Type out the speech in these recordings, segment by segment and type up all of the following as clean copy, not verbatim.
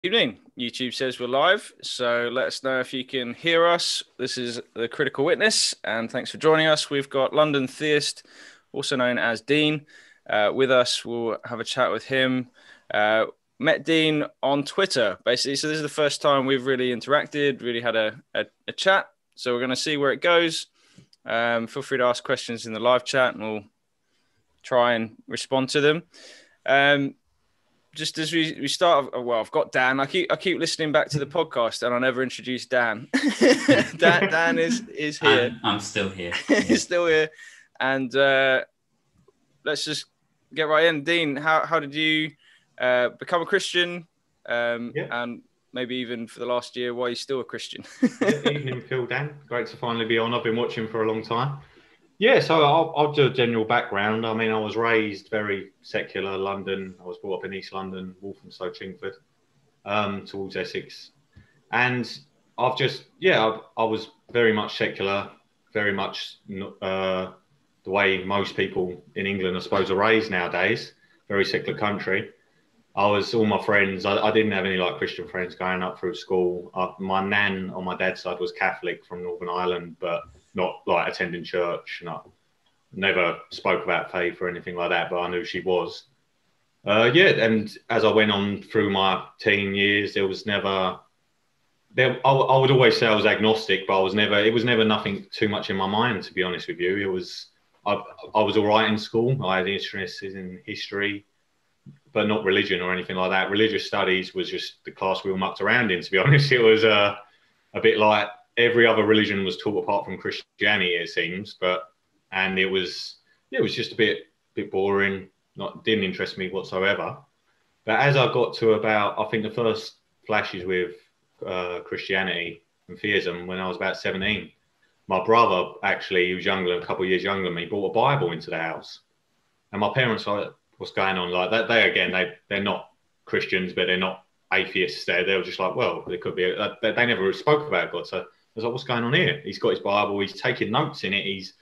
Evening. YouTube says we're live, so let us know if you can hear us. This is the Critical Witness, and thanks for joining us. We've got London Theist, also known as Dean, with us. We'll have a chat with him. Met Dean on Twitter, basically. So this is the first time we've really interacted, really had a chat. So we're going to see where it goes. Feel free to ask questions in the live chat, and we'll try and respond to them. Just as we start, well, I've got Dan. I keep listening back to the podcast, and I never introduced Dan. Dan is here. I'm still here. He's still here, and let's just get right in. Dean, how did you become a Christian? And maybe even for the last year, why are you still a Christian? Evening, Phil, Dan. Great to finally be on. I've been watching for a long time. Yeah, so I'll do a general background. I mean, I was raised very secular, London. I was brought up in East London, Walthamstow, Chingford, towards Essex. And I was very much secular, very much the way most people in England, I suppose, are raised nowadays. Very secular country. All my friends, I didn't have any like Christian friends growing up through school. My nan on my dad's side was Catholic from Northern Ireland, but not like attending church. And I never spoke about faith or anything like that, but I knew she was. And as I went on through my teen years, there was never. I would always say I was agnostic, but it was never nothing too much in my mind, to be honest with you. I was all right in school. I had interests in history, but not religion or anything like that. Religious studies was just the class we all mucked around in, to be honest. It was a bit like every other religion was taught apart from Christianity, it seems. And it was just a bit boring. Didn't interest me whatsoever. But as I got to about, I think the first flashes with Christianity and theism when I was about 17, my brother, actually, he was a couple of years younger than me, brought a Bible into the house. And my parents were like, what's going on? Like that, they're not Christians, but they're not atheists. They were just like, well, they could be. They never spoke about God. So I was like, what's going on here? He's got his Bible. He's taking notes in it. He's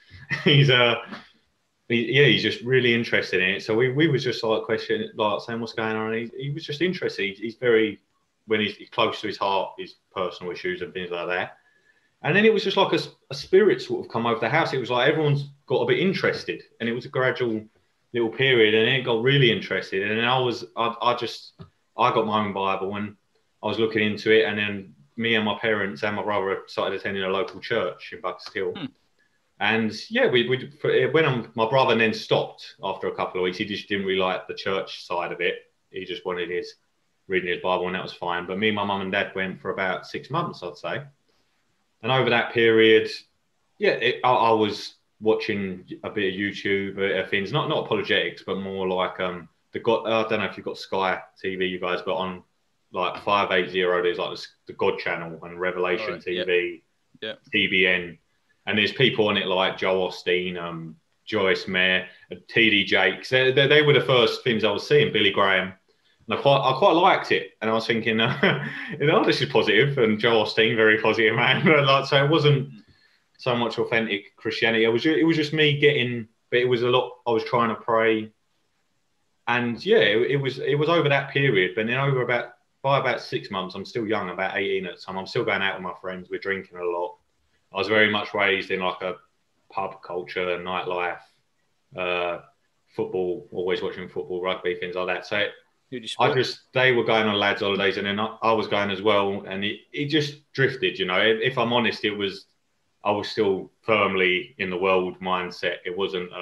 just really interested in it. So we was just like questioning, like saying, what's going on? And he was just interested. He's very, when he's close to his heart, his personal issues and things like that. And then it was just like a spirit sort of come over the house. It was like everyone's got a bit interested, and it was a gradual little period, and it got really interested. And then I got my own Bible, and I was looking into it, and then me and my parents and my brother started attending a local church in Bucks Hill. And yeah, we went on. My brother then stopped after a couple of weeks. He just didn't really like the church side of it. He just wanted reading his Bible, and that was fine. But me, my mum and dad went for about 6 months, I'd say. And over that period, I was watching a bit of YouTube things, not apologetics, but more like I don't know if you've got Sky TV, you guys, but on like 580, there's like the God channel and Revelation TV, TBN, and there's people on it like Joel Osteen, Joyce Meyer, TD Jakes. They were the first things I was seeing, Billy Graham. And I quite liked it, and I was thinking, this is positive, and Joel Osteen, very positive man. So it wasn't so much authentic Christianity. It was just me getting, but it was a lot. I was trying to pray, and it was over that period. But then by about 6 months, I'm still young, about 18 at the time. I'm still going out with my friends. We're drinking a lot. I was very much raised in like a pub culture, nightlife, football, always watching football, rugby, things like that. So they were going on lads' holidays, and then I was going as well, and it just drifted. If I'm honest, I was still firmly in the world mindset. It wasn't,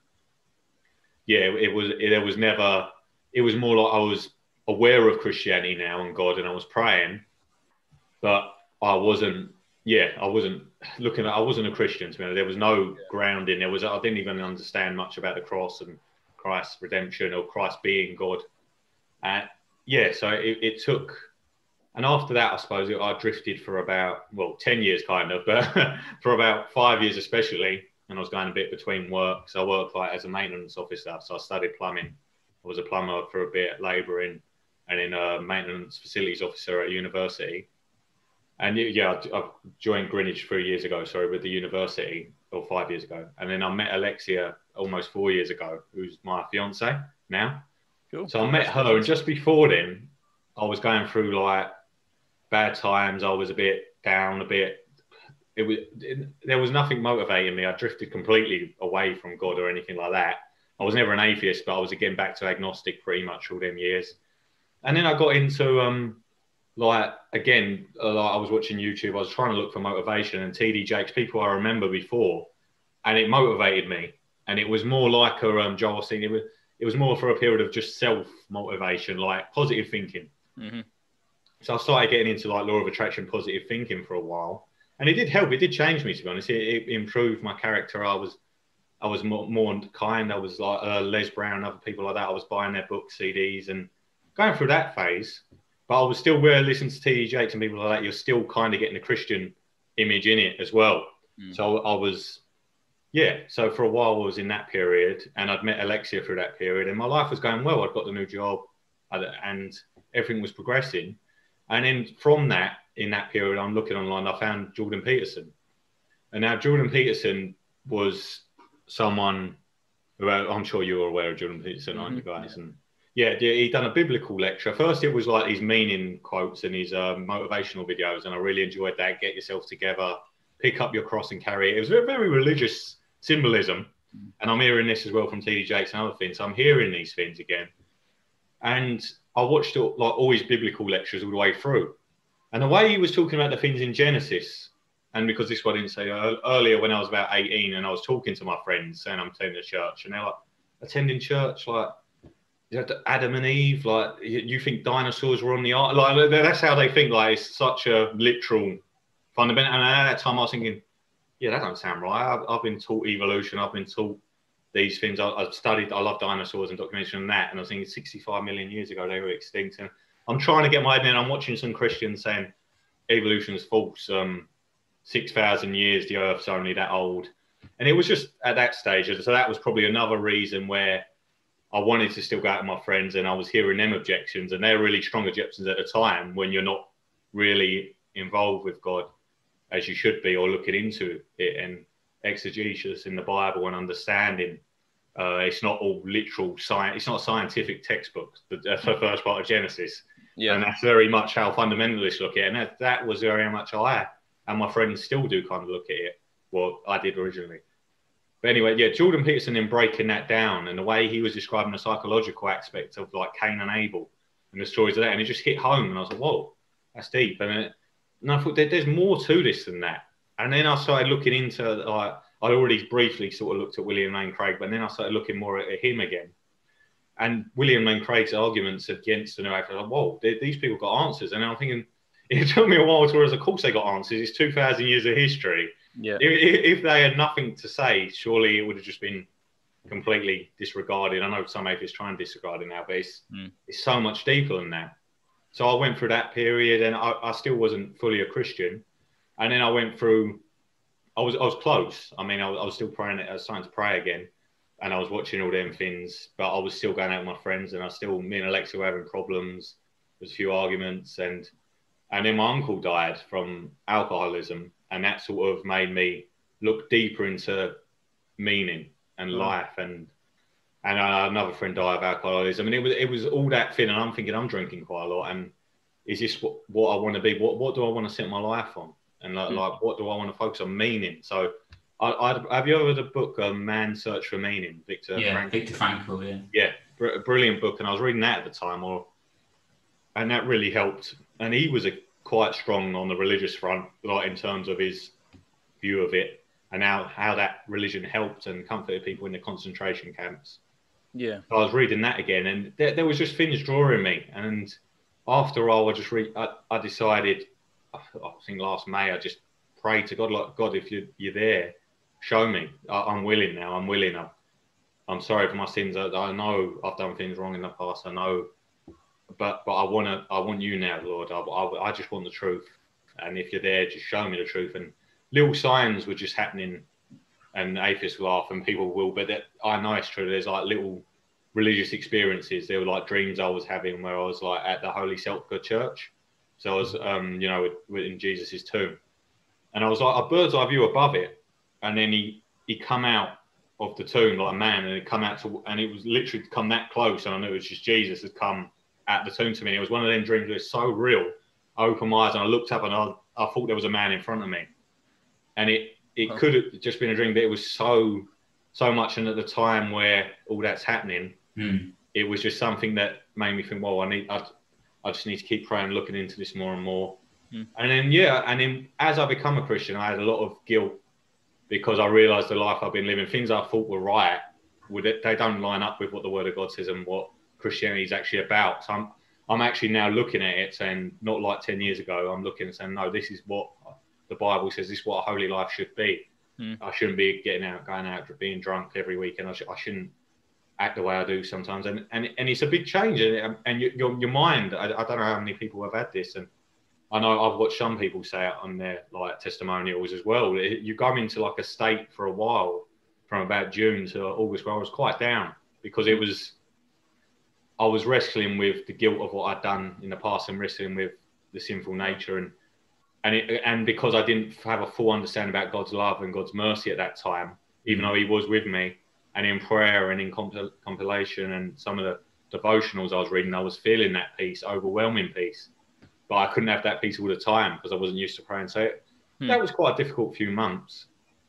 it was more like I was aware of Christianity now and God, and I was praying, but I wasn't a Christian, to me. There was no grounding. I didn't even understand much about the cross and Christ's redemption or Christ being God. So it took, and after that, I suppose I drifted for about 10 years kind of, but for about 5 years especially, and I was going a bit between work. So I worked like as a maintenance officer. So I studied plumbing. I was a plumber for a bit, labouring, and then a maintenance facilities officer at university. And I joined Greenwich 3 years ago, with the university, or 5 years ago. And then I met Alexia almost 4 years ago, who's my fiance now. Cool. So I met her, and just before then, I was going through like bad times. I was a bit down, a bit. There was nothing motivating me. I drifted completely away from God or anything like that. I was never an atheist, but I was again back to agnostic pretty much all them years. And then I got into like again, like I was watching YouTube. I was trying to look for motivation, and TD Jakes, people I remember before, and it motivated me. And it was more like a Joel scene. It was more for a period of just self motivation, like positive thinking. Mm-hmm. So I started getting into like law of attraction, positive thinking for a while, and it did help. It did change me, to be honest. It improved my character. I was more kind. I was like Les Brown and other people like that. I was buying their books, CDs, and going through that phase. But I was still listening to T.D. Jakes and people like that. You're still kind of getting the Christian image in it as well. Mm. So I was, yeah. So for a while I was in that period, and I'd met Alexia through that period, and my life was going well. I'd got the new job, and everything was progressing. And then from that, in that period, I'm looking online, I found Jordan Peterson. And now Jordan Peterson was someone who, I'm sure you're aware of Jordan Peterson, aren't you guys? Yeah. And yeah, he'd done a biblical lecture. First, it was like his meaning quotes and his motivational videos, and I really enjoyed that. Get yourself together, pick up your cross and carry it. It was very, very religious symbolism. And I'm hearing this as well from T.D. Jakes and other things. So I'm hearing these things again. And I watched all his biblical lectures all the way through. And the way he was talking about the things in Genesis, and because this one I didn't say earlier, when I was about 18 and I was talking to my friends saying I'm attending church, and they're like, attending church, like, Adam and Eve, like, you think dinosaurs were on the ark? Like, that's how they think, like, it's such a literal fundamental. And at that time I was thinking, yeah, that don't sound right. I've been taught evolution. I've been taught these things. I've studied, I love dinosaurs and documentation and that. And I was thinking 65 million years ago, they were extinct. And I'm trying to get my head in. I'm watching some Christians saying evolution is false. 6,000 years, the Earth's only that old. And it was just at that stage. So that was probably another reason where I wanted to still go out with my friends, and I was hearing them objections, and they're really strong objections at the time when you're not really involved with God as you should be, or looking into it and exegesis in the Bible and understanding. It's not all literal science. It's not a scientific textbook. That's the first part of Genesis. Yeah. And that's very much how fundamentalists look at it. And that was very much I and my friends still do kind of look at it. Well, I did originally. But anyway, yeah, Jordan Peterson, in breaking that down and the way he was describing the psychological aspect of like Cain and Abel and the stories of that, and it just hit home. And I was like, whoa, that's deep. And I thought there's more to this than that. And then I started looking into, like, I'd already briefly sort of looked at William Lane Craig, but then I started looking more at him again. And William Lane Craig's arguments against the new atheist, I was like, whoa, these people got answers. And I'm thinking, it took me a while to realize, of course they got answers. It's 2,000 years of history. Yeah. If they had nothing to say, surely it would have just been completely disregarded. I know some atheists try and disregard it now, but it's so much deeper than that. So I went through that period, and I still wasn't fully a Christian. And then I went through, I was close. I mean, I was still praying. I was starting to pray again, and I was watching all them things, but I was still going out with my friends, and me and Alexa were having problems. There's a few arguments, and then my uncle died from alcoholism, and that sort of made me look deeper into meaning and life. And another friend died of alcoholism, and it was all that thing. And I'm thinking, I'm drinking quite a lot, and is this what I want to be? What do I want to set my life on? And like what do I want to focus on? Meaning. So have you ever read the book Man's Search for Meaning? Victor Frankl. Yeah, brilliant book. And I was reading that at the time, and that really helped. And he was quite strong on the religious front, like in terms of his view of it, and how that religion helped and comforted people in the concentration camps. Yeah. So I was reading that again, and there was just things drawing me. And after a while, I decided, I think last May, I just prayed to God, like, God, if you're there, show me. I'm willing now. I'm willing. I'm sorry for my sins. I know I've done things wrong in the past. I know, but I want you now, Lord. I just want the truth. And if you're there, just show me the truth. And little signs were just happening, and atheists laugh, and people will. But I know it's true. There's like little religious experiences. There were like dreams I was having where I was like at the Holy Sepulchre Church. So I was, in Jesus's tomb, and I was like a bird's eye view above it, and then he come out of the tomb like a man, and it come out and it was literally come that close, and I knew it was just Jesus had come at the tomb to me. It was one of them dreams that was so real. I opened my eyes and I looked up and I thought there was a man in front of me. And it could have just been a dream, but it was so much. And at the time where all that's happening, it was just something that made me think, well, I just need to keep praying, looking into this more and more. And then as I become a Christian, I had a lot of guilt because I realized the life I've been living, things I thought were right, they don't line up with what the Word of God says and what Christianity is actually about. So I'm actually now looking at it saying, not like 10 years ago, I'm looking and saying, no, this is what the Bible says, this is what a holy life should be. I shouldn't be going out, being drunk every weekend. I shouldn't act the way I do sometimes. And it's a big change. And your mind, I don't know how many people have had this. And I know I've watched some people say it on their like testimonials as well. You go into like a state for a while from about June to August where I was quite down because I was wrestling with the guilt of what I'd done in the past and wrestling with the sinful nature and because I didn't have a full understanding about God's love and God's mercy at that time, even though He was with me, and in prayer and in compilation and some of the devotionals I was reading, I was feeling that peace, overwhelming peace, but I couldn't have that peace all the time because I wasn't used to praying. So that was quite a difficult few months,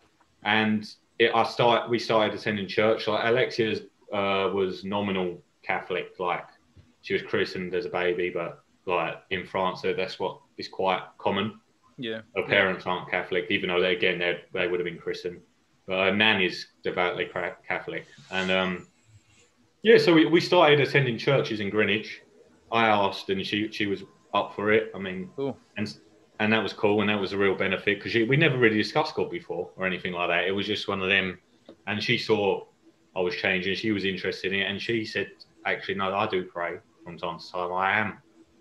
and we started attending church. Like Alexia was nominal Catholic, like she was christened as a baby, but like in France, that's what is quite common. Yeah, her parents aren't Catholic, even though they would have been christened. But her nan is devoutly Catholic, and so we started attending churches in Greenwich. I asked, and she was up for it. I mean, cool. And that was cool, and that was a real benefit because we never really discussed God before or anything like that. It was just one of them, and she saw I was changing. She was interested in it, and she said, "Actually, no, I do pray from time to time. I am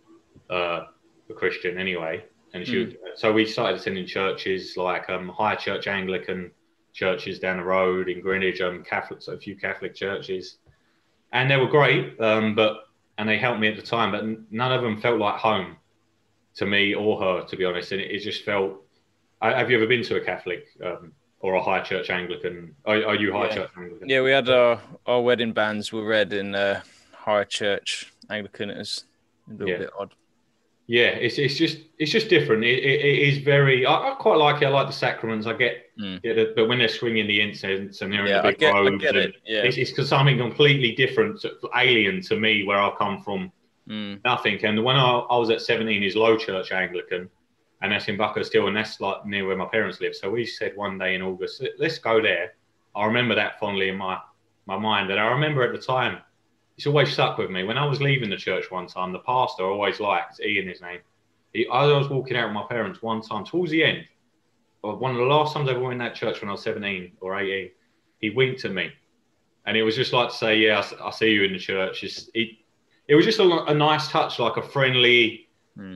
a Christian anyway." And so we started attending churches like higher church Anglican churches down the road in Greenwich, Catholic, so a few Catholic churches, and they were great. And they helped me at the time, but none of them felt like home to me or her, to be honest. And it just felt. Have you ever been to a Catholic or a high church Anglican? Are you high church Anglican? Yeah, we had our wedding bands were read in high church Anglican. It was a little bit odd. Yeah, it's just different. It is very. I quite like it. I like the sacraments. I get it, but when they're swinging the incense and they're in the big robes, I get it. Yeah, it's because something completely different, alien to me, where I come from. Nothing. And when I was at 17, is low church Anglican, and that's in Buckhurst, and that's like near where my parents live. So we said one day in August, let's go there. I remember that fondly in my mind, and I remember at the time. It's always stuck with me. When I was leaving the church one time, the pastor I always liked, Ian his name, I was walking out with my parents one time towards the end, one of the last times I ever went in that church when I was 17 or 18, he winked at me. And it was just like to say, yeah, I see you in the church. It was just a nice touch, like a friendly,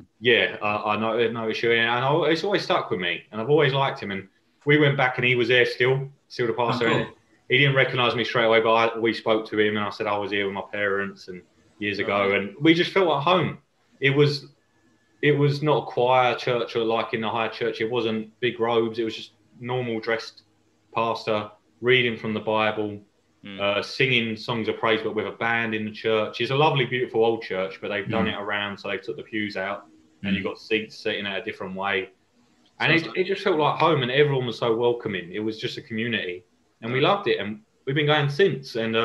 I know issue. And it's always stuck with me. And I've always liked him. And we went back and he was there still the pastor. Oh, cool. He didn't recognise me straight away, but we spoke to him and I said I was here with my parents and years ago, and we just felt at home. It was not a choir church or like in the higher church. It wasn't big robes. It was just normal dressed pastor reading from the Bible, singing songs of praise, but with a band in the church. It's a lovely, beautiful old church, but they've done it around, so they took the pews out and you got seats sitting at a different way, and it just felt like home, and everyone was so welcoming. It was just a community. And we loved it, and we've been going since. And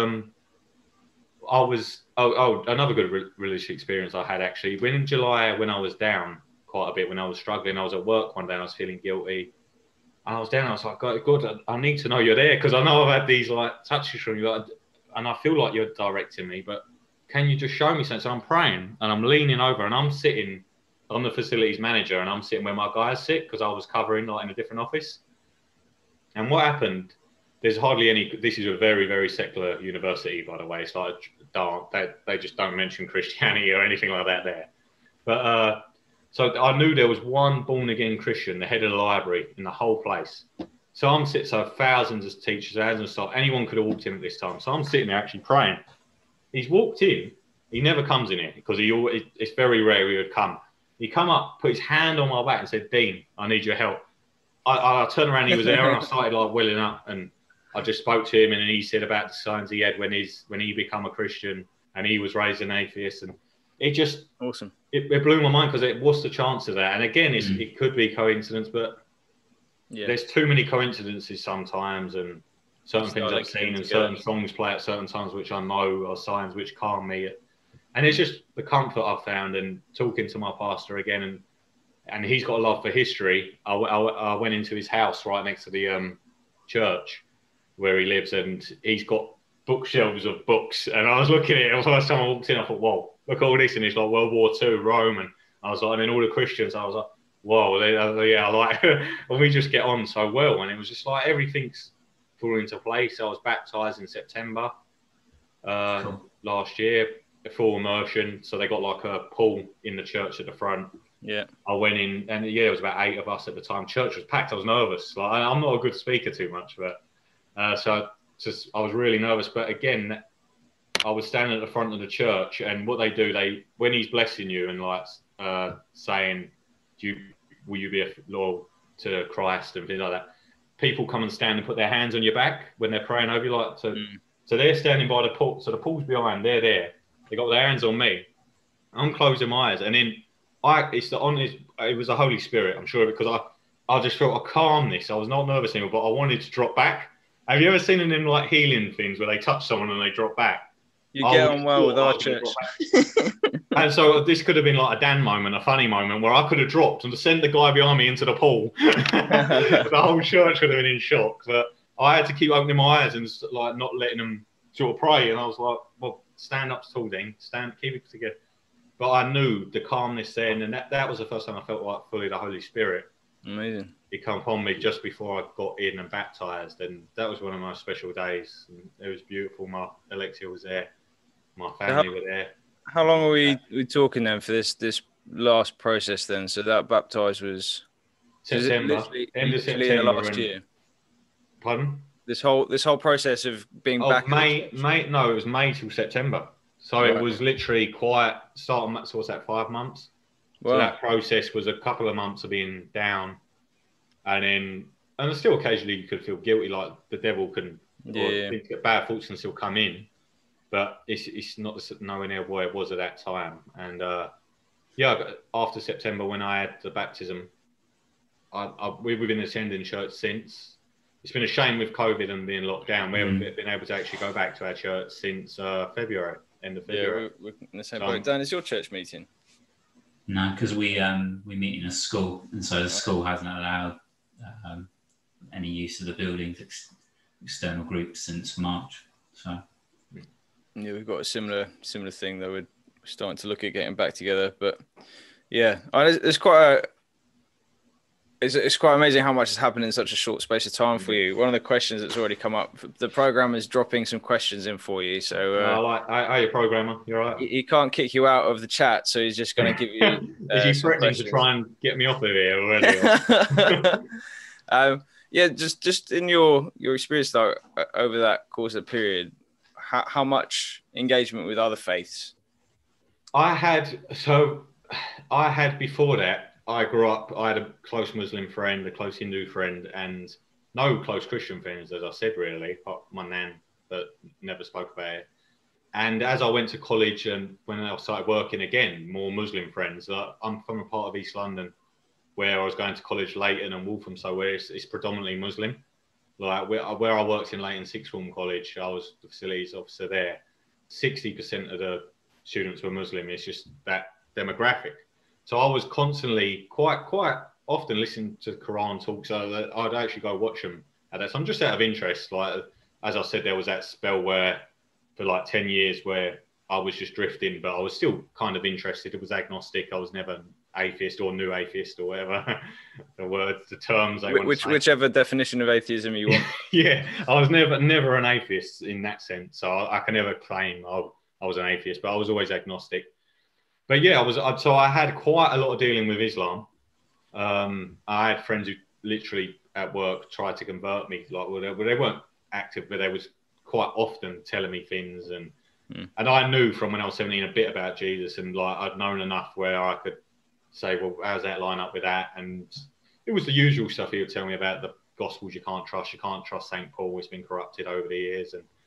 another good religious experience I had actually. When in July, when I was down quite a bit, when I was struggling, I was at work one day and I was feeling guilty. And I was down, I was like, God, I need to know you're there because I know I've had these like touches from you, and I feel like you're directing me, but can you just show me something? So I'm praying and I'm leaning over and I'm sitting, I'm the facilities manager and I'm sitting where my guys sit because I was covering like in a different office. And what happened? There's hardly any. This is a very, very secular university, by the way. It's like they just don't mention Christianity or anything like that there. But so I knew there was one born again Christian, the head of the library in the whole place. So thousands of teachers, thousands of staff, anyone could have walked in at this time. So I'm sitting there actually praying. He's walked in. He never comes in here because it's very rare he would come. He come up, put his hand on my back and said, "Dean, I need your help." I turned around, he was there, and I started like welling up, and I just spoke to him, and then he said about the signs he had when he became a Christian and he was raised an atheist. And it just awesome. It blew my mind because what's the chance of that? And again, it could be coincidence, but there's too many coincidences sometimes, and certain things I've seen and certain songs play at certain times which I know are signs which calm me. And it's just the comfort I've found, and talking to my pastor again, and he's got a love for history. I went into his house right next to the church where he lives, and he's got bookshelves of books. And I was looking at it, the first time I walked in, I thought, whoa, look at all this. And it's like World War II, Rome. And I was like, and then all the Christians, I was like, whoa, yeah, like, and we just get on so well. And it was just like everything's falling into place. I was baptized in September last year, full immersion. So they got like a pool in the church at the front. Yeah. I went in, and there was about 8 of us at the time. Church was packed. I was nervous. Like, I'm not a good speaker too much, but so I was really nervous. But again, I was standing at the front of the church, and what they do, when he's blessing you and like saying, will you be loyal to Christ and things like that, people come and stand and put their hands on your back when they're praying over you, like so they're standing by the pool, so the pool's behind, they're there, they got their hands on me, I'm closing my eyes, and then it was the Holy Spirit, I'm sure, because I just felt a calmness. I was not nervous anymore, but I wanted to drop back. Have you ever seen them in like healing things where they touch someone and they drop back? You get on well with our church. And so this could have been like a Dan moment, a funny moment, where I could have dropped and sent the guy behind me into the pool. The whole church would have been in shock. But I had to keep opening my eyes and like not letting them sort of pray. And I was like, well, stand up tall, Dean. Keep it together. But I knew the calmness then, and that was the first time I felt like fully the Holy Spirit. Amazing. He came upon me just before I got in and baptized, and that was one of my special days. And it was beautiful. My Alexia was there, my family were there. How long are we talking then for this last process then? So that baptized was September, end of September, in the last year. Pardon? This whole process of being back. May. No, it was May till September. So it was literally quiet. So what's that? 5 months. Wow. So that process was a couple of months of being down, and still occasionally you could feel guilty, like the devil can, bad thoughts can still come in, but it's not nowhere near where it was at that time. And after September, when I had the baptism, we've been attending church since. It's been a shame with COVID and being locked down. We haven't been able to actually go back to our church since February, end of February. Yeah, we're in the same boat. Dan, is your church meeting? No, because we meet in a school, and so the school hasn't allowed any use of the building for external groups since March. So yeah, we've got a similar thing that we're starting to look at getting back together. But yeah, it's quite amazing how much has happened in such a short space of time for you. One of the questions that's already come up, the programmer is dropping some questions in for you. So I your programmer, you're right. He can't kick you out of the chat, so he's just going to give you. Is he threatening to try and get me off of here already? Yeah, just in your experience though, over that course of period, how much engagement with other faiths? I had before that. I grew up, I had a close Muslim friend, a close Hindu friend, and no close Christian friends, as I said, really, apart from my nan, but never spoke about it. And as I went to college and when I started working again, more Muslim friends. I'm from a part of East London where I was going to college, Leighton and Walthamstow, where it's predominantly Muslim. Like where I worked in Leighton Sixth Form College, I was the facilities officer there. 60% of the students were Muslim. It's just that demographic. So I was constantly, quite often listening to Quran talks. So I'd actually go watch them at that time, just out of interest. Like, as I said, there was that spell where for like 10 years where I was just drifting, but I was still kind of interested. It was agnostic. I was never atheist or new atheist or whatever the terms they want to say. Whichever definition of atheism you want. Yeah, I was never an atheist in that sense. So I can never claim I was an atheist, but I was always agnostic. But yeah, I had quite a lot of dealing with Islam. I had friends who literally at work tried to convert me. Like, well, they weren't active, but they was quite often telling me things. And I knew from when I was 17 a bit about Jesus, and like I'd known enough where I could say, well, how's that line up with that? And it was the usual stuff he would tell me about the Gospels. You can't trust St. Paul. It's been corrupted over the years. And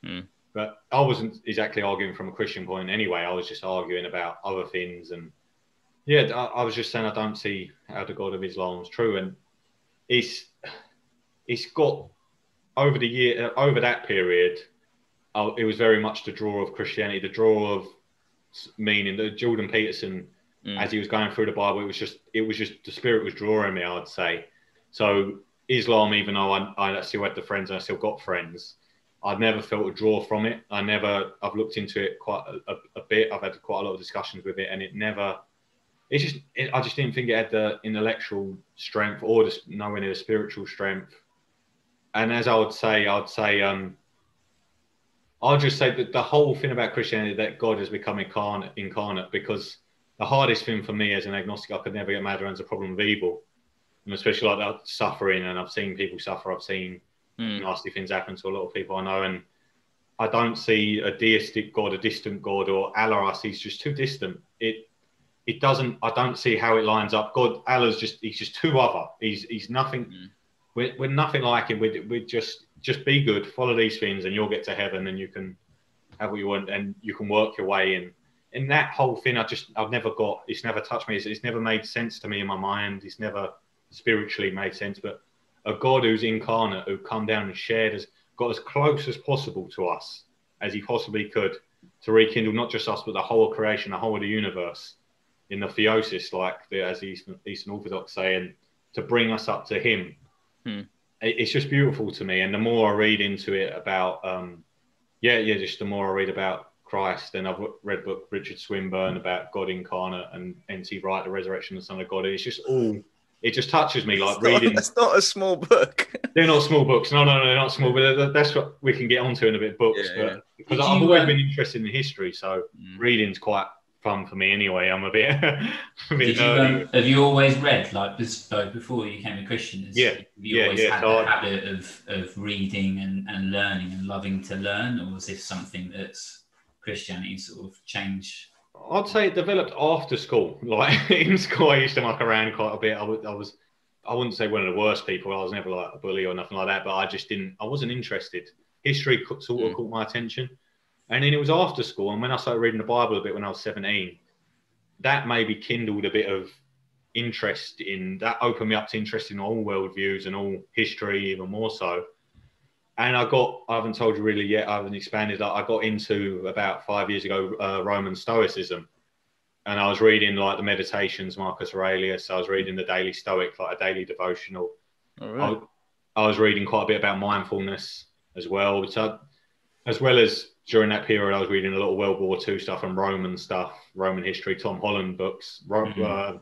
But I wasn't exactly arguing from a Christian point anyway. I was just arguing about other things. And yeah, I was just saying I don't see how the God of Islam is true. And it's got over the year, over that period, it was very much the draw of Christianity, the draw of meaning that Jordan Peterson, as he was going through the Bible, it was just the Spirit was drawing me, I'd say. So Islam, even though I still had the friends and I still got friends, I'd never felt a draw from it. I've looked into it quite a bit. I've had quite a lot of discussions with it, and I just didn't think it had the intellectual strength or nowhere near the spiritual strength. And as I'll just say that the whole thing about Christianity, that God has become incarnate, because the hardest thing for me as an agnostic, I could never get mad around the problem of evil, and especially like that suffering. And I've seen people suffer. I've seen nasty things happen to a lot of people I know, and I don't see a deistic God, a distant God, or Allah. I see he's just too distant. It doesn't. I don't see how it lines up. God, Allah's he's just too other. He's nothing. We're nothing like him. We're just be good, follow these things, and you'll get to heaven, and you can have what you want, and you can work your way in. And that whole thing, I've never got. It's never touched me. It's never made sense to me in my mind. It's never spiritually made sense. But a God who's incarnate, who come down and shared, got as close as possible to us as he possibly could, to rekindle not just us, but the whole of creation, the whole of the universe, in the theosis, as the Eastern Orthodox say, and to bring us up to him. It's just beautiful to me. And the more I read into it about, just the more I read about Christ, and I've read book Richard Swinburne about God incarnate and N.T. Wright, the resurrection of the Son of God. It's just it just touches me like reading. That's not a small book. They're not small books. No, they're not small. But that's what we can get onto in a bit. Books, because I've always been interested in history, so reading's quite fun for me anyway. I'm a bit nerdy. Have you always read, like before you became a Christian? Have you always had the habit of reading and learning and loving to learn, or was this something that's Christianity sort of changed? I'd say it developed after school. Like in school, I used to muck around quite a bit. I wouldn't say one of the worst people. I was never like a bully or nothing like that, but I wasn't interested. History sort of caught my attention. And then it was after school, and when I started reading the Bible a bit when I was 17, that maybe kindled a bit of interest that opened me up to interest in all worldviews and all history, even more so. And I haven't told you really yet, I haven't expanded. I got into, about 5 years ago, Roman Stoicism. And I was reading like the Meditations, Marcus Aurelius. I was reading the Daily Stoic, like a daily devotional. All right. I was reading quite a bit about mindfulness as well. So, as well as during that period, I was reading a lot of World War II stuff and Roman stuff, Roman history, Tom Holland books. I've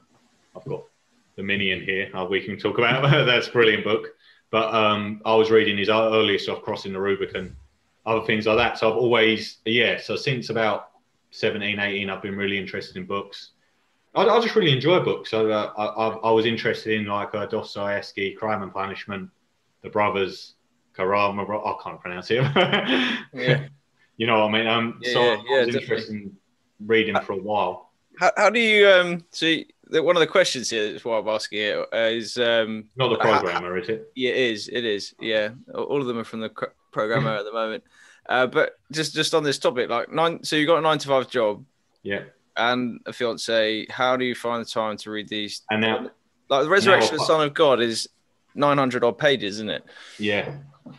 got the mini in here. We can talk about that's a brilliant book. But I was reading his earlier stuff, Crossing the Rubicon, other things like that. So I've always, so since about 17, 18, I've been really interested in books. I just really enjoy books. So I was interested in like Dostoevsky, Crime and Punishment, The Brothers, Karamazov. I can't pronounce it. Yeah. You know what I mean? I was interested in reading for a while. How do you see? One of the questions here that's why I'm asking it is not the programmer, is it? Yeah, it is. Yeah, all of them are from the programmer at the moment. But just on this topic, so you got a 9-to-5 job, and a fiance. How do you find the time to read these? And now, like the Resurrection of the Son of God is 900 odd pages, isn't it? Yeah.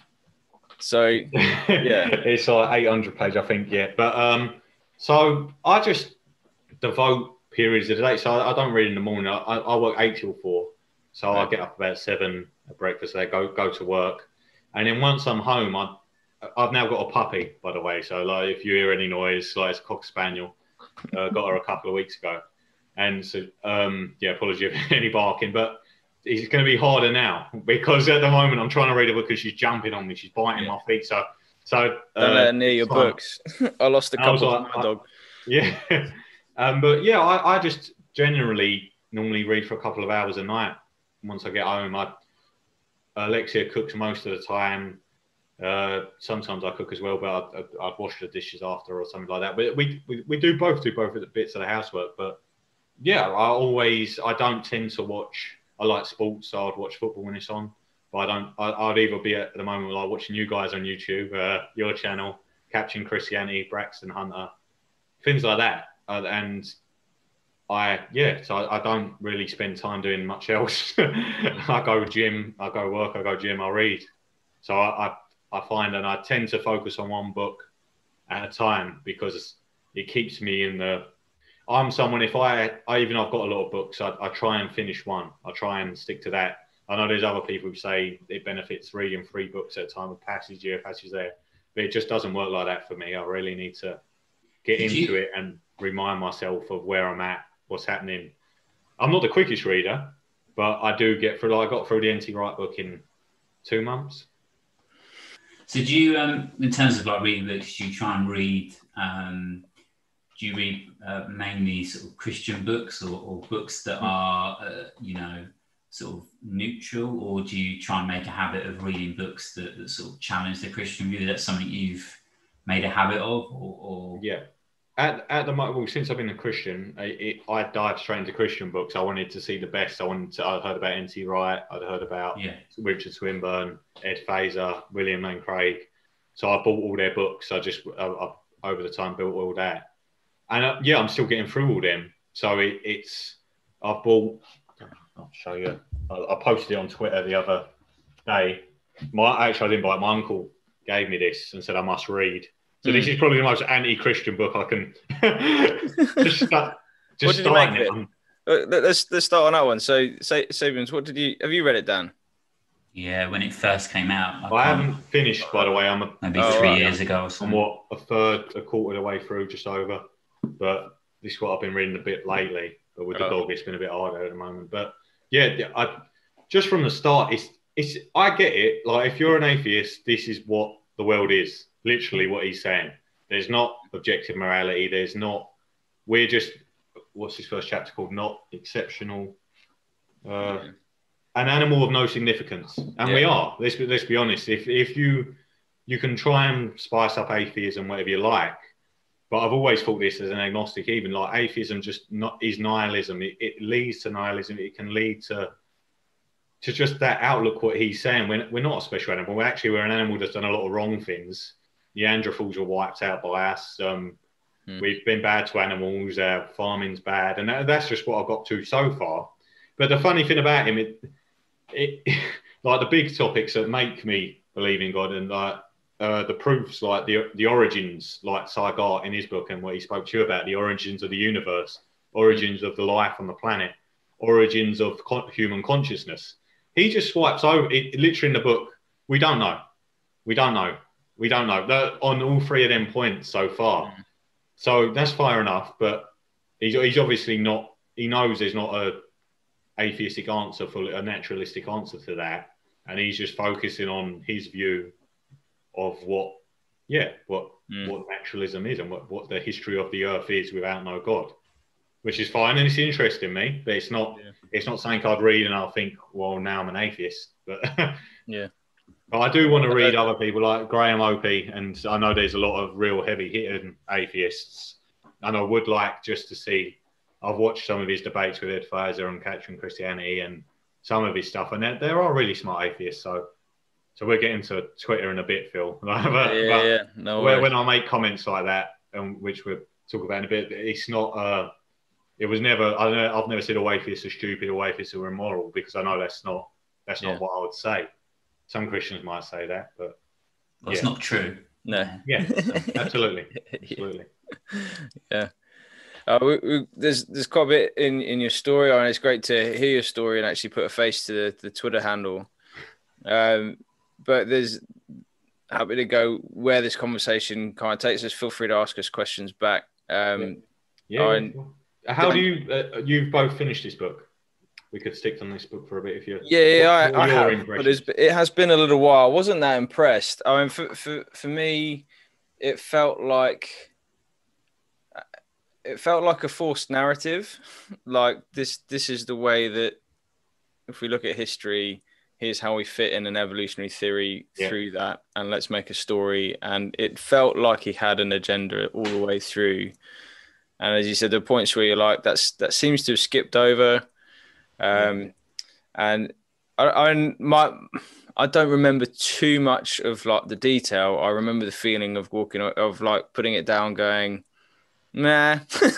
So it's like 800 pages, I think. Yeah, but so I just devote periods of the day. So I don't read in the morning. I work 8 till 4. So I get up about 7 at breakfast. I go to work, and then once I'm home, I've now got a puppy, by the way. So like if you hear any noise, like it's a cock spaniel. Got her a couple of weeks ago, and so apology for any barking, but it's going to be harder now because at the moment I'm trying to read a book and she's jumping on me, she's biting my feet. So don't let her near your books. I lost a couple of my dog. Yeah. But yeah, I just generally normally read for a couple of hours a night. Once I get home, Alexia cooks most of the time. Sometimes I cook as well, but I'd wash the dishes after or something like that. But we do both the bits of the housework. But yeah, I don't tend to watch. I like sports, so I'd watch football when it's on. But I'd either be at the moment like watching you guys on YouTube, your channel, Capturing Christianity, Braxton Hunter, things like that. So I don't really spend time doing much else. I go gym, I go work, I go gym, I read. So I find, and I tend to focus on one book at a time because it keeps me in the. I'm someone, if I even I've got a lot of books, I try and finish one. I try and stick to that. I know there's other people who say it benefits reading 3 books at a time, a passage here, a passage there, but it just doesn't work like that for me. I really need to get into it and remind myself of where I'm at, what's happening. I'm not the quickest reader, but I do get through. I got through the N.T. Wright book in 2 months. So do you, in terms of like reading books, do you try and read? Do you read mainly sort of Christian books or books that are, sort of neutral, or do you try and make a habit of reading books that sort of challenge the Christian view? That's something you've made a habit of, or? Yeah. At the moment, well, since I've been a Christian, I dived straight into Christian books. I wanted to see the best. I'd heard about N.T. Wright. I'd heard about Richard Swinburne, Ed Fazer, William Lane Craig. So I bought all their books. I just, over the time, built all that. And I'm still getting through all them. So I've bought, I'll show you. I posted it on Twitter the other day. I didn't buy it. My uncle gave me this and said I must read. So this is probably the most anti-Christian book I can just start. What did you make of it? Let's start on that one. So, Sapiens, have you read it, Dan? Yeah, when it first came out. I haven't finished, by the way. Maybe 3 years ago or something. I'm a quarter of the way through, just over. But this is what I've been reading a bit lately. But with the dog, it's been a bit harder at the moment. But yeah, just from the start, I get it. Like, if you're an atheist, this is what the world is. Literally what he's saying. There's not objective morality. We're just, what's his first chapter called? Not exceptional. An animal of no significance. And we are. Let's be honest. If you can try and spice up atheism, whatever you like, but I've always thought this as an agnostic, even like atheism is nihilism. It leads to nihilism. It can lead to just that outlook, what he's saying. We're not a special animal. We're an animal that's done a lot of wrong things. Neanderthals were wiped out by us. We've been bad to animals. Farming's bad. And that's just what I've got to so far. But the funny thing about him, it like the big topics that make me believe in God, and like the proofs, like the origins, like Saigot in his book and what he spoke to you about, the origins of the universe, origins of the life on the planet, origins of human consciousness. He just swipes over it, literally in the book. We don't know. On all 3 of them points so far. So that's fair enough. But he's obviously not. He knows there's not a atheistic answer, a naturalistic answer to that, and he's just focusing on his view of what naturalism is and what the history of the earth is without no God, which is fine and it's interesting me, but it's not something I'd read and I'll think, well, now I'm an atheist. But but I do want to read other people like Graham Opie, and I know there's a lot of real heavy-hitting atheists, and I would like just to see. I've watched some of his debates with Ed Fazer on Capturing Christianity and some of his stuff, and there are really smart atheists. So we're getting to Twitter in a bit, Phil. When I make comments like that, which we'll talk about in a bit, it's not. It was never. I've never said all atheists are stupid or atheists are immoral, because I know that's not what I would say. Some Christians might say that, but it's not true. No. Yeah, absolutely. Yeah. There's quite a bit in your story, and it's great to hear your story and actually put a face to the Twitter handle. But there's happy to go where this conversation kind of takes us. Feel free to ask us questions back. How do you've both finished this book? We could stick on this book for a bit if you. I have. But it has been a little while. I wasn't that impressed. I mean, for me, it felt like a forced narrative. Like this is the way that, if we look at history, here's how we fit in an evolutionary theory through that, and let's make a story. And it felt like he had an agenda all the way through. And as you said, the points where you're like, that seems to have skipped over. And I I don't remember too much of like the detail. I remember the feeling of walking, of like putting it down, going, nah.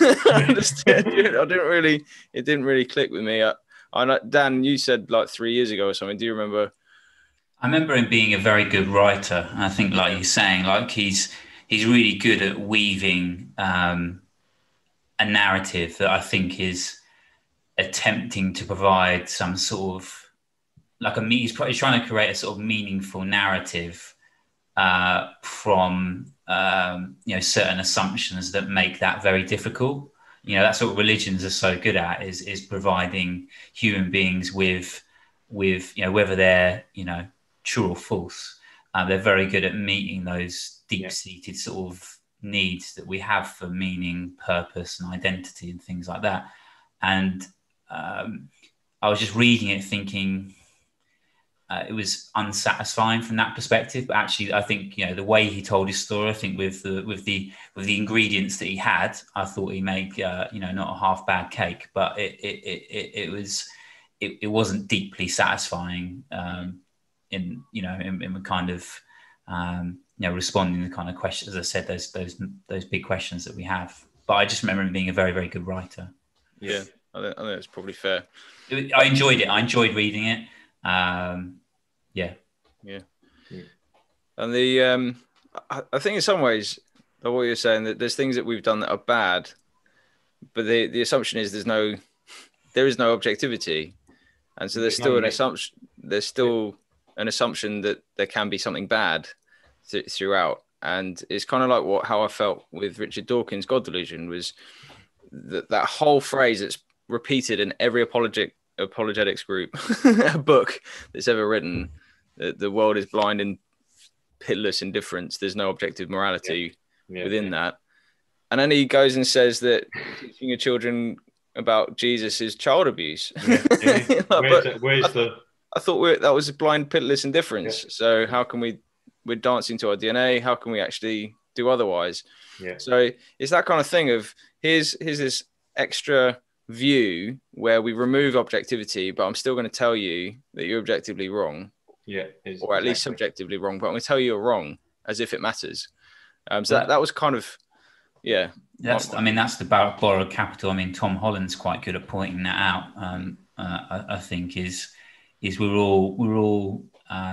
It didn't really click with me. I know, Dan, you said like 3 years ago or something. Do you remember? I remember him being a very good writer. I think, like you're saying, like he's really good at weaving a narrative that I think is attempting to provide some sort of like he's trying to create a sort of meaningful narrative from certain assumptions that make that very difficult. That's what religions are so good at, is providing human beings with whether they're true or false. They're very good at meeting those deep-seated sort of needs that we have for meaning, purpose, and identity, and things like that. And I was just reading it, thinking it was unsatisfying from that perspective. But actually, I think the way he told his story, I think with the ingredients that he had, I thought he made not a half bad cake, but it wasn't deeply satisfying in the kind of responding to the kind of questions, as I said, those big questions that we have. But I just remember him being a very, very good writer. Yeah, I think that's probably fair. I enjoyed it. I enjoyed reading it. Yeah. And the I think in some ways, what you're saying, that there's things that we've done that are bad, but the assumption is there is no objectivity, and so there's still an assumption. There's still an assumption that there can be something bad throughout, and it's kind of like how I felt with Richard Dawkins' God Delusion, was that whole phrase that's repeated in every apologetics group book that's ever written. The world is blind and pitiless indifference. There's no objective morality within that. And then he goes and says that teaching your children about Jesus is child abuse. I thought that was blind, pitiless indifference. So how can we're dancing to our DNA. How can we actually do otherwise? So it's that kind of thing of here's this extra view where we remove objectivity, but I'm still going to tell you that you're objectively wrong. Or at least subjectively wrong, but I'm going to tell you you're wrong as if it matters. So that was kind of, that's the borrowed capital. I mean, Tom Holland's quite good at pointing that out. I think is we're all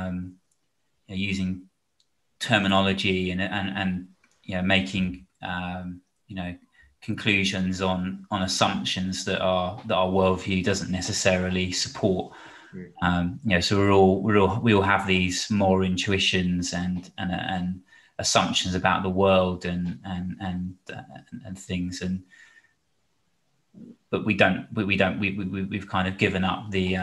using terminology and making conclusions on assumptions that our worldview doesn't necessarily support. So we all have these moral intuitions and assumptions about the world and things, but we've kind of given up the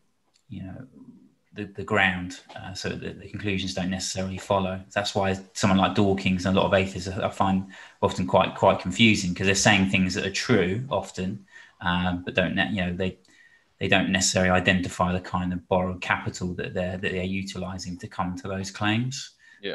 ground, so that the conclusions don't necessarily follow. That's why someone like Dawkins and a lot of atheists I find often quite confusing, because they're saying things that are true often, but they don't necessarily identify the kind of borrowed capital that they're utilizing to come to those claims.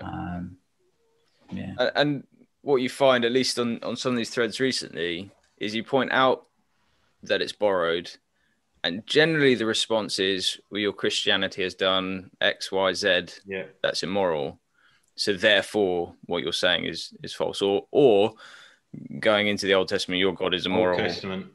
And what you find, at least on some of these threads recently, is you point out that it's borrowed, and generally the response is, well, your Christianity has done X, Y, Z. That's immoral. So therefore, what you're saying is false. Or going into the Old Testament, your God is immoral. Old Testament,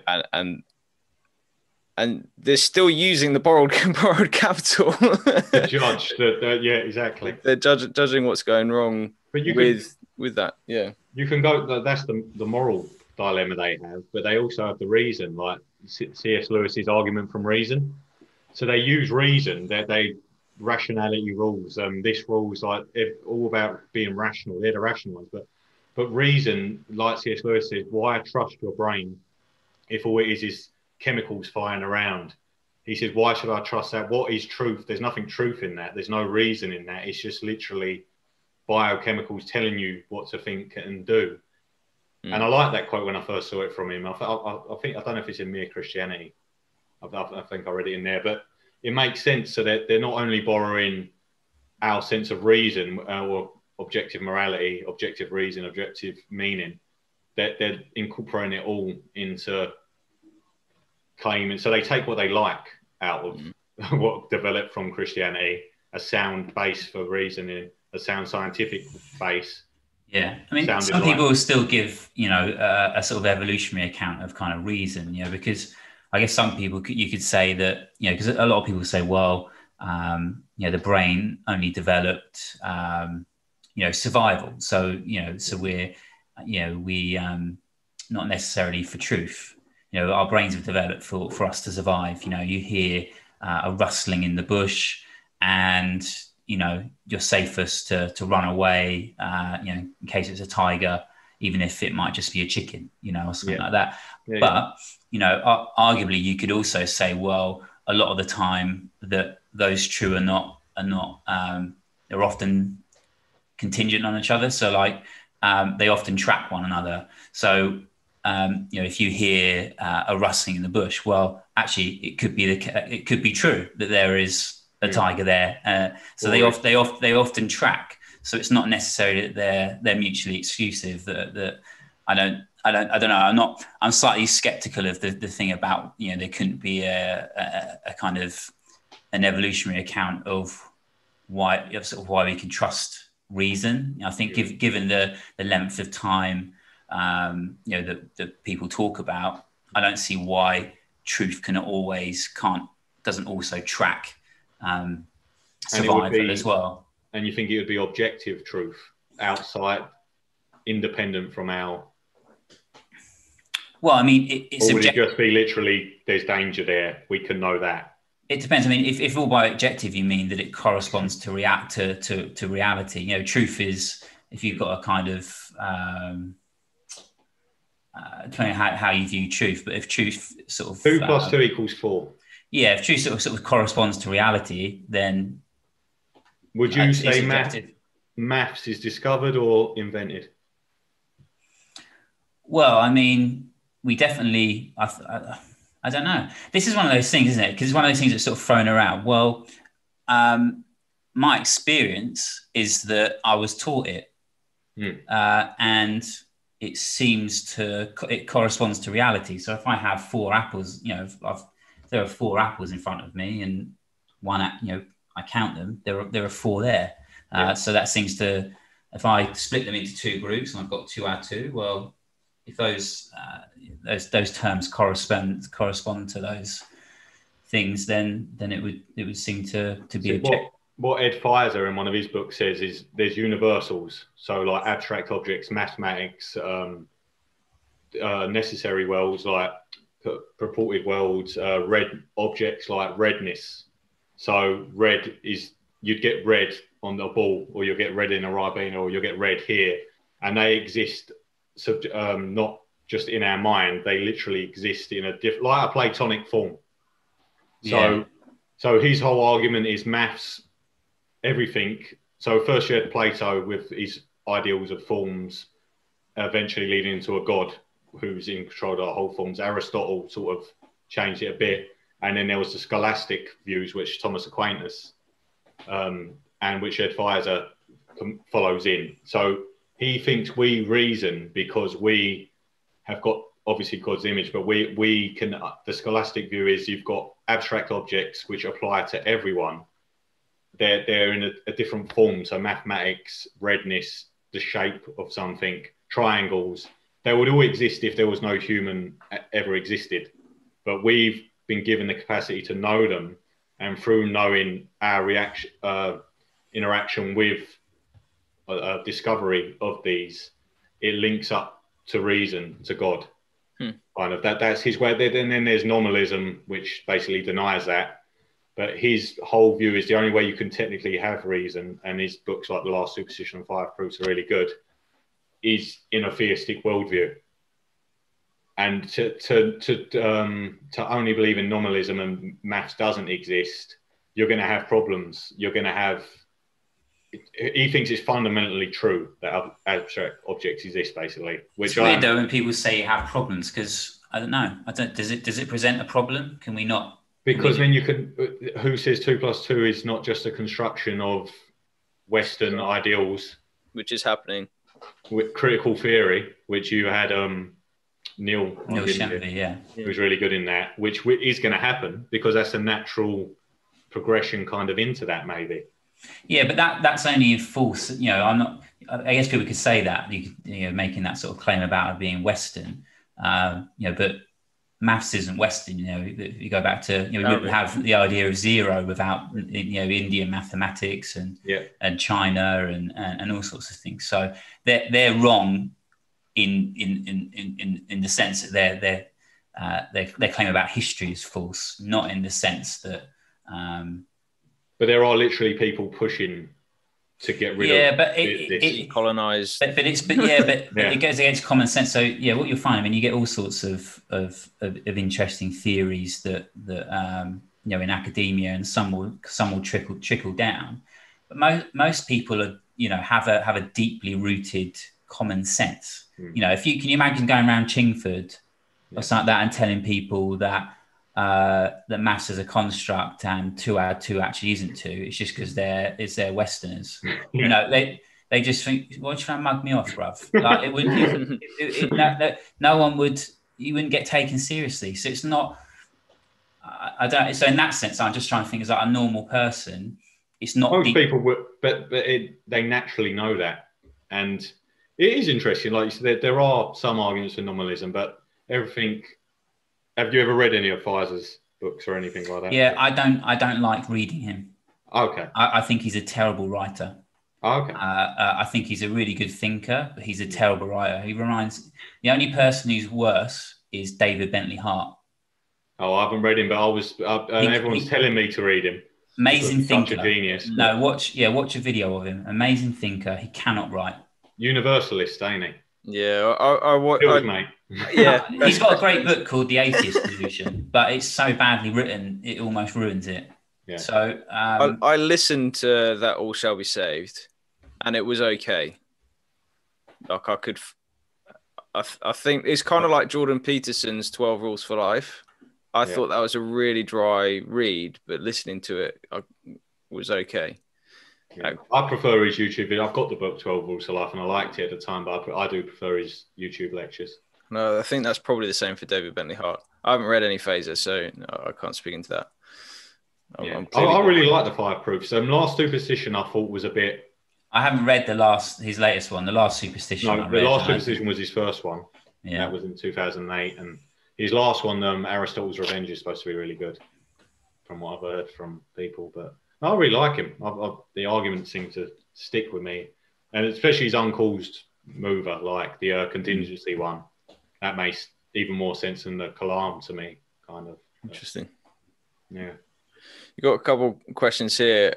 and they're still using the borrowed capital to judge exactly. They're judging what's going wrong with that. You can go. That's the moral dilemma they have, but they also have the reason, like C.S. Lewis's argument from reason. So they use reason. They rationality rules. This rules like all about being rational. They're the rational ones, but reason, like C.S. Lewis says, why trust your brain if all it is chemicals flying around? He says, why should I trust that? What is truth? There's nothing truth in that. There's no reason in that. It's just literally biochemicals telling you what to think and do. And I like that quote when I first saw it from him. I think I don't know if it's in Mere Christianity. I think I read it in there, but it makes sense. So that they're not only borrowing our sense of reason or objective morality, objective reason, objective meaning, that they're incorporating it all into claiming. So they take what they like out of what developed from Christianity a sound base for reasoning, a sound scientific base. Yeah, I mean, some people will still give, a sort of evolutionary account of kind of reason, because I guess some people you could say that, because a lot of people say, well, the brain only developed, survival. So, so we not necessarily for truth. Our brains have developed for us to survive. You hear a rustling in the bush, and you're safest to run away, in case it's a tiger, even if it might just be a chicken, or something like that. Yeah, but, arguably you could also say, well, a lot of the time that those two are not, they're often contingent on each other. So like, they often track one another. So, if you hear a rustling in the bush, well, actually it could be true that there is a tiger there. So they often track. So it's not necessarily that they're mutually exclusive. That I don't know. I'm slightly skeptical of the thing about, there couldn't be a kind of an evolutionary account of why we can trust reason. I think given the length of time that people talk about, I don't see why truth doesn't also track survival as well. And you think it would be objective truth, outside, independent from our... Well, I mean, it's... Or would it just be literally, there's danger there, we can know that? It depends. I mean, if all by objective you mean that it corresponds to reality, truth is, if you've got a kind of... depending on how you view truth, but if truth sort of... 2 + 2 = 4. Yeah, if truth sort of corresponds to reality, then... Would you say maths is discovered or invented? Well, I mean, we definitely... I don't know. This is one of those things, isn't it? Because it's one of those things that's sort of thrown around. Well, my experience is that I was taught it. And it corresponds to reality. So if I have 4 apples, if there are 4 apples in front of me and one, I count them, there are 4 there. So that seems to, if I split them into 2 groups and I've got 2 out of 2, well, if those terms correspond to those things, then it would seem to be objective. What Ed Pfizer in one of his books says is there's universals, so like abstract objects, mathematics, necessary worlds like purported worlds, red objects like redness. So red is, you'd get red on the ball, or you'll get red in a Ribena, or you'll get red here, and they exist not just in our mind, they literally exist in like a Platonic form. So his whole argument is maths, everything. So first you had Plato with his ideals of forms, eventually leading into a god who's in control of the whole forms. Aristotle sort of changed it a bit. And then there was the scholastic views, which Thomas Aquinas, and which Ed Pfizer follows in. So he thinks we reason because we have got, obviously, God's image, but we can, the scholastic view is you've got abstract objects which apply to everyone. They're in a different form. So mathematics, redness, the shape of something, triangles, they would all exist if there was no human ever existed. But we've been given the capacity to know them, and through knowing our interaction with discovery of these, it links up to reason, to God. Kind of that's his way. And then there's nominalism, which basically denies that. But his whole view is the only way you can technically have reason, and his books like The Last Superstition and 5 Proofs are really good, is in a theistic worldview. And to only believe in nominalism and maths doesn't exist, you're going to have problems. You're going to have... He thinks it's fundamentally true that abstract objects exist, basically. Which it's weird though when people say you have problems, because I don't know. Does it present a problem? Can we not? Because then you can. Who says 2 + 2 is not just a construction of Western ideals, which is happening with critical theory, which you had Neil Shanley, who's really good in that, which is going to happen because that's a natural progression kind of into that, maybe. Yeah, but that's only a false. I'm not. I guess people could say that, making that sort of claim about it being Western. But maths isn't Western. If you go back to, we wouldn't have the idea of zero without, Indian mathematics and China and all sorts of things. So they're wrong in the sense that their claim about history is false, not in the sense that. But there are literally people pushing to get rid of it colonize. But it goes against common sense. So what you'll find, you get all sorts of interesting theories that in academia, and some will trickle down. But most people are have a deeply rooted common sense. Can you imagine going around Chingford or something like that and telling people that that maths is a construct and 2 + 2 actually isn't 2. It's just because they're Westerners. They just think, "Why are you trying to mug me off, bruv?" Like it wouldn't. No one would. You wouldn't get taken seriously. So it's not. I don't. So in that sense, I'm just trying to think as like a normal person. It's not. Most people would, but they naturally know that, and it is interesting. Like you said, there are some arguments for nominalism, but everything. Have you ever read any of Pfizer's books or anything like that? Yeah, I don't like reading him. Okay. I think he's a terrible writer. Okay. I think he's a really good thinker, but he's a terrible writer. The only person who's worse is David Bentley Hart. Oh, I haven't read him, but everyone's telling me to read him. Amazing thinker. Such a genius. No, watch a video of him. Amazing thinker. He cannot write. Universalist, ain't he? Yeah, I mate. Yeah, he's got a great book called The Atheist Delusion, but it's so badly written it almost ruins it. Yeah. So I listened to that All Shall Be Saved, and it was okay. Like I think it's kind of like Jordan Peterson's 12 Rules for Life. I thought that was a really dry read, but listening to it was okay. Yeah. I prefer his YouTube video. I've got the book 12 Rules for Life, and I liked it at the time, but I do prefer his YouTube lectures. No, I think that's probably the same for David Bentley Hart. I haven't read any Phaser, so I can't speak into that. I really like the 5 Proofs. Last Superstition I thought was a bit... I haven't read his latest one, The Last Superstition. No, the Last Superstition was his first one. Yeah. That was in 2008. And his last one, Aristotle's Revenge, is supposed to be really good, from what I've heard from people. But I really like him. The arguments seem to stick with me. And especially his uncaused mover, like the contingency one. That makes even more sense than the Kalam to me, kind of. Interesting. Yeah. You got a couple questions here.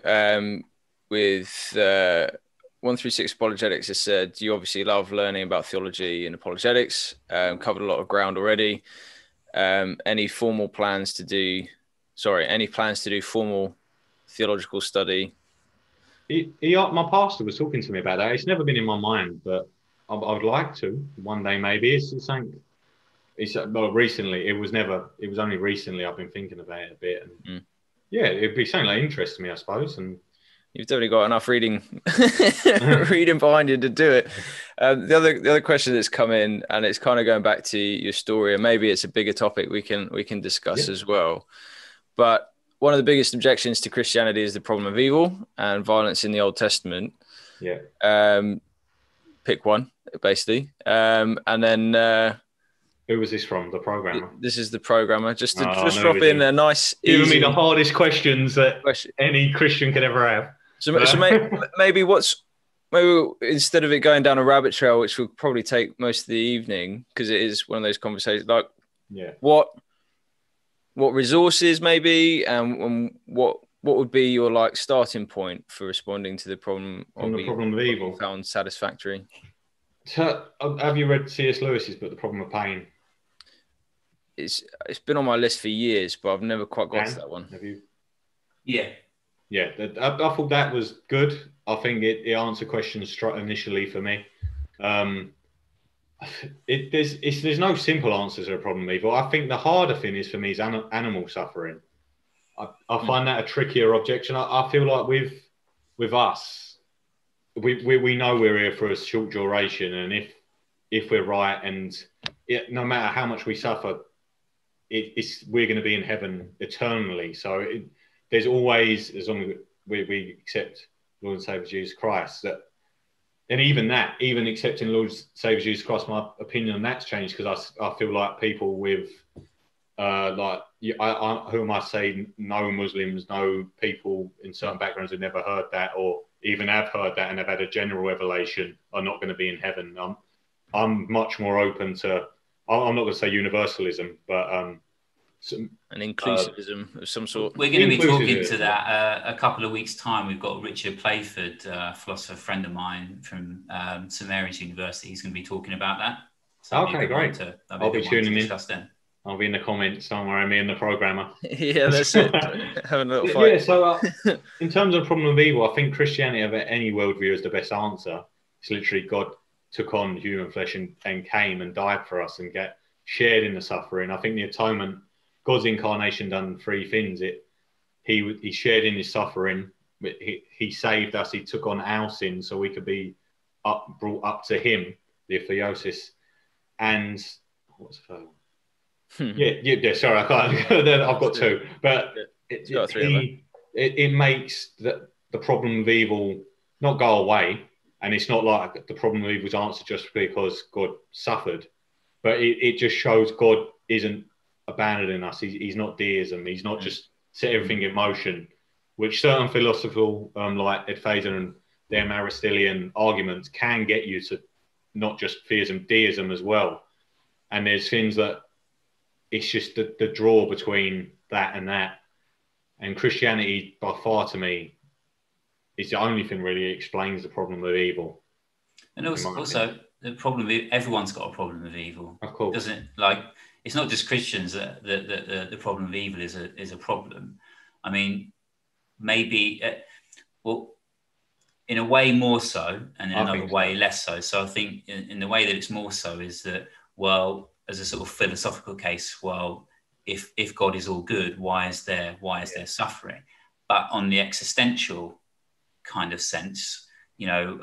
With 136 Apologetics has said, you obviously love learning about theology and apologetics. Covered a lot of ground already. Any plans to do formal theological study? My pastor was talking to me about that. It's never been in my mind, but I would like to one day. Maybe it's something. Recently, it was only recently I've been thinking about it a bit, and it'd be something that interests me, I suppose. And you've definitely got enough reading behind you to do it. The other question that's come in, and it's kind of going back to your story, and maybe it's a bigger topic we can discuss as well. But one of the biggest objections to Christianity is the problem of evil and violence in the Old Testament. Yeah. Pick one, basically, and then. Who was this from? The programmer. This is the programmer. Just drop in a nice. Giving me the hardest questions that any Christian could ever have. So maybe instead of it going down a rabbit trail, which will probably take most of the evening, because it is one of those conversations. Like, what resources maybe, and what would be your starting point for responding to the problem of evil found satisfactory? So, have you read C.S. Lewis's book, The Problem of Pain? It's been on my list for years, but I've never quite got to that one. Have you? Yeah. Yeah, I thought that was good. I think it answered questions initially for me. There's no simple answers to a problem of evil. I think the harder thing is for me is animal suffering. I find that a trickier objection. I feel like with us, we know we're here for a short duration, and if we're right, and no matter how much we suffer, we're going to be in heaven eternally. So there's always, as long as we accept Lord and Savior Jesus Christ. And even accepting Lord and Savior Jesus Christ, my opinion on that's changed, because I feel like people with who am I saying, no Muslims, no people in certain backgrounds who've never heard that, or even have heard that and have had a general revelation, are not going to be in heaven. I'm much more open to, I'm not going to say universalism, but an inclusivism of some sort. We're going to be talking to that a couple of weeks' time. We've got Richard Playford, a philosopher friend of mine from St Mary's University. He's going to be talking about that. So okay, great. I'll be tuning in. Then. I'll be in the comments somewhere, me and the programmer. Yeah, that's it. Having a little fight. Yeah, so in terms of the problem of evil, I think Christianity of any worldview is the best answer. It's literally God took on human flesh and came and died for us and shared in the suffering. I think the atonement, God's incarnation, done three things. He shared in his suffering. He saved us. He took on our sins so we could be brought up to him, the theosis. And what's the third one? Yeah. Sorry, I can't. I've got two, but it makes the problem of evil not go away, and it's not like the problem of evil is answered just because God suffered, but it just shows God isn't abandoning us. He's not deism. He's not just set everything in motion, which certain philosophical like Atheism and their Aristotelian arguments can get you to, not just theism, deism as well. And there's things that it's just the draw between that and that. And Christianity, by far to me, is the only thing really explains the problem of evil. And also the problem of everyone's got a problem of evil. Of course. Doesn't it's not just Christians that the problem of evil is a problem. I mean, maybe, in a way more so, and in another way less so. So I think in the way that it's more so is that, well, as a sort of philosophical case, well, if God is all good, why is there suffering? But on the existential kind of sense, you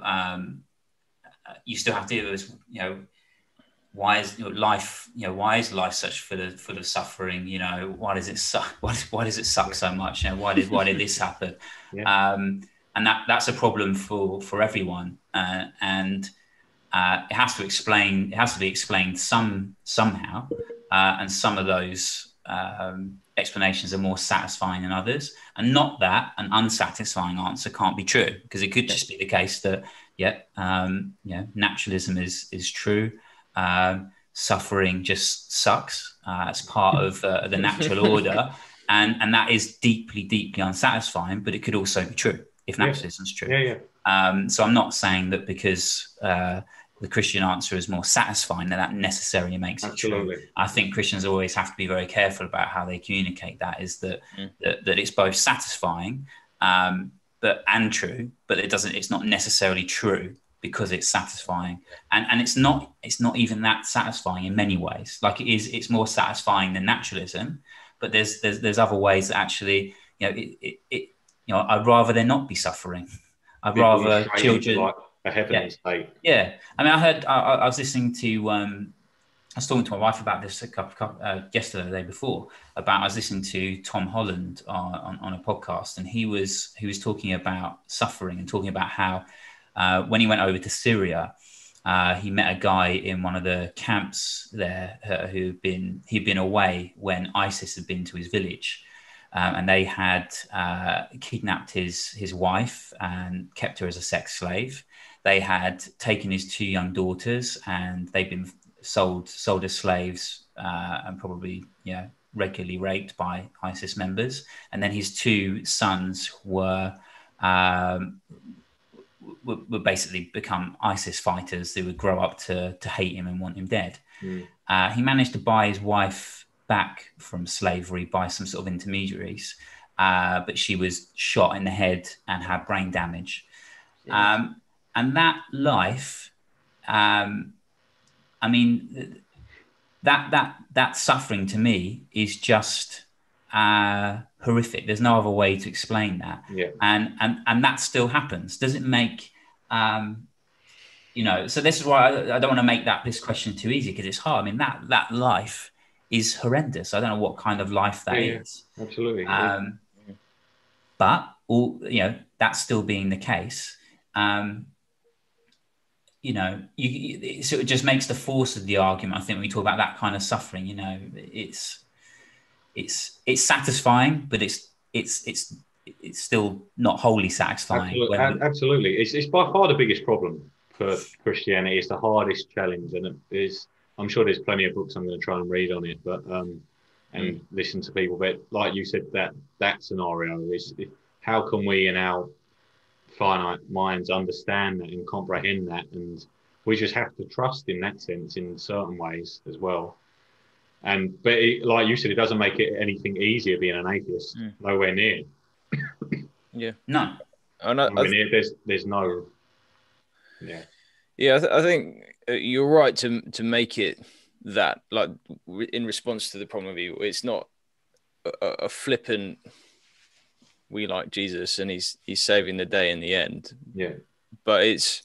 still have to, why is life such full of suffering? Why does it suck? Why does it suck so much? Why did this happen? And that's a problem for everyone, and it has to be explained somehow, and some of those explanations are more satisfying than others. And not that an unsatisfying answer can't be true, because it could just be the case that naturalism is true. Suffering just sucks. It's part of the natural order, and that is deeply, deeply unsatisfying. But it could also be true if naturalism is true. So I'm not saying that because the Christian answer is more satisfying that necessarily makes it true. I think Christians always have to be very careful about how they communicate that. Is that it's both satisfying, and true, but it's not necessarily true because it's satisfying, and it's not even that satisfying in many ways. Like it's more satisfying than naturalism, but there's other ways that actually, I'd rather there not be suffering. I'd rather children, like a heavenly state. Yeah, I mean, I was listening to I was talking to my wife about this yesterday, the day before. I was listening to Tom Holland on a podcast, and he was talking about suffering and talking about how when he went over to Syria, he met a guy in one of the camps there he'd been away when ISIS had been to his village, and they had kidnapped his wife and kept her as a sex slave. They had taken his two young daughters, and they'd been sold as slaves and probably regularly raped by ISIS members. And then his two sons were basically become ISIS fighters. They would grow up to hate him and want him dead. He managed to buy his wife back from slavery by some sort of intermediaries, but she was shot in the head and had brain damage. And that life, I mean, that suffering to me is just horrific. There's no other way to explain that. And that still happens. Does it make, so this is why I don't want to make this question too easy, because it's hard. I mean, that life is horrendous. I don't know what kind of life that is. Absolutely. But all, that's still being the case, so it just makes the force of the argument. I think when we talk about that kind of suffering, it's satisfying, but it's still not wholly satisfying. Absolutely. It's by far the biggest problem for Christianity. It's the hardest challenge, and I'm sure there's plenty of books I'm going to try and read on it, but and listen to people. But like you said, that scenario is, how can we in our finite minds understand that and comprehend that? And we just have to trust in that sense in certain ways as well. But like you said, it doesn't make it anything easier being an atheist. Nowhere near. Yeah. No. Nowhere near. There's no. Yeah. Yeah, I think you're right to make it that, like, in response to the problem of evil. It's not a flippant, we like Jesus and he's saving the day in the end. Yeah. But it's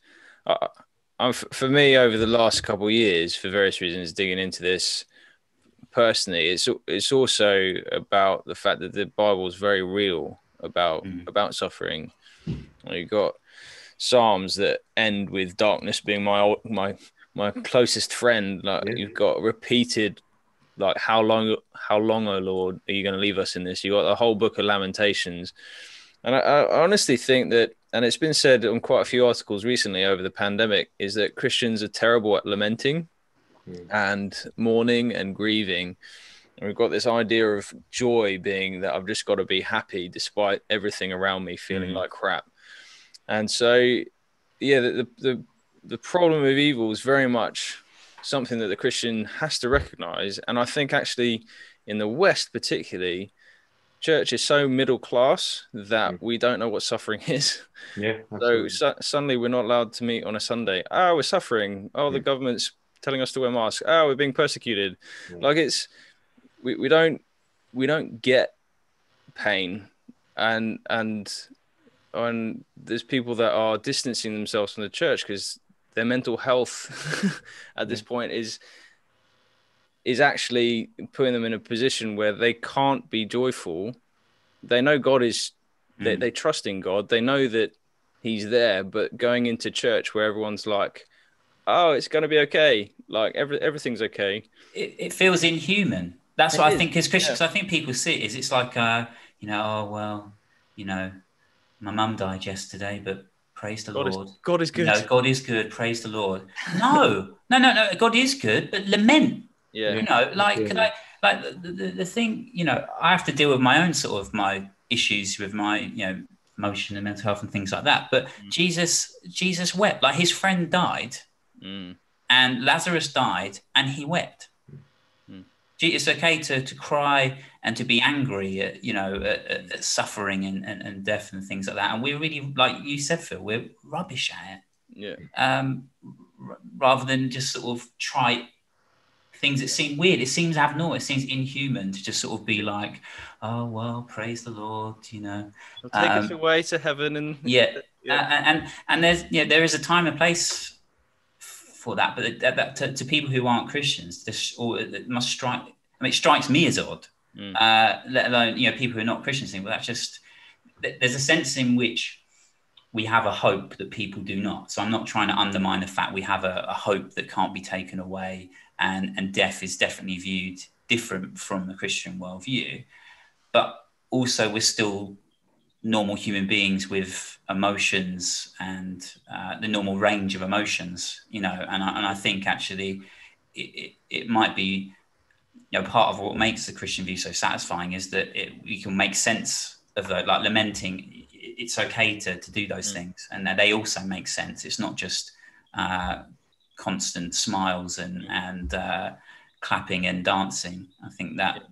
for me, over the last couple of years, for various reasons, digging into this personally, it's also about the fact that the Bible is very real about suffering. You've got Psalms that end with darkness being my closest friend. Like, you've got repeated, like, how long, O Lord, are you going to leave us in this? You got the whole book of Lamentations, and I honestly think that, and it's been said on quite a few articles recently over the pandemic, is that Christians are terrible at lamenting and mourning and grieving. And we've got this idea of joy being that I've just got to be happy despite everything around me feeling like crap. And so, yeah, the problem of evil is very much something that the Christian has to recognize. And I think actually in the West particularly, church is so middle class that we don't know what suffering is. Yeah, absolutely. So suddenly we're not allowed to meet on a Sunday. Oh, we're suffering. Oh, the government's telling us to wear masks. Oh, we're being persecuted. Yeah. Like, it's we don't get pain, and there's people that are distancing themselves from the church because their mental health at this point is actually putting them in a position where they can't be joyful. They know God is, they trust in God. They know that he's there, but going into church where everyone's like, oh, it's going to be okay. Like, everything's okay. It feels inhuman. That's what I think as Christians. I think people see it as, it's like, oh, well, my mum died yesterday, but praise the Lord. God is good. God is good. Praise the Lord. No. God is good, but lament. Yeah. The thing, I have to deal with my own sort of my issues with my, emotion and mental health and things like that. But Jesus wept. Like, his friend died, and Lazarus died, and he wept. It's okay to cry and to be angry at suffering and death and things like that. And we're really, like you said, Phil, we're rubbish at it. Yeah. Rather than just sort of try things that seem weird. It seems abnormal. It seems inhuman to just sort of be like, oh, well, praise the Lord, It'll take us away to heaven. And and there is a time and place for that, but that to people who aren't Christians, it must strike. I mean, it strikes me as odd. Let alone people who are not Christians think, well, that's just. There's a sense in which we have a hope that people do not. So I'm not trying to undermine the fact we have a hope that can't be taken away, and death is definitely viewed different from the Christian worldview, but also we're still normal human beings with emotions and the normal range of emotions, and I think actually it might be, part of what makes the Christian view so satisfying is that we can make sense of like lamenting. It's okay to do those things, and that they also make sense. It's not just constant smiles and clapping and dancing. I think that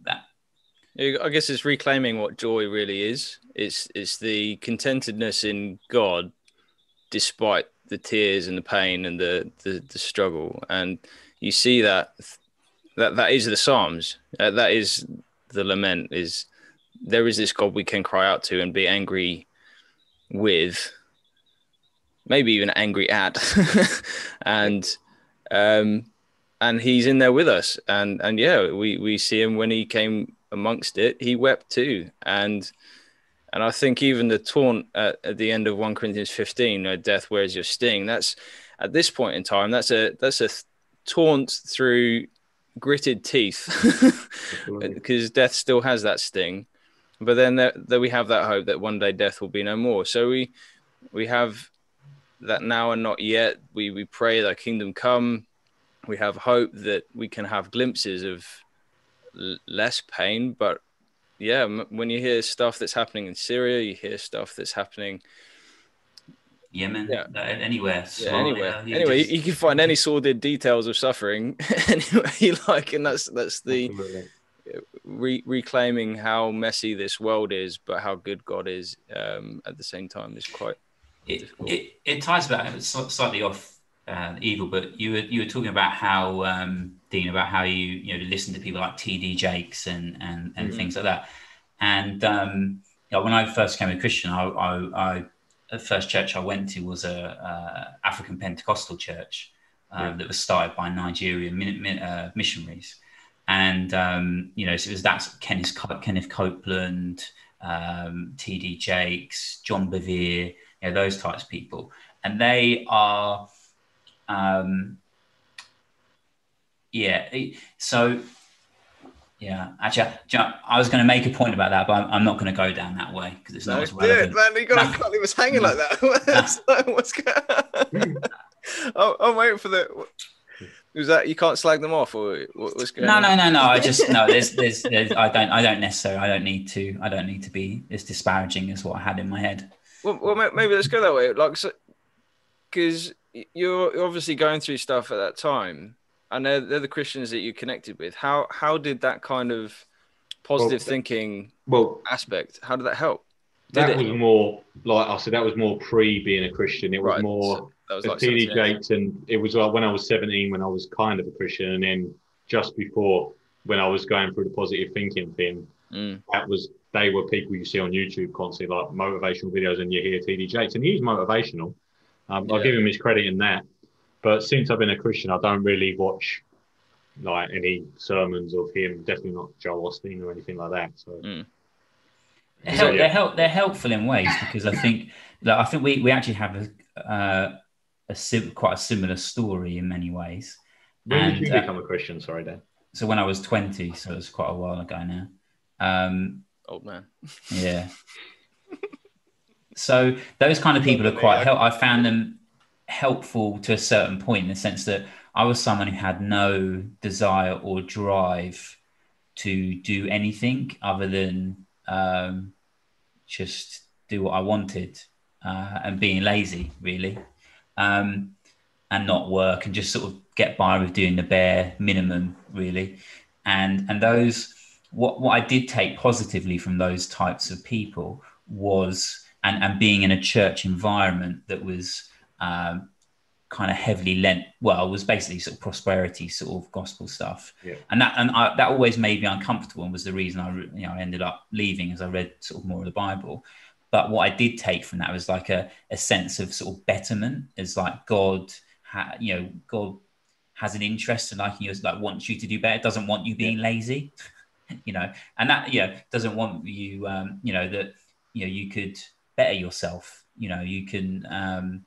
I guess it's reclaiming what joy really is. It's the contentedness in God despite the tears and the pain and the struggle. And you see that is the Psalms. That is the lament. Is there is this God we can cry out to and be angry with, maybe even angry at, and he's in there with us. And we see him when he came amongst it. He wept too, and And I think even the taunt at the end of 1 Corinthians 15, death, where's your sting? That's at this point in time, that's a taunt through gritted teeth, because death still has that sting. But then there we have that hope that one day death will be no more. So we have that now and not yet. We pray that kingdom come. We have hope that we can have glimpses of less pain, but yeah, when you hear stuff that's happening in Syria, you hear stuff that's happening Yemen, anywhere. Anywhere. You can find any sordid details of suffering anywhere you like, and that's the reclaiming how messy this world is, but how good God is at the same time is quite difficult. It ties back slightly off evil, but you were talking about how Dean, about how you listen to people like T.D. Jakes and things like that. And when I first became a Christian, I the first church I went to was a African Pentecostal church that was started by Nigerian missionaries, and so it was that Kenneth Copeland, T.D. Jakes, John Bevere, those types of people, and they are. Actually, I was going to make a point about that, but I'm not going to go down that way because it's not as relevant. Man, you can't leave us hanging like that. What's going on? I'm waiting for the. Was that you can't slag them off, or what's going on? No. I just There's. I don't necessarily. I don't need to be as disparaging as what I had in my head. Well, maybe let's go that way. Like, because you're obviously going through stuff at that time. And they're the Christians that you connected with. How did that kind of positive thinking aspect, how did that help? Was more, like I said, that was more pre being a Christian. It was more like T.D. Jakes, and it was like when I was 17, when I was kind of a Christian, and then just before when I was going through the positive thinking thing, they were people you see on YouTube constantly, like motivational videos, and you hear T.D. Jakes, and he's motivational. I'll give him his credit in that. But since I've been a Christian, I don't really watch like any sermons of him. Definitely not Joel Osteen or anything like that. So they're helpful in ways, because I think we actually have quite a similar story in many ways. When did you become a Christian? Sorry, Dan. So when I was 20, so it's quite a while ago now. Old man. Yeah. So those kind of people are quite I found them helpful to a certain point, in the sense that I was someone who had no desire or drive to do anything other than just do what I wanted, and being lazy, really, and not work, and just sort of get by with doing the bare minimum, really. And those what I did take positively from those types of people was and being in a church environment that was kind of heavily lent. Well, it was basically sort of prosperity, sort of gospel stuff, and that always made me uncomfortable, and was the reason I ended up leaving, as I read sort of more of the Bible. But what I did take from that was like a sense of sort of betterment, as like God has an interest in liking you, like wants you to do better, doesn't want you being lazy, and that doesn't want you that you could better yourself, you can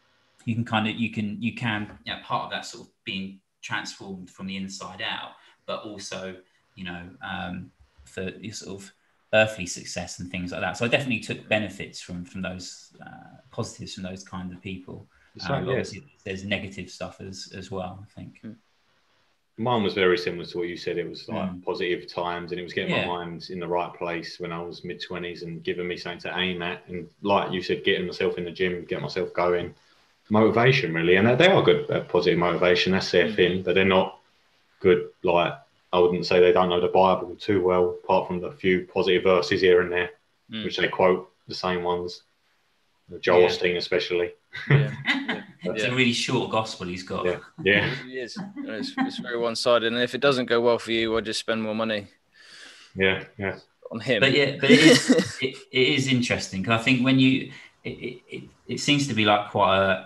part of that sort of being transformed from the inside out, but also for your sort of earthly success and things like that. So I definitely took benefits from those positives from those kind of people. Obviously there's negative stuff as well, I think. Mine was very similar to what you said. It was like positive times, and it was getting my mind in the right place when I was mid-20s, and giving me something to aim at, and like you said, getting myself in the gym, getting myself going. Motivation, really. And they are good at positive motivation, that's their thing, but they're not good, like, I wouldn't say they don't know the Bible too well, apart from the few positive verses here and there, which they quote the same ones, Joel Osteen especially. It's a really short gospel he's got. Yeah. It is. It's very one-sided, and if it doesn't go well for you, I'll just spend more money on him. But it is interesting, because I think when you it seems to be like quite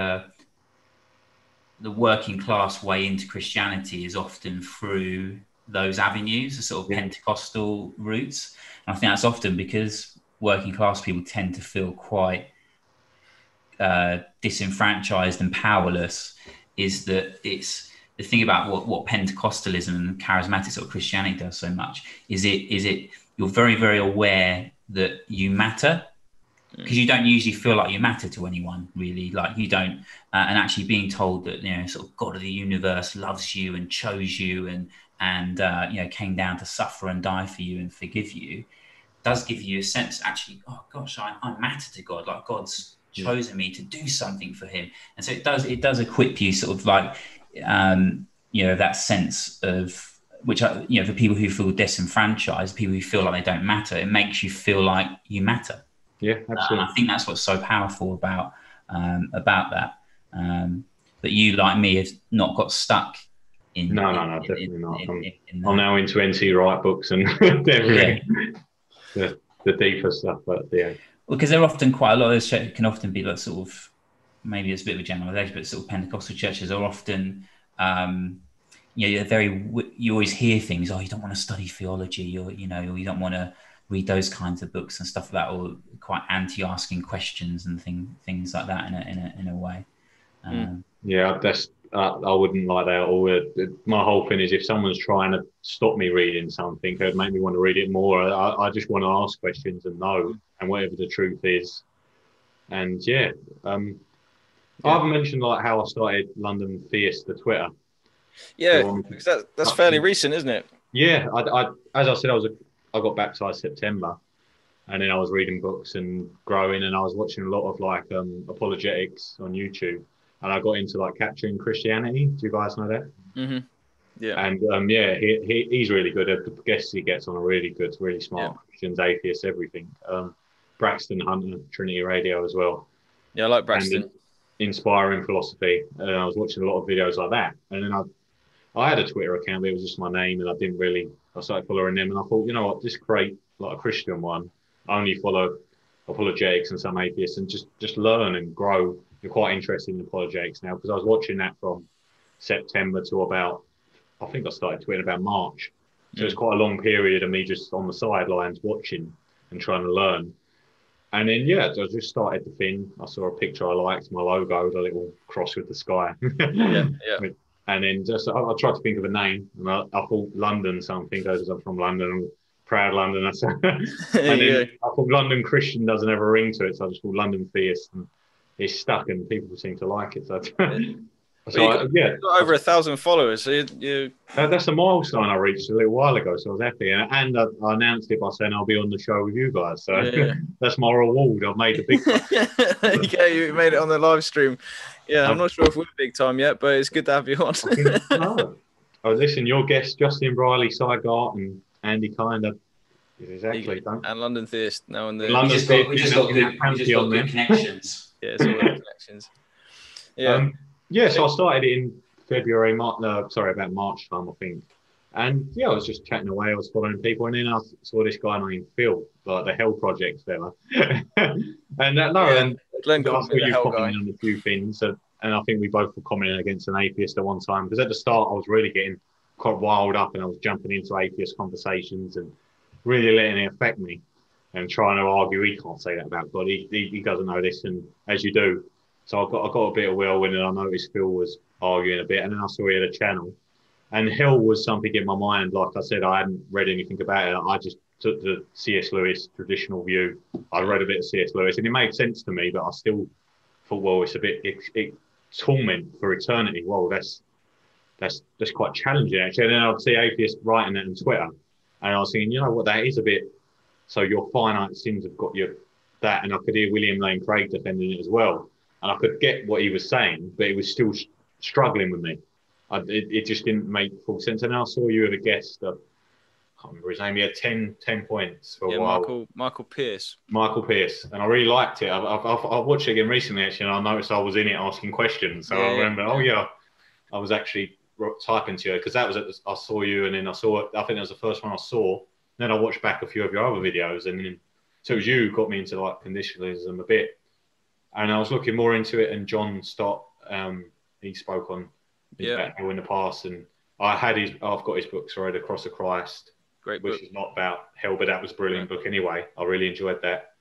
the working class way into Christianity is often through those avenues, the sort of Pentecostal routes. And I think that's often because working class people tend to feel quite disenfranchised and powerless is that it's the thing about what Pentecostalism and charismatic sort of Christianity does so much is it you're very, very aware that you matter, because you don't usually feel like you matter to anyone, really. Like you don't, and actually being told that, you know, sort of God of the universe loves you and chose you and you know, came down to suffer and die for you and forgive you, does give you a sense, actually, oh gosh, I matter to God. Like God's chosen me to do something for him. And so it does equip you sort of like, you know, that sense of, which, you know, for people who feel disenfranchised, people who feel like they don't matter, it makes you feel like you matter. Yeah, absolutely. And I think that's what's so powerful about that. But you, like me, have not got stuck in. No, definitely not. I'm now into N.T. Wright books and everything, the deeper stuff. But yeah, well, because they're often quite a lot of those churches can often be like sort of, maybe it's a bit of a generalization, but sort of Pentecostal churches are often. You know, you always hear things. Oh, you don't want to study theology, or you know, or you don't want to read those kinds of books and stuff like that, or quite anti-asking questions and things like that in a way. Yeah, that's I wouldn't like that. Or my whole thing is, if someone's trying to stop me reading something, it would make me want to read it more. I just want to ask questions and know, and whatever the truth is. And I haven't mentioned like how I started London Theist, the Twitter. Yeah, because that's fairly recent, isn't it? Yeah, I as I said, I got baptized September, and then I was reading books and growing, and I was watching a lot of like apologetics on YouTube, and I got into like capturing Christianity. Do you guys know that? Mm-hmm. Yeah. And he's really good. The guests he gets on are really good, really smart Christians, atheists, everything. Braxton Hunter, Trinity Radio as well. Yeah, I like Braxton. And inspiring philosophy. I was watching a lot of videos like that, and then I had a Twitter account, but it was just my name, and I started following them, and I thought, you know what, just create like a Christian one. I only follow apologetics and some atheists, and just learn and grow. You're quite interested in apologetics now, because I was watching that from September to about, I think I started tweeting about March. So it's quite a long period of me just on the sidelines watching and trying to learn. And then, I just started the thing. I saw a picture I liked, my logo, the little cross with the sky. Yeah. And then I tried to think of a name, and I thought London something, because I'm from London, I'm proud Londoner. And then I thought London Christian doesn't have a ring to it, so I just called London Theist, and it's stuck, and people seem to like it. So, you got over 1,000 followers. So that's a milestone I reached a little while ago, so I was happy. And I announced it by saying I'll be on the show with you guys. So that's my reward. I've made the big time. Okay, you made it on the live stream. Yeah, I'm not sure if we're big time yet, but it's good to have you on. Oh, listen, your guests, Justin Briley, Sygart, and Andy Kinder. Exactly. And London Theist now and then. We just got good connections. Yeah, it's all good connections. Yeah. So I started it in about March time, I think. And I was just chatting away. I was following people, and then I saw this guy named Phil, like the Hell Project fella. and Glenn I saw you commenting on a few things, and I think we both were commenting against an atheist at one time, because at the start I was really getting quite wild up, and I was jumping into atheist conversations and really letting it affect me and trying to argue he can't say that about God. He doesn't know this, and as you do. So I got a bit of whirlwind, and I noticed Phil was arguing a bit, and then I saw he had a channel. And hell was something in my mind. Like I said, I hadn't read anything about it. I just took the C.S. Lewis traditional view. I read a bit of C.S. Lewis, and it made sense to me, but I still thought, well, it's a bit torment for eternity. Well, that's quite challenging, actually. And then I'd see atheists writing that on Twitter, and I was thinking, you know what, that is a bit. So your finite sins have got you that, and I could hear William Lane Craig defending it as well, and I could get what he was saying, but it was still struggling with me. It just didn't make full sense. And I saw you had a guest, I can't remember his name, he had 10 points for a while. Michael Pierce. Michael Pierce. And I really liked it. I've watched it again recently, actually, and I noticed I was in it asking questions. So I remember, I was actually typing to you, because that was I saw you, and then I think that was the first one I saw. Then I watched back a few of your other videos, and then so it was you who got me into like conditionalism a bit. And I was looking more into it, and John Stott, he spoke on about hell in the past, and I've got his books already, The Cross of Christ, great which book. is not about hell, but that was a brilliant book anyway. I really enjoyed that.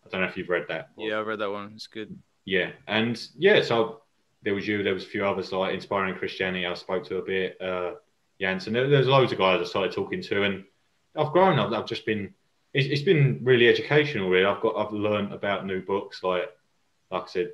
I don't know if you've read that. Yeah, I read that one. It's good. Yeah, and yeah, so there was you. There was a few others like Inspiring Christianity. I spoke to a bit. Jansen. There's loads of guys I started talking to, and I've grown up. I've just been. It's been really educational. Really, I've learned about new books like I said,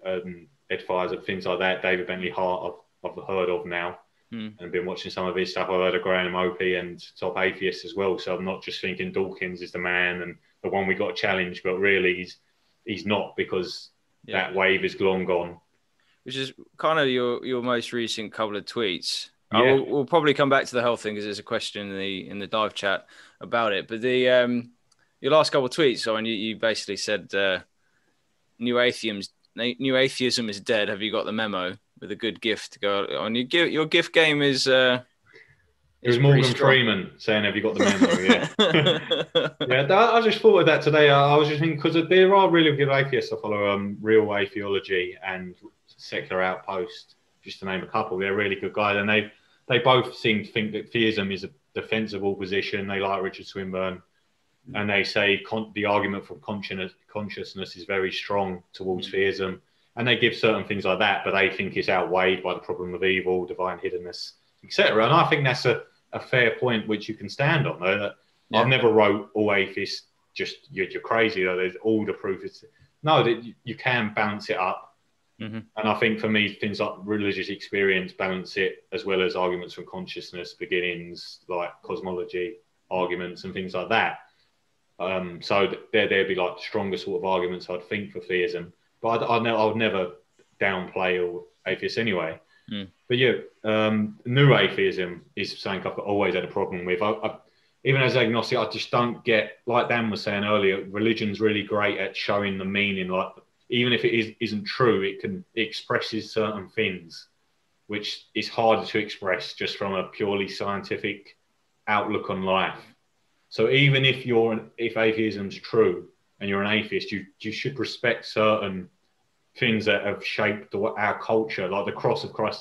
Ed things like that. David Bentley Hart, I've heard of now, and been watching some of his stuff. I've heard of Graham Opie and Top Atheists as well. So I'm not just thinking Dawkins is the man and the one we got to challenge, but really he's not, because that wave is long gone. Which is kind of your most recent couple of tweets. Yeah. We'll probably come back to the health thing because there's a question in the dive chat about it. But your last couple of tweets, on you basically said new atheism is dead. Have you got the memo? With a good gift to go on. Your gift game is. It was Morgan Freeman saying, "Have you got the memo?" Yeah, yeah. I just thought of that today. I was just thinking, because there are really good atheists. I follow Real Atheology and Secular Outpost, just to name a couple. They're really good guys, and they both seem to think that theism is a defensible position. They like Richard Swinburne, and they say the argument from consciousness is very strong towards theism. And they give certain things like that, but they think it's outweighed by the problem of evil, divine hiddenness, etc. And I think that's a fair point which you can stand on. Though I've never wrote all atheists just you're crazy. Though there's all the proof. That you can balance it up. Mm-hmm. And I think for me, things like religious experience balance it, as well as arguments from consciousness, beginnings like cosmology arguments and things like that. So there'd be like the stronger sort of arguments I'd think for theism. But I would never downplay all atheists anyway. But new atheism is something I've always had a problem with. Even as agnostic, I just don't get, like Dan was saying earlier, religion's really great at showing the meaning. Like, even if it isn't true, it expresses certain things, which is harder to express just from a purely scientific outlook on life. So even if atheism's true and you're an atheist, you should respect certain things that have shaped our culture, like the cross of Christ,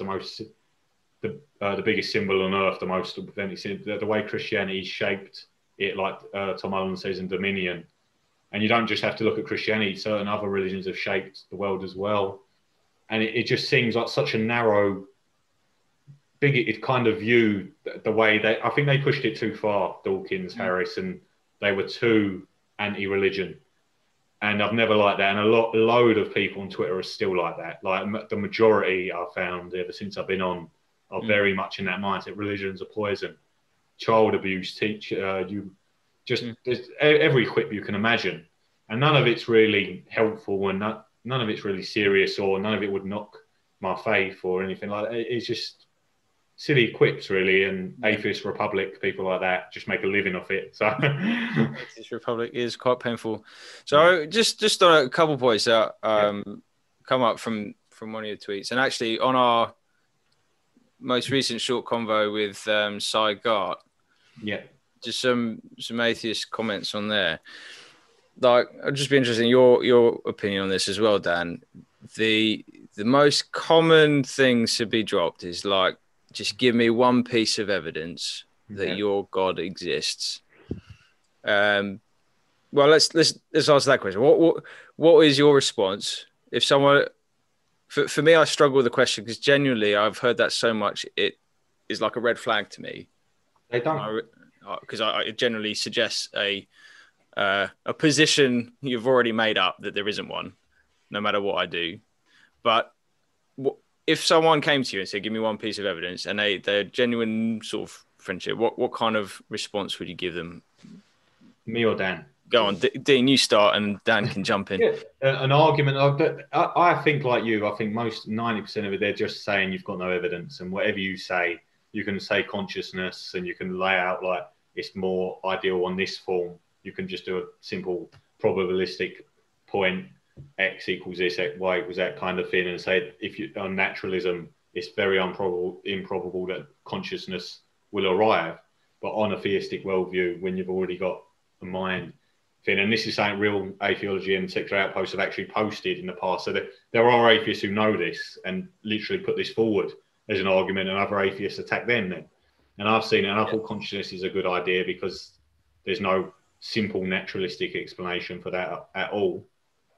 the biggest symbol on earth, the most authentic, the way Christianity shaped it, like Tom Allen says in Dominion. And you don't just have to look at Christianity; certain other religions have shaped the world as well. And it just seems like such a narrow, bigoted kind of view. The way I think they pushed it too far, Dawkins, Harris, and they were too anti-religion. And I've never liked that. And a load of people on Twitter are still like that. Like the majority I've found ever since I've been on are very much in that mindset. Religion's a poison. Child abuse, there's every quip you can imagine. And none of it's really helpful, and none of it's really serious, or none of it would knock my faith or anything like that. It's just silly quips, really. And Atheist Republic, people like that, just make a living off it. So Atheist Republic is quite painful. So just on a couple points that come up from one of your tweets, and actually on our most recent short convo with Cy Gart, just some atheist comments on there. Like, I'd just be interested in your opinion on this as well, Dan. The most common things to be dropped is like, just give me one piece of evidence that your God exists. Well, let's answer that question. What is your response if someone? For me, I struggle with the question because genuinely, I've heard that so much, it is like a red flag to me. They don't, because I generally suggest a position you've already made up that there isn't one, no matter what I do. But if someone came to you and said, "Give me one piece of evidence," and they're genuine sort of friendship, what kind of response would you give them? Me or Dan? Go on, Dean, you start, and Dan can jump in. An argument. I think like you. I think most 90% of it, they're just saying you've got no evidence, and whatever you say, you can say consciousness, and you can lay out like it's more ideal on this form. You can just do a simple probabilistic point, X equals this, Y equals that kind of thing, and say on naturalism, it's very improbable that consciousness will arrive. But on a theistic worldview, when you've already got a mind thing, and this is something Real Atheology and Secular Outpost have actually posted in the past, so that there are atheists who know this and literally put this forward as an argument, and other atheists attack them then. And I've seen it, and I thought consciousness is a good idea because there's no simple naturalistic explanation for that at all.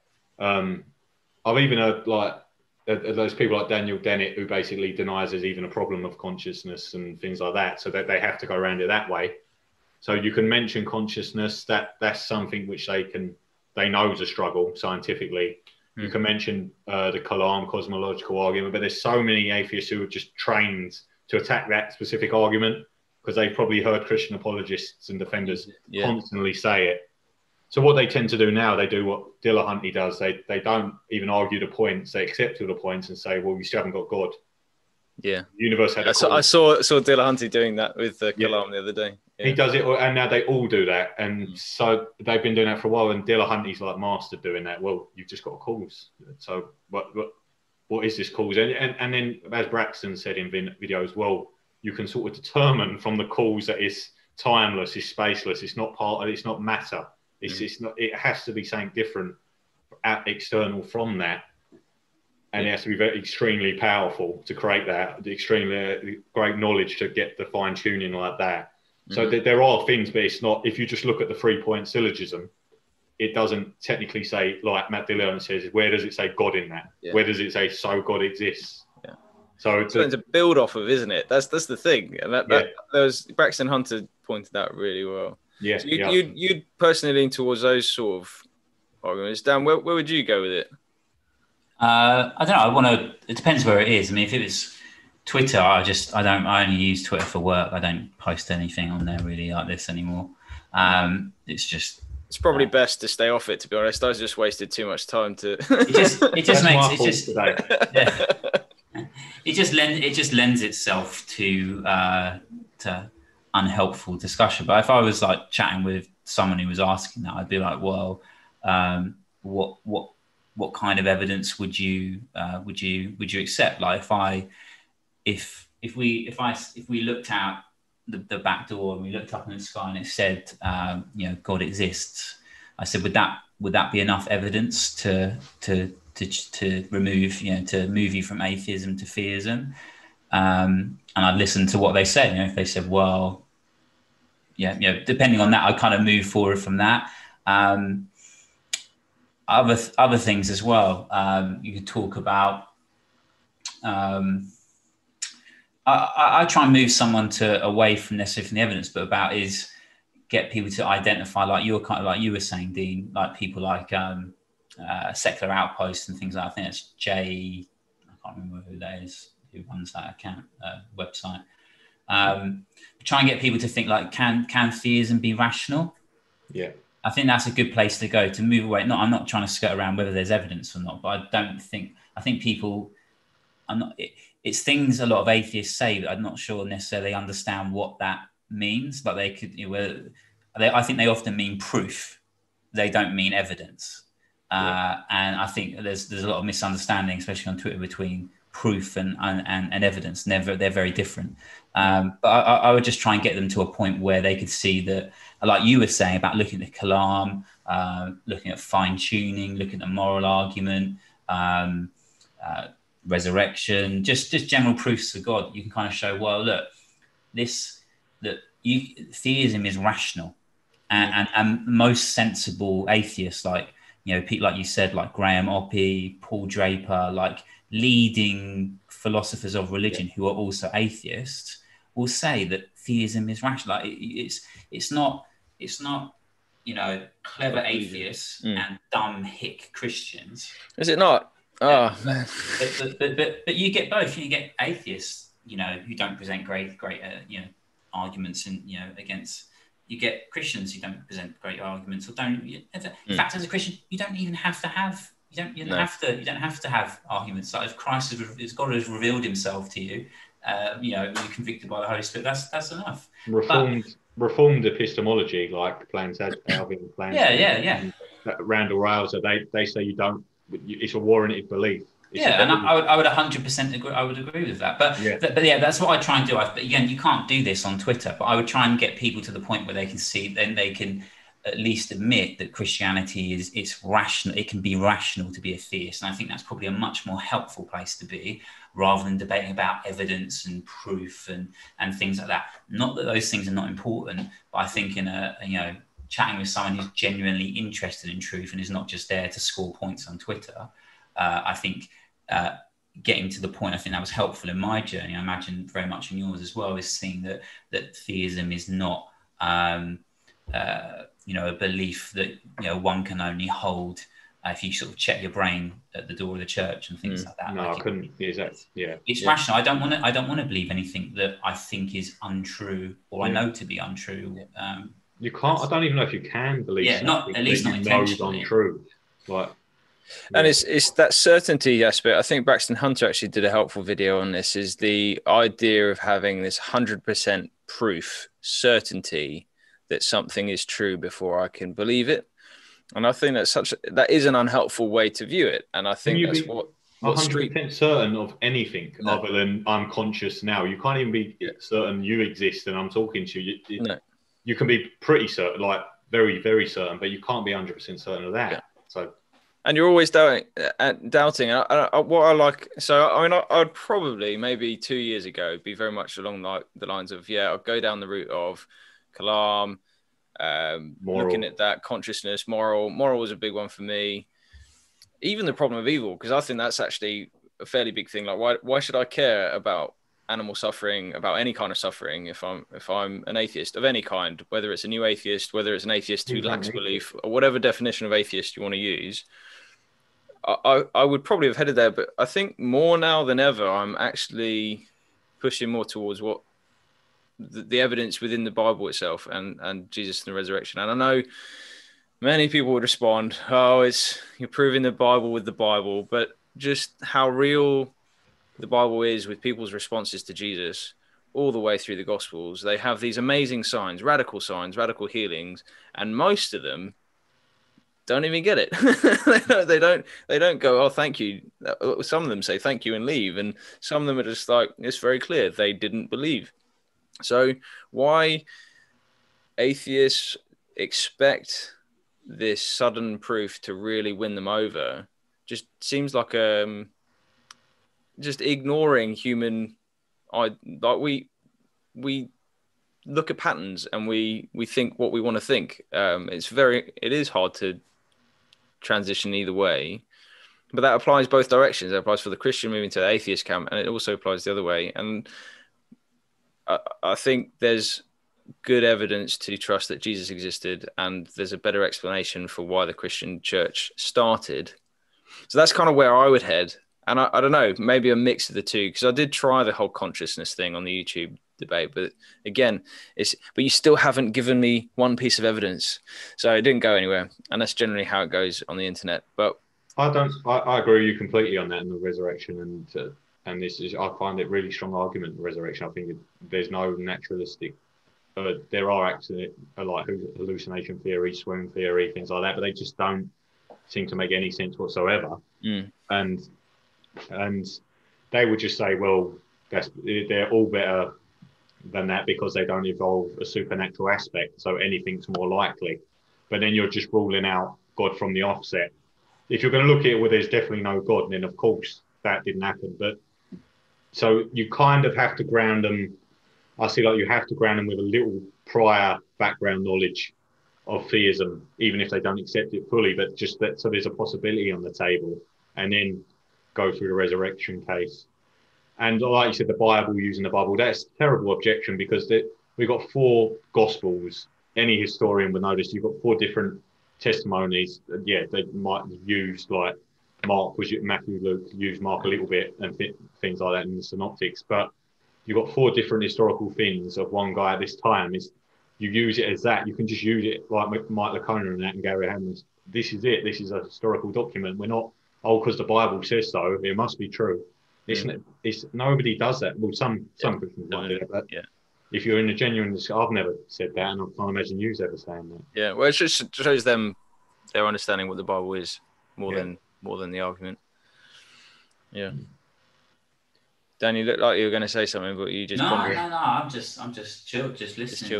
I've even heard like those people like Daniel Dennett who basically denies there's even a problem of consciousness and things like that, so that they have to go around it that way. So you can mention consciousness, that's something which they know is a struggle scientifically. You can mention the Kalam cosmological argument, but there's so many atheists who are just trained to attack that specific argument because they've probably heard Christian apologists and defenders constantly say it. So what they tend to do now, they do what Dillahunty does. They don't even argue the points. They accept all the points and say, well, you still haven't got God. Yeah. The universe had a cause. I saw Dillahunty doing that with Kalam the other day. Yeah. He does it, and now they all do that. And so they've been doing that for a while, and Dillahunty's like mastered doing that. Well, you've just got a cause. So what is this cause? And then, as Braxton said in videos, well, you can sort of determine from the cause that it's timeless, it's spaceless, it's not matter. It's not. It has to be something different, external from that, and it has to be extremely powerful to create that. The extremely great knowledge to get the fine tuning like that. So there are things, but it's not. If you just look at the 3-point syllogism, it doesn't technically say, like Matt Dillon says, where does it say God in that? Yeah. Where does it say so God exists? Yeah. So it's something to build off of, isn't it? That's the thing, and that there was Braxton Hunter pointed out really well. Yeah, so you'd personally lean towards those sort of arguments. Dan, where would you go with it? I don't know. It depends where it is. I mean, if it was Twitter, I only use Twitter for work. I don't post anything on there really like this anymore. It's probably best to stay off it, to be honest. I just wasted too much time to. It just lends itself to unhelpful discussion. But if I was like chatting with someone who was asking that, I'd be like, well, what kind of evidence would you accept? Like if we looked out the back door and we looked up in the sky and it said God exists, I said, would that be enough evidence to remove, to move you from atheism to theism? And I'd listen to what they said. If they said, well, depending on that, I'd kind of move forward from that. Other things as well. You could talk about. I try and move someone away from necessarily from the evidence, but get people to identify, like you were saying, Dean, like people like Secular Outpost and things like that. I think that's Jay. I can't remember who that is. Who runs that account website? Try and get people to think like, can theism be rational? Yeah, I think that's a good place to go, to move away. I'm not trying to skirt around whether there's evidence or not, but I think people. It's things a lot of atheists say, but I'm not sure necessarily understand what that means. But they could. I think they often mean proof. They don't mean evidence. And I think there's a lot of misunderstanding, especially on Twitter, between proof and evidence. They're very different. But I would just try and get them to a point where they could see that, like you were saying about looking at the Kalam, looking at fine tuning, looking at the moral argument, resurrection, just general proofs of God. You can kind of show, well, look, theism is rational, and most sensible atheists, like people like you said, like Graham Oppy, Paul Draper, like leading philosophers of religion who are also atheists, will say that theism is rational. Like it's not clever atheists and dumb hick Christians. Is it not? Oh man! But you get both. You get atheists, who don't present great arguments against. You get Christians who don't present great arguments, or don't. In fact, as a Christian, you don't even have to have. You don't have to have arguments. Like if God has revealed Himself to you, you're convicted by the Holy Spirit. That's enough. Reformed epistemology, like Alvin Plans. Yeah. Randall Rauser, they say you don't. It's a warranted belief. And I would 100% agree. I would agree with that. But that's what I try and do. But again, you can't do this on Twitter. But I would try and get people to the point where they can see, then they can at least admit that Christianity it's rational. It can be rational to be a theist, and I think that's probably a much more helpful place to be, rather than debating about evidence and proof and things like that. Not that those things are not important, but I think in a chatting with someone who's genuinely interested in truth and is not just there to score points on Twitter. I think getting to the point, I think that was helpful in my journey. I imagine very much in yours as well, is seeing that theism is not, a belief that one can only hold if you sort of check your brain at the door of the church and things like that. No, I couldn't. It's rational. I don't want to believe anything that I think is untrue or I know to be untrue. You can't. I don't even know if you can believe. Not at least not intentionally. Untrue. Like. And it's that certainty aspect. I think Braxton Hunter actually did a helpful video on this, is the idea of having this 100% proof, certainty that something is true before I can believe it. And I think that is an unhelpful way to view it. And I think that's what 100% certain of anything other than I'm conscious now. You can't even be certain you exist and I'm talking to you. You can be pretty certain, like very, very certain, but you can't be 100% certain of that. Yeah. And you're always doubting. What I like, I'd probably maybe 2 years ago be very much along the lines of, I'll go down the route of Kalam, looking at that consciousness, moral was a big one for me. Even the problem of evil, because I think that's actually a fairly big thing. Like, why should I care about animal suffering, about any kind of suffering, if I'm an atheist of any kind, whether it's a new atheist, whether it's an atheist who lacks belief, or whatever definition of atheist you want to use. I would probably have headed there, but I think more now than ever, I'm actually pushing more towards what the evidence within the Bible itself and Jesus and the resurrection. And I know many people would respond, you're proving the Bible with the Bible, but just how real the Bible is with people's responses to Jesus all the way through the Gospels. They have these amazing signs, radical healings, and most of them don't even get it. they don't go, oh, thank you. Some of them say thank you and leave, and some of them are just like, it's very clear they didn't believe. So why atheists expect this sudden proof to really win them over just seems like just ignoring human. We look at patterns and we think what we want to think. It is hard to transition either way, but that applies both directions. It applies for the Christian moving to the atheist camp, and it also applies the other way. And I think there's good evidence to trust that Jesus existed, and there's a better explanation for why the Christian church started. So that's kind of where I would head. And I don't know, maybe a mix of the two, because I did try the whole consciousness thing on the YouTube debate, but again, but you still haven't given me one piece of evidence, so it didn't go anywhere. And that's generally how it goes on the internet. But I agree with you completely on that, and the resurrection, and this is, I find it really strong argument, the resurrection. I think there's no naturalistic. There are actually like hallucination theory, swoon theory, things like that, but they just don't seem to make any sense whatsoever. And they would just say, well, they're all better than that because they don't involve a supernatural aspect, so anything's more likely. But then you're just ruling out God from the offset. If you're going to look at it where there's definitely no God, then of course that didn't happen. But so you kind of have to ground them. I see, like, you have to ground them with a little prior background knowledge of theism, even if they don't accept it fully, but just that, so there's a possibility on the table, and then go through the resurrection case. And like you said, the Bible, using the Bible, that's a terrible objection, because we've got 4 Gospels. Any historian would notice you've got 4 different testimonies. Yeah, they might use, like, Matthew, Luke, use Mark a little bit, and things like that in the synoptics. But you've got 4 different historical things of one guy at this time. You use it as that. You can just use it like Mike Lacona and that, and Gary Hammonds. This is it. This is a historical document. We're not, because the Bible says so, it must be true. It's nobody does that. Well, some Christians might do that, but if you're in a genuine, I've never said that, and I can't imagine you've ever saying that. Yeah, well, it just shows them their understanding what the Bible is more than the argument. Yeah. Dan, you look like you were going to say something, but you just no. I'm just chilled, just listening.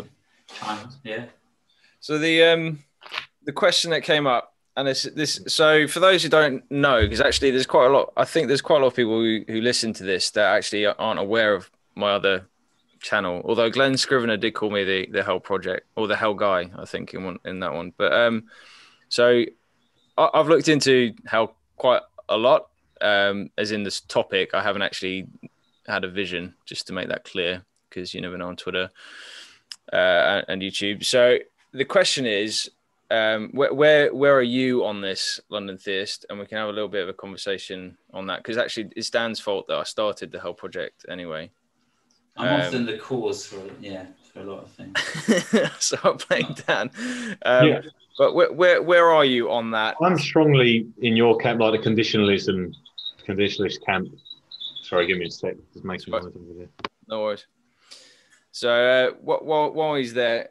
So the question that came up, and this. So for those who don't know, because actually there's quite a lot. I think there's quite a lot of people who listen to this that actually aren't aware of my other channel. Although Glenn Scrivener did call me the Hell Project, or the Hell Guy, I think in that one. But so I've looked into hell quite a lot. As in this topic, I haven't actually had a vision, just to make that clear, because you never know on Twitter and YouTube. So the question is, where are you on this, London Theist? And we can have a little bit of a conversation on that, because actually it's Dan's fault that I started the Hell Project anyway. I'm often the cause for a lot of things. So I'm playing Dan. But where are you on that? I'm strongly in your camp, like the conditionalist camp. Sorry, give me a sec. Just make some noise over there. No worries. So while he's there,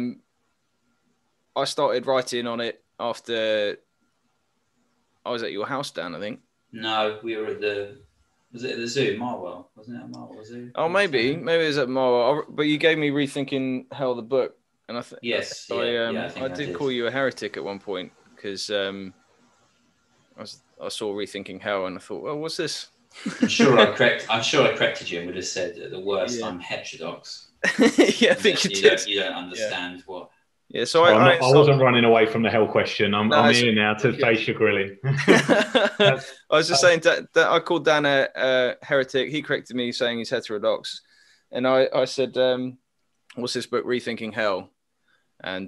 I started writing on it after I was at your house, Dan, I think. No, we were at was it at the zoo, Marwell? Wasn't it at Marwell Zoo? Oh, maybe it was at Marwell. But you gave me Rethinking Hell, the book. And yes, I did call you a heretic at one point, because I saw Rethinking Hell and I thought, well, what's this? I'm sure I corrected you and would have said at the worst, I'm heterodox. Yeah, I think you did. You don't understand what. Yeah, so I wasn't running away from the hell question. I'm here now to face your grilling. I was just saying that I called Dan a heretic. He corrected me saying he's heterodox, and I said, "What's this book, Rethinking Hell?" And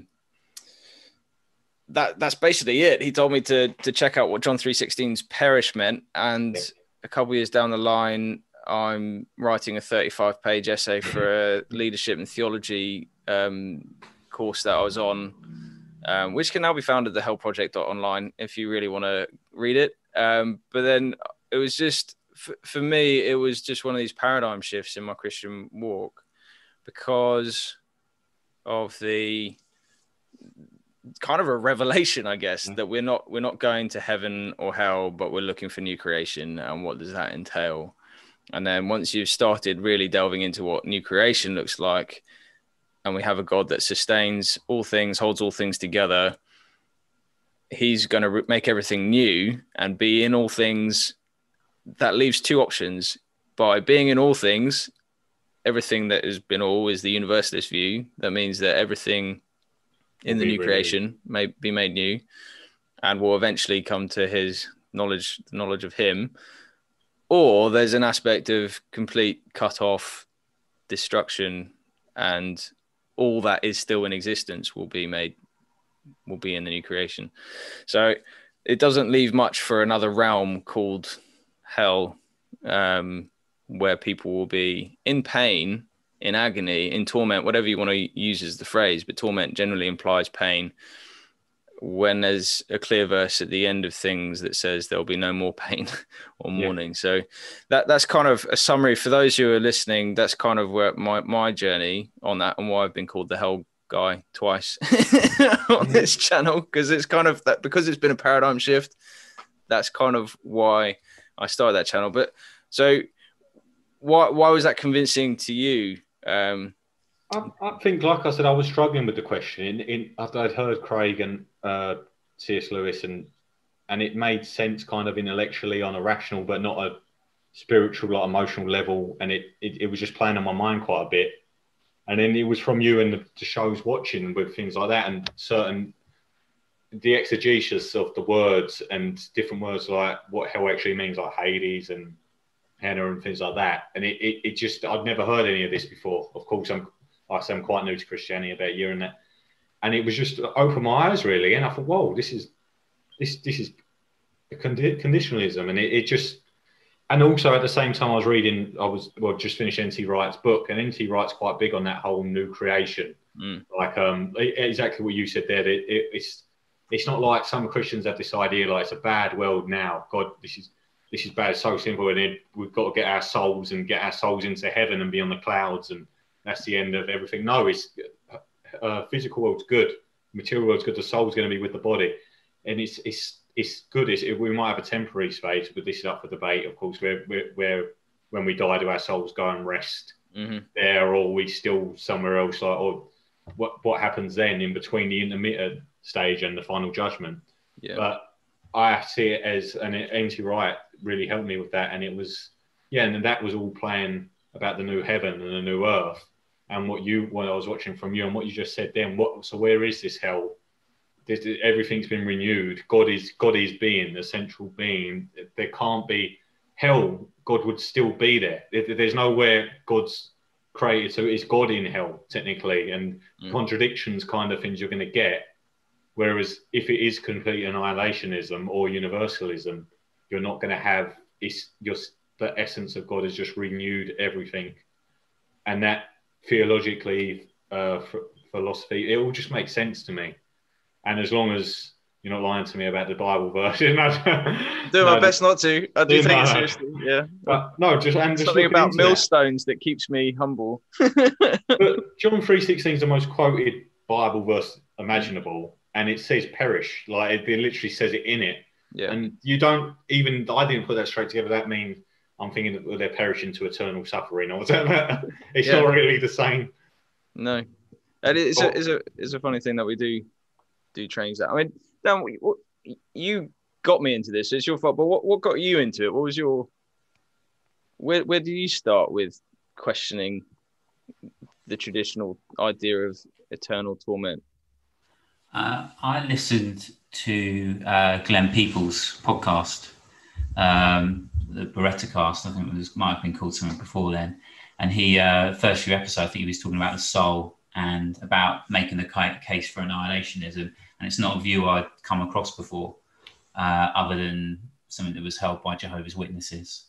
that's basically it. He told me to check out what John 3:16's perish meant, and a couple of years down the line, I'm writing a 35-page essay for a leadership and theology course that I was on, which can now be found at the hellproject.online if you really want to read it. But then it was just, for me, it was just one of these paradigm shifts in my Christian walk, because of the kind of a revelation, I guess, that we're not going to heaven or hell, but we're looking for new creation. And what does that entail? And then once you've started really delving into what new creation looks like, and we have a God that sustains all things, holds all things together, he's going to make everything new and be in all things. That leaves two options. By being in all things, everything that has been all is the universalist view. That means that everything in the new creation may be made new and will eventually come to his knowledge, the knowledge of him. Or there's an aspect of complete cut off destruction, and all that is still in existence will be in the new creation. So it doesn't leave much for another realm called hell, where people will be in pain, in agony, in torment, whatever you want to use as the phrase, but torment generally implies pain, when there's a clear verse at the end of things that says there'll be no more pain or mourning. So that's kind of a summary for those who are listening. That's kind of where my journey on that, and why I've been called the Hell Guy twice on this channel, because it's kind of that, because it's been a paradigm shift. That's kind of why I started that channel. But so why was that convincing to you? I think, like I said, I was struggling with the question. I'd heard Craig and C.S. Lewis, and it made sense kind of intellectually on a rational but not a spiritual, like emotional level, and it was just playing on my mind quite a bit. And then it was from you and the shows watching with things like that, and the exegesis of the words and different words, like what hell actually means, like Hades and Hannah and things like that. And it just, I'd never heard any of this before. Of course, I'm quite new to Christianity, about a year and that. And it was just opened my eyes, really. And I thought, whoa, this is conditionalism. And it just, and also at the same time I was just finished N.T. Wright's book, and N.T. Wright's quite big on that whole new creation. Like exactly what you said there. It's not like some Christians have this idea like it's a bad world now. God, this is bad. It's so simple, and we've got to get our souls into heaven and be on the clouds, and that's the end of everything. No, it's physical world's good, material world's good. The soul's going to be with the body, and it's good. We might have a temporary space, but this is up for debate, of course. Where when we die, do our souls go and rest there, or are we still somewhere else? Like, or what happens then in between the intermittent stage and the final judgment? Yeah. But I see it as, and N.T. Wright really helped me with that, and it was, and that was all playing about the new heaven and the new earth, and what I was watching from you and what you just said then, so where is this hell? Everything's been renewed. God is being, the central being. There can't be hell. God would still be there. There's nowhere God's created, so is God in hell technically? And contradictions kind of things you're going to get. Whereas if it is complete annihilationism or universalism, you're not going to have the essence of God has just renewed everything, and that theologically, philosophy, it all just makes sense to me. And as long as you're not lying to me about the Bible version, do my best not to. I do take it seriously. Yeah, but no, just something about millstones that keeps me humble. But John 3:16 is the most quoted Bible verse imaginable, and it says perish. Like it literally says it in it. Yeah. And I didn't put that straight together. That means I'm thinking that they're perishing to eternal suffering or whatever. It's not really the same. No, and it's a funny thing that we do change that. I mean, Dan, you got me into this. So it's your fault. But what got you into it? What was your where did you start with questioning the traditional idea of eternal torment? I listened to Glenn Peoples' podcast, the Beretta Cast. I think might have been called something before then. And he first few episodes, I think he was talking about the soul and about making the case for annihilationism. And it's not a view I'd come across before, other than something that was held by Jehovah's Witnesses,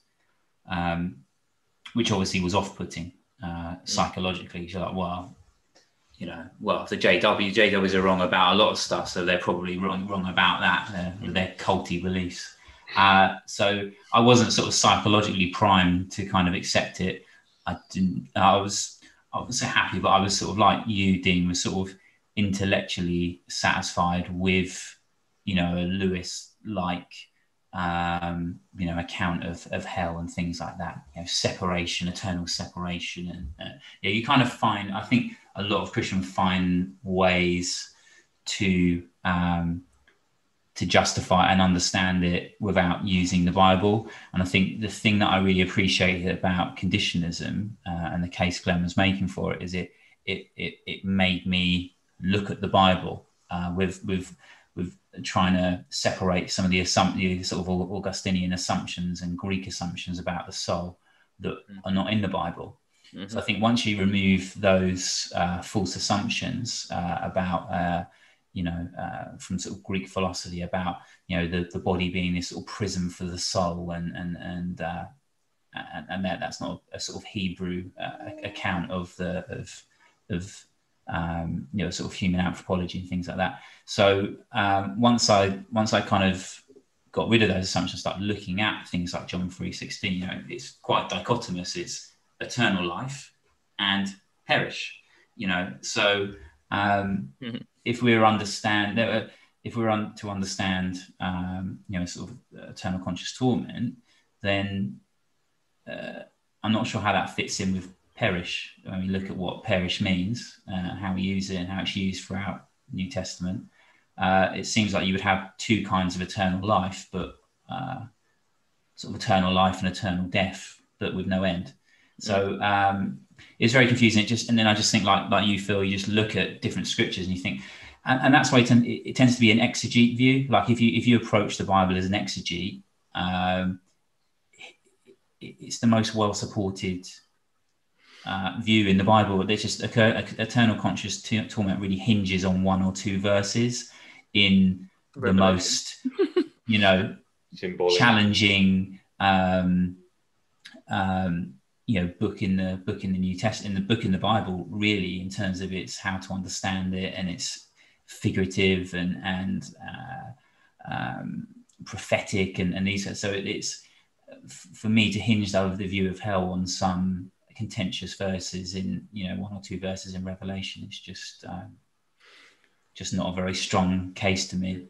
which obviously was off-putting psychologically. You're like, well, the JWs are wrong about a lot of stuff, so they're probably wrong about that, their culty beliefs. So I wasn't sort of psychologically primed to kind of accept it. I was so happy, but I was sort of like you, Dean, was sort of intellectually satisfied with, a Lewis-like, account of hell and things like that, separation, eternal separation. And you kind of find, I think a lot of Christians find ways to justify and understand it without using the Bible. And I think the thing that I really appreciated about conditionalism and the case Glenn was making for it is it made me look at the Bible with trying to separate some of the sort of Augustinian assumptions and Greek assumptions about the soul that are not in the Bible. Mm-hmm. So I think once you remove those false assumptions about from sort of Greek philosophy about the body being this sort of prism for the soul, and that's not a sort of Hebrew account of sort of human anthropology and things like that. So once I kind of got rid of those assumptions, started looking at things like John 3:16, it's quite dichotomous. It's eternal life and perish. So if we're to understand, sort of eternal conscious torment, then I'm not sure how that fits in with perish. When we look at what perish means, how we use it, and how it's used throughout the New Testament, it seems like you would have two kinds of eternal life, but sort of eternal life and eternal death, but with no end. So it's very confusing. And then I just think, like you, Phil, you just look at different scriptures and you think, and that's why it tends to be an exegete view. Like if you approach the Bible as an exegete, it's the most well supported view in the Bible. There's just eternal conscious torment really hinges on one or two verses in the most, challenging, book in the New Testament, in the book in the Bible, really, in terms of its how to understand it, and it's figurative and prophetic and these. So it's for me to hinge over the view of hell on some contentious verses in one or two verses in Revelation. It's just not a very strong case to me.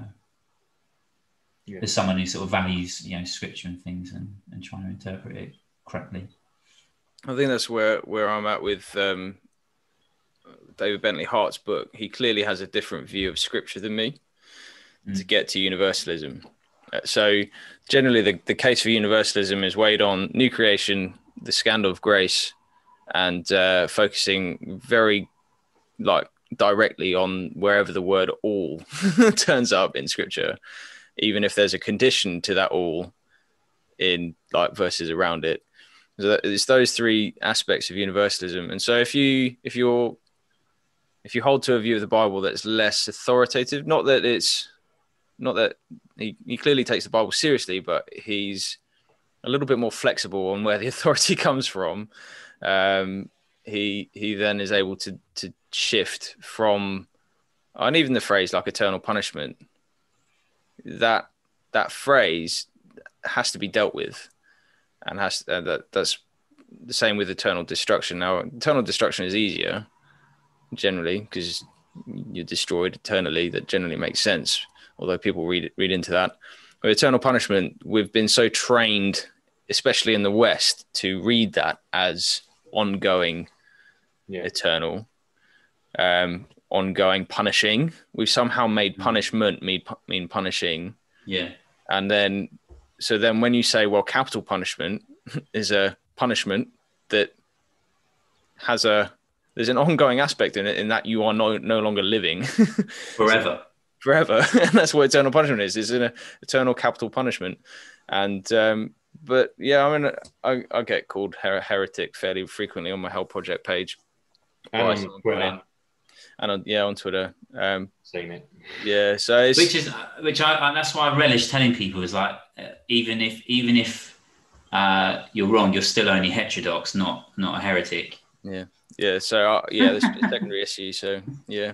As someone who sort of values scripture and things and trying to interpret it correctly. I think that's where I'm at with David Bentley Hart's book. He clearly has a different view of scripture than me to get to universalism. So generally the case for universalism is weighed on new creation, the scandal of grace and focusing very directly on wherever the word all turns up in scripture, even if there's a condition to that all in verses around it. So it's those three aspects of universalism. And so if you hold to a view of the Bible that's less authoritative, not that he clearly takes the Bible seriously, but he's a little bit more flexible on where the authority comes from. He then is able to shift from, and even the phrase eternal punishment, that phrase has to be dealt with, and that's the same with eternal destruction. Now, eternal destruction is easier generally because you're destroyed eternally. That generally makes sense, although people read into that. With eternal punishment, we've been so trained, especially in the West, to read that as ongoing, eternal, ongoing punishing. We've somehow made punishment mean punishing. Yeah. And then when you say, well, capital punishment is a punishment that there's an ongoing aspect in it, in that you are no longer living forever. And that's what eternal punishment is. It's an eternal capital punishment. And but yeah, I mean, I get called heretic fairly frequently on my Hell Project page. And on Twitter. And on Twitter. Seen it. Yeah, so it's... which I that's why I relish telling people is even if you're wrong, you're still only heterodox, not a heretic. Yeah. So there's a secondary issue. So yeah.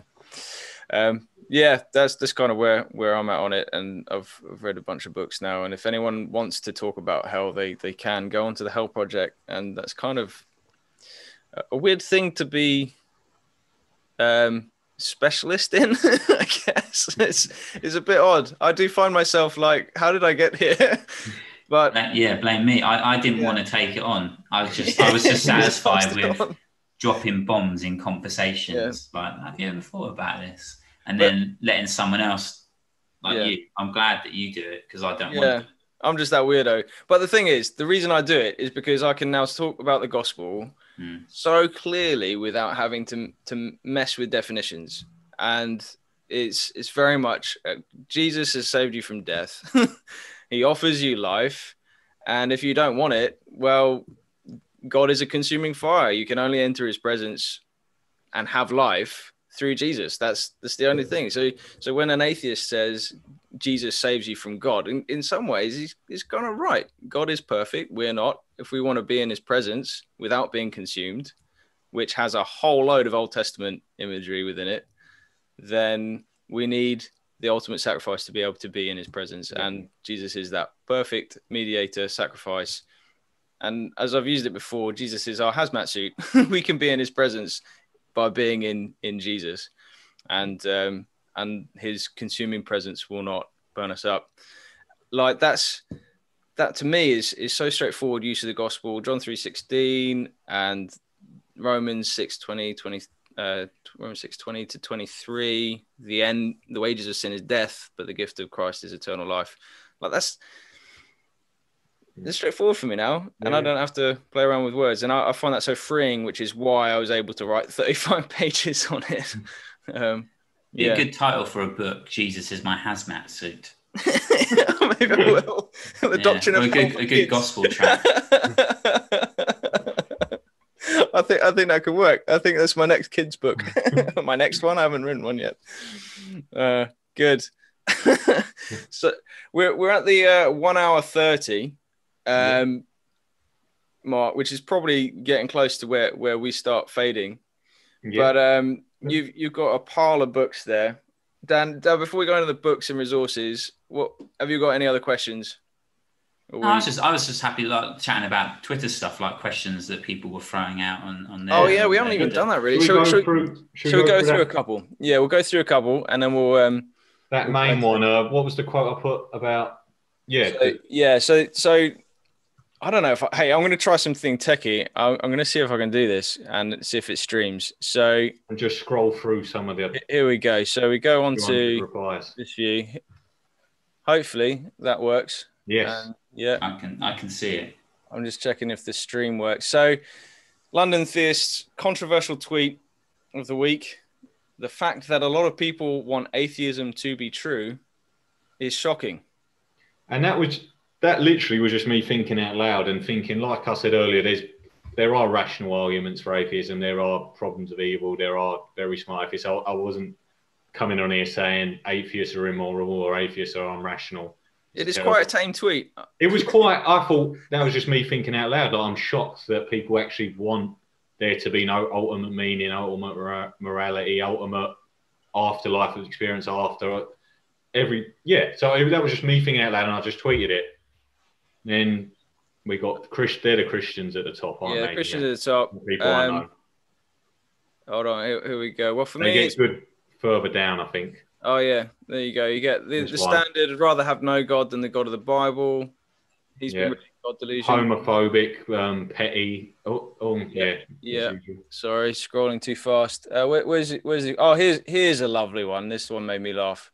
That's kind of where I'm at on it, and I've read a bunch of books now. And if anyone wants to talk about hell, they can go onto the Hell Project, and that's kind of a weird thing to be specialist in. I guess it's a bit odd. I do find myself how did I get here? But blame me. I didn't want to take it on. I was just satisfied with dropping bombs in conversations. Have you ever thought about this? And then letting someone else you. I'm glad that you do it, because I don't want to. I'm just that weirdo. But the thing is, the reason I do it is because I can now talk about the gospel so clearly without having to mess with definitions. And it's very much Jesus has saved you from death. He offers you life. And if you don't want it, well, God is a consuming fire. You can only enter his presence and have life through Jesus. That's the only thing. So when an atheist says Jesus saves you from God, in some ways he's kind of right. God is perfect. We're not. If we want to be in his presence without being consumed, which has a whole load of Old Testament imagery within it, then we need the ultimate sacrifice to be able to be in his presence. And Jesus is that perfect mediator sacrifice. And as I've used it before, Jesus is our hazmat suit. We can be in his presence by being in Jesus, and his consuming presence will not burn us up. That to me is so straightforward use of the gospel. John 3:16 and Romans 6:20 to 23. The wages of sin is death, but the gift of Christ is eternal life. That's straightforward for me now, and I don't have to play around with words. And I find that so freeing, which is why I was able to write 35 pages on it. Be a good title for a book. Jesus is my hazmat suit. Maybe I will. The doctrine of a good gospel track. I think that could work. I think that's my next kids book. My next one. I haven't written one yet. Good. So we're at the 1 hour 30 mark, which is probably getting close to where we start fading. But you've got a pile of books there. Dan, before we go into the books and resources, what have you got? Any other questions? No, I was just happy chatting about Twitter stuff, questions that people were throwing out on there. Oh yeah, we haven't even done that really. Should we go through a couple? Yeah, we'll go through a couple, and then we'll that main one. What was the quote I put about? So I don't know if I'm going to try something techie. I'm going to see if I can do this and see if it streams. So and just scroll through some of the. Here we go. So we go on to this view. Hopefully that works. Yes. I can see it. I'm just checking if the stream works. So, London Theists, controversial tweet of the week. The fact that a lot of people want atheism to be true is shocking. And that literally was just me thinking out loud and thinking, like I said earlier, there are rational arguments for atheism. There are problems of evil. There are very smart atheists. I wasn't coming on here saying atheists are immoral or atheists are irrational. It is quite a tame tweet. It was quite, I thought that was just me thinking out loud. I'm shocked that people actually want there to be no ultimate meaning, ultimate morality, ultimate afterlife experience after So that was just me thinking out loud, and I just tweeted it. Then we got they're the Christians at the top, aren't they? Yeah, Christians at the top. People I know. Hold on, here we go. Well, for me, it's good further down, I think. Oh yeah, there you go. You get the standard. I'd rather have no God than the God of the Bible. He's been really God delusion. Homophobic, petty. Yeah. Sorry, scrolling too fast. Where's it? Oh, here's a lovely one. This one made me laugh.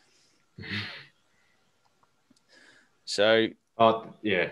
So. Yeah.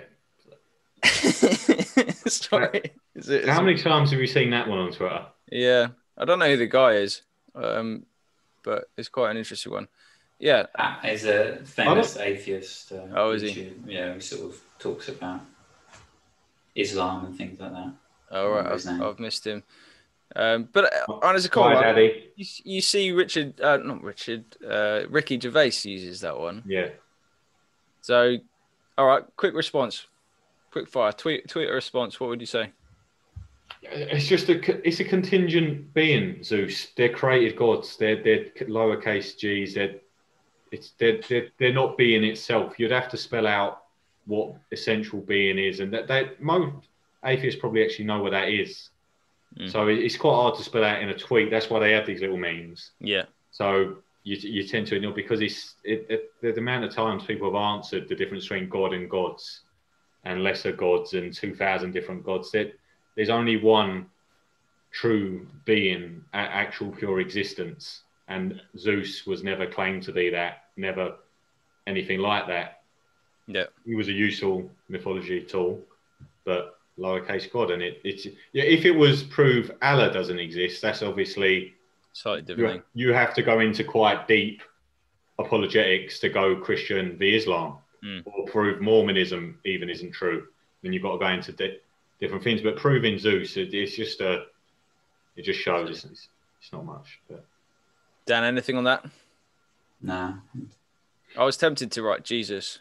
Sorry. How many times have you seen that one on Twitter? Yeah, I don't know who the guy is, but it's quite an interesting one. Yeah, he's a famous atheist. Is he? Yeah, he sort of talks about Islam and things like that. Oh right, I've missed him. But as a call, you see Ricky Gervais uses that one. Yeah. So, all right, quick response, quick fire, tweet a response. What would you say? It's just it's a contingent being, Zeus. They're created gods. They're lowercase g's. They're not being itself. You'd have to spell out what essential being is, and that most atheists probably actually know what that is. So it's quite hard to spell out in a tweet. That's why they have these little memes. Yeah. So you tend to ignore, because the amount of times people have answered the difference between God and gods and lesser gods and 2,000 different gods. There's only one true being, actual pure existence. And Zeus was never claimed to be that, never anything like that. Yeah. He was a useful mythology tool, but lowercase god. And if it was prove Allah doesn't exist, that's obviously slightly different. You have to go into quite deep apologetics to go Christian v Islam, or prove Mormonism even isn't true. Then you've got to go into different things. But proving Zeus, it just shows it's not much. But. Dan, anything on that? Nah. I was tempted to write Jesus.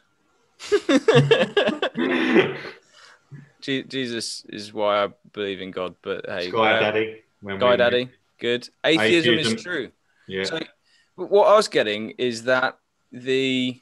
Jesus is why I believe in God, but hey, Sky Daddy. Guy Daddy, good. Atheism is true. Yeah. So what I was getting is that you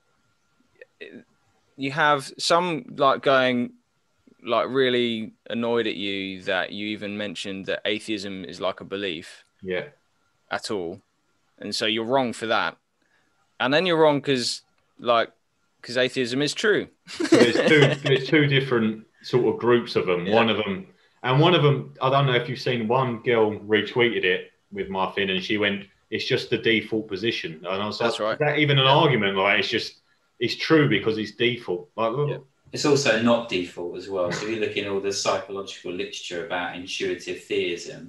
have some going really annoyed at you that you even mentioned that atheism is like a belief. Yeah. At all, and so you're wrong for that, and then you're wrong because atheism is true. There's two different sort of groups of them. Yeah. One of them, I don't know if you've seen, one girl retweeted it with my thing, and she went, "It's just the default position." And I was like, "That's right." Is that even an argument? It's true because it's default. It's also not default as well. So if you look in all the psychological literature about intuitive theism,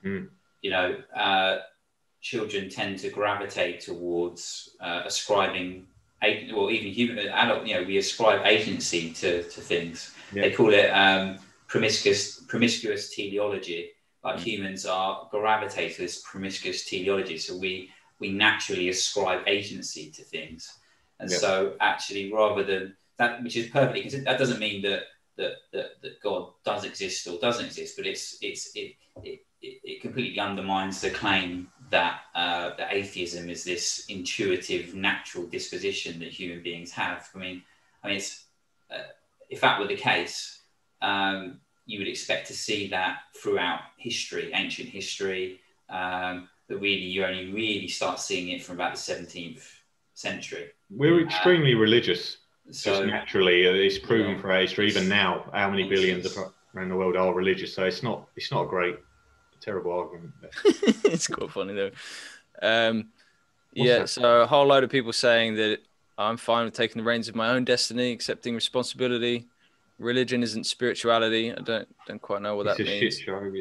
children tend to gravitate towards ascribing, even human adult. We ascribe agency to things. Yeah. They call it promiscuous teleology. Humans are gravitate to this promiscuous teleology, so we naturally ascribe agency to things. And so, actually, rather than that, which is perfectly consistent, that doesn't mean that God does exist or doesn't exist, but it completely undermines the claim that atheism is this intuitive, natural disposition that human beings have. I mean, it's if that were the case, you would expect to see that throughout history, ancient history. But really, you only really start seeing it from about the 17th century. We're extremely religious. So just naturally, it's proven for history. Even now, how many billions around the world are religious? So it's not a terrible argument. It's quite funny though. So a whole load of people saying that I'm fine with taking the reins of my own destiny, accepting responsibility. religion isn't spirituality. I don't quite know what that means.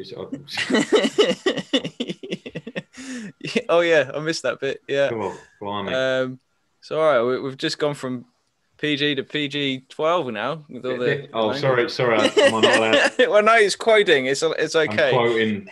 Oh yeah, I missed that bit. Yeah. Come on, so all right, we've just gone from PG to PG-12 now. With all the sorry, am I not allowed? Well, no, it's quoting. It's okay. I'm quoting.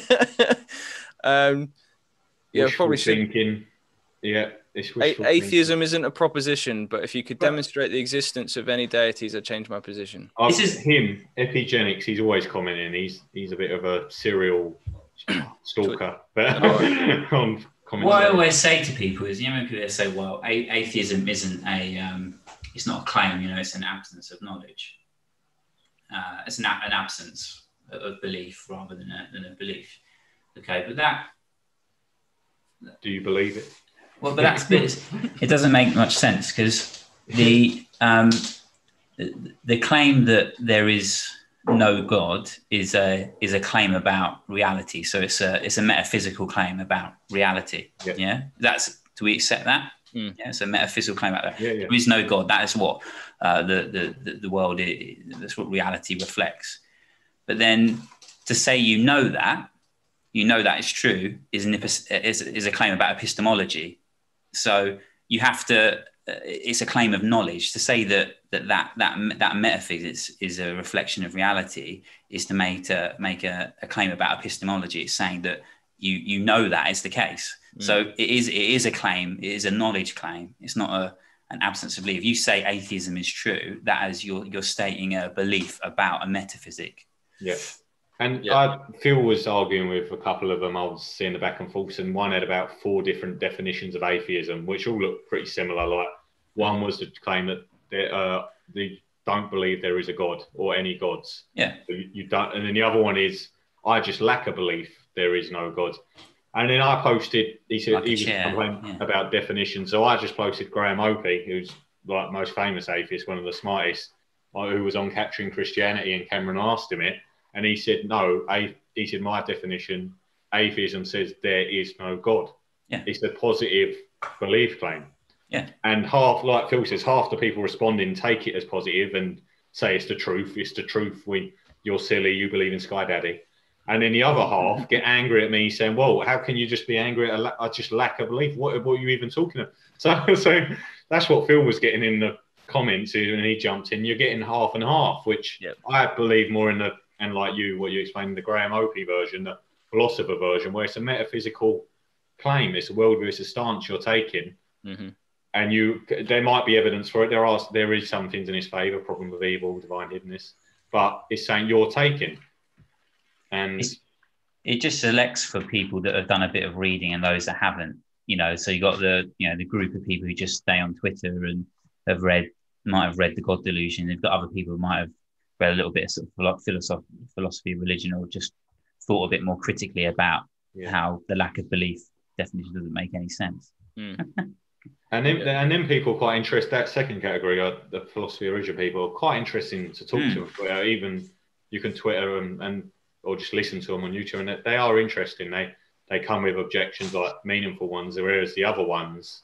Yeah, probably thinking. Yeah, atheism isn't a proposition, but if you could demonstrate the existence of any deities, I'd change my position. This is him, Epigenics. He's always commenting. He's a bit of a serial stalker. What I always say to people is, people say, well, atheism isn't it's not a claim, it's an absence of knowledge. It's an absence of belief rather than a belief. Okay, but do you believe it? Well, but it doesn't make much sense, because the claim that there is no God is a claim about reality. So it's a metaphysical claim about reality. Yeah. Do we accept that? Yeah, it's a metaphysical claim about that. Yeah. There is no God. That is what the world is. That's what reality reflects. But then to say that is true is a claim about epistemology. So you have to. It's a claim of knowledge. To say that metaphysics is a reflection of reality is to make a claim about epistemology. It's saying that you know that is the case. So it is a claim. It is a knowledge claim. It's not an absence of belief. If you say atheism is true, that is you're stating a belief about a metaphysic. Yeah. And Phil was arguing with a couple of them. I was seeing the back and forth, and one had about 4 different definitions of atheism, which all look pretty similar. Like, one was to claim that they don't believe there is a God or any gods. Yeah. So you don't. And then the other one is, I just lack a belief there is no God. And then I posted, he said he was complaining about definitions. So I just posted Graham Opie, who's like most famous atheist, one of the smartest, who was on Capturing Christianity, and Cameron asked him it. And he said, no, he said, my definition, atheism says there is no God. Yeah. It's a positive belief claim. Yeah. And half, like Phil says, half the people responding take it as positive and say it's the truth. It's the truth. You're silly. You believe in Sky Daddy. And then the other half get angry at me saying, well, how can you just be angry at I just lack a belief? What are you even talking about? So that's what Phil was getting in the comments, and he jumped in. You're getting half and half, which I believe more in and like what you explained, the Graham Opie version, the philosopher version, where it's a metaphysical claim. It's a worldview, it's a stance you're taking. Mm-hmm. And there might be evidence for it. There is some things in his favour, problem of evil, divine hiddenness, but it's saying you're taking. And it just selects for people that have done a bit of reading and those that haven't. So you got the group of people who just stay on Twitter and might have read The God Delusion. They've got other people who might have read a little bit of sort of philosophy of religion, or just thought a bit more critically about how the lack of belief definition doesn't make any sense. And then people are quite interested. That second category, the philosophy of religion people, are quite interesting to talk to. Even you can Twitter and or just listen to them on YouTube, and they are interesting. They come with objections, like meaningful ones, whereas the other ones,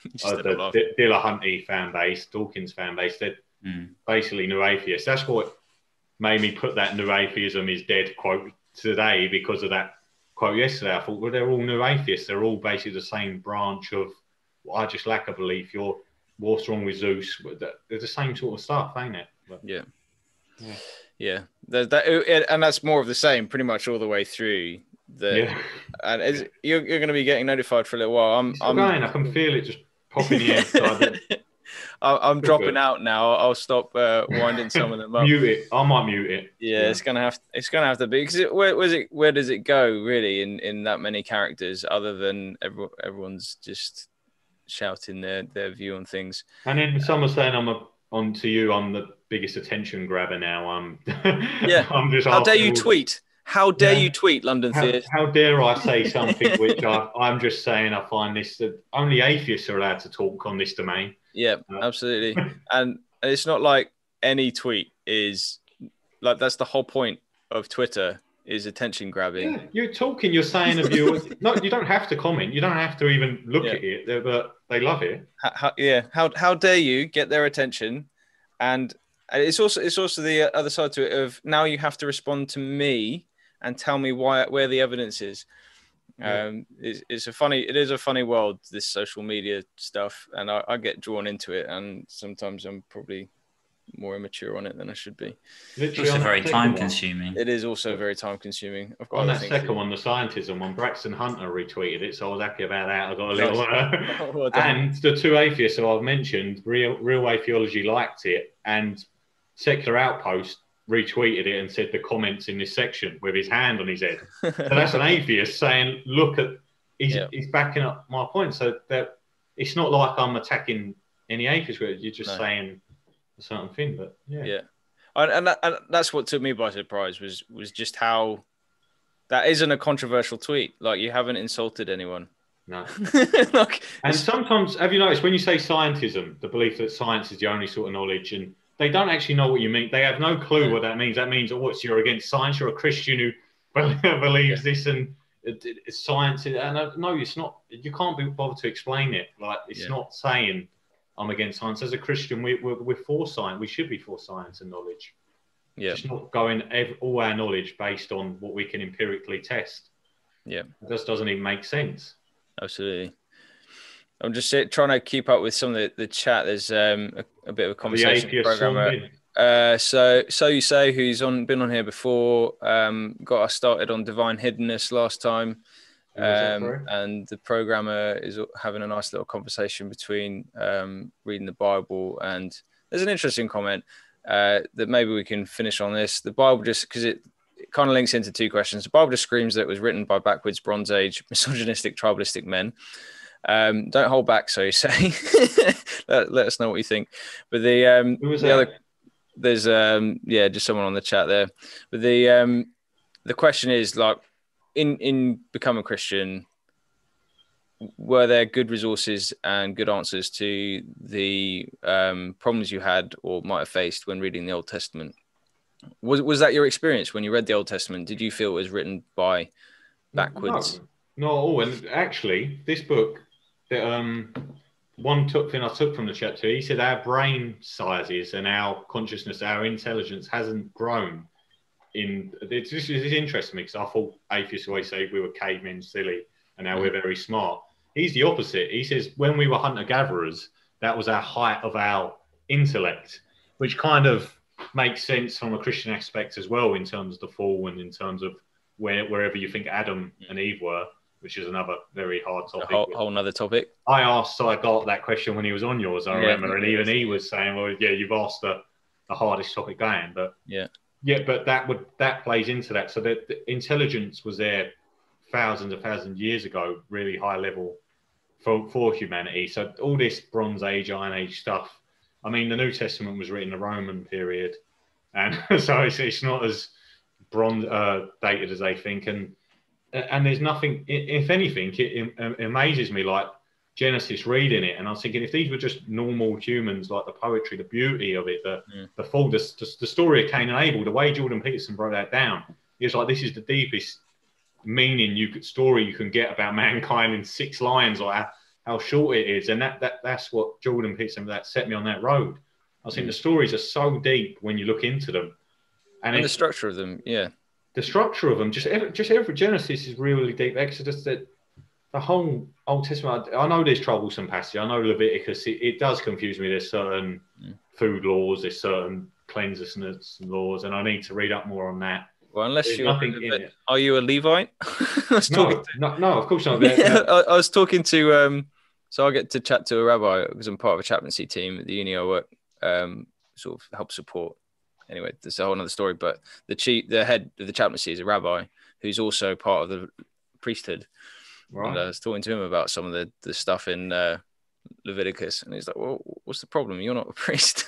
the Dillahunty fan base, Dawkins fan base, they're basically new atheists. That's what made me put that new atheism is dead quote today, because of that quote yesterday. I thought, well, they're all new atheists. They're all basically the same branch of, I just lack a belief. What's wrong with Zeus? They're the same sort of stuff, ain't it? But, yeah. And that's more of the same, pretty much all the way through. And you're going to be getting notified for a little while. I can feel it just popping in. I'm dropping out now. I'll stop winding some of them up. Mute it. I might mute it. Yeah, it's gonna have to be, because where does it go really in that many characters, other than everyone's just shouting their view on things. And then some are saying I'm the biggest attention grabber now. I'm just. How dare you tweet? How dare you tweet, London Theist? How dare I say something which I'm just saying I find this that only atheists are allowed to talk on this domain. Yeah, absolutely. And it's not like any tweet is like, that's the whole point of Twitter, is attention grabbing. Yeah, you're talking, you're saying a view. No, you don't have to comment. You don't have to even look at it, but they love it. How dare you get their attention and And it's also the other side to it of now you have to respond to me and tell me where the evidence is. It is a funny world, this social media stuff, and I get drawn into it, and sometimes I'm probably more immature on it than I should be. It's also very time consuming. It is also very time consuming. On that second one, the scientism one, Braxton Hunter retweeted it, so I was happy about that. I got a little well and the two atheists who I've mentioned, real atheology, liked it, and Secular Outpost retweeted it and said the comments in this section with his hand on his head. So that's an atheist saying, look at, he's backing up my point. So that it's not like I'm attacking any atheist, you're just saying a certain thing. But and that's what took me by surprise was just how that isn't a controversial tweet. Like, you haven't insulted anyone. No. And sometimes, have you noticed when you say scientism, the belief that science is the only sort of knowledge, and they don't actually know what you mean. They have no clue what that means. That means, you're against science. You're a Christian who believes this, and science. And no, it's not. You can't be bothered to explain it. Like, it's not saying I'm against science. As a Christian, we're for science. We should be for science and knowledge. Yeah, just not going all our knowledge based on what we can empirically test. Yeah, it just doesn't even make sense. Absolutely. I'm just trying to keep up with some of the chat. There's a bit of a conversation programmer. So you say, who's been on here before, got us started on divine hiddenness last time, and the programmer is having a nice little conversation between reading the Bible, and there's an interesting comment that maybe we can finish on this. The Bible, just because it kind of links into two questions. The Bible just screams that it was written by backwards Bronze Age misogynistic tribalistic men. Don't hold back, so you say. let us know what you think. But there's just someone on the chat there. But the question is, like, in becoming Christian, were there good resources and good answers to the problems you had or might have faced when reading the Old Testament? Was that your experience when you read the Old Testament? Did you feel it was written by backwards? No, not at all. And actually, this book, one thing I took from the chapter, he said our brain sizes and our consciousness, our intelligence hasn't grown. This interesting me, because I thought atheists always say we were cavemen, silly, and now we're very smart. He's the opposite. He says when we were hunter-gatherers, that was our height of our intellect, which kind of makes sense from a Christian aspect as well, in terms of the fall and in terms of wherever you think Adam and Eve were, which is another very hard topic. A whole nother topic. I asked got that question when he was on yours, I remember, and even he was saying, well, yeah, you've asked the hardest topic going, but but that plays into that. So that the intelligence was there thousands of years ago, really high level for humanity. So all this Bronze Age, Iron Age stuff, I mean, the New Testament was written in the Roman period, and so it's not as dated as they think, and there's nothing. If anything, it amazes me, like Genesis, reading it, and I was thinking, if these were just normal humans, like the poetry, the beauty of it, the full, the story of Cain and Abel, the way Jordan Peterson broke that down, it's like this is the deepest meaning story you can get about mankind in 6 lines, like how short it is, and that's what Jordan Peterson, that set me on that road. I think the stories are so deep when you look into them, and the structure of them, the structure of them, just every Genesis is really deep. Exodus, the whole Old Testament. I know there's troublesome passages. I know Leviticus. It does confuse me. There's certain food laws. There's certain cleanliness laws, and I need to read up more on that. Well, unless are you a Levite? No, of course not. I was talking to, so I get to chat to a rabbi because I'm part of a chaplaincy team at the uni I work, sort of help support. Anyway, that's a whole other story. But the head of the chaplaincy is a rabbi who's also part of the priesthood. Right. And I was talking to him about some of the stuff in Leviticus, and he's like, "Well, what's the problem? You're not a priest."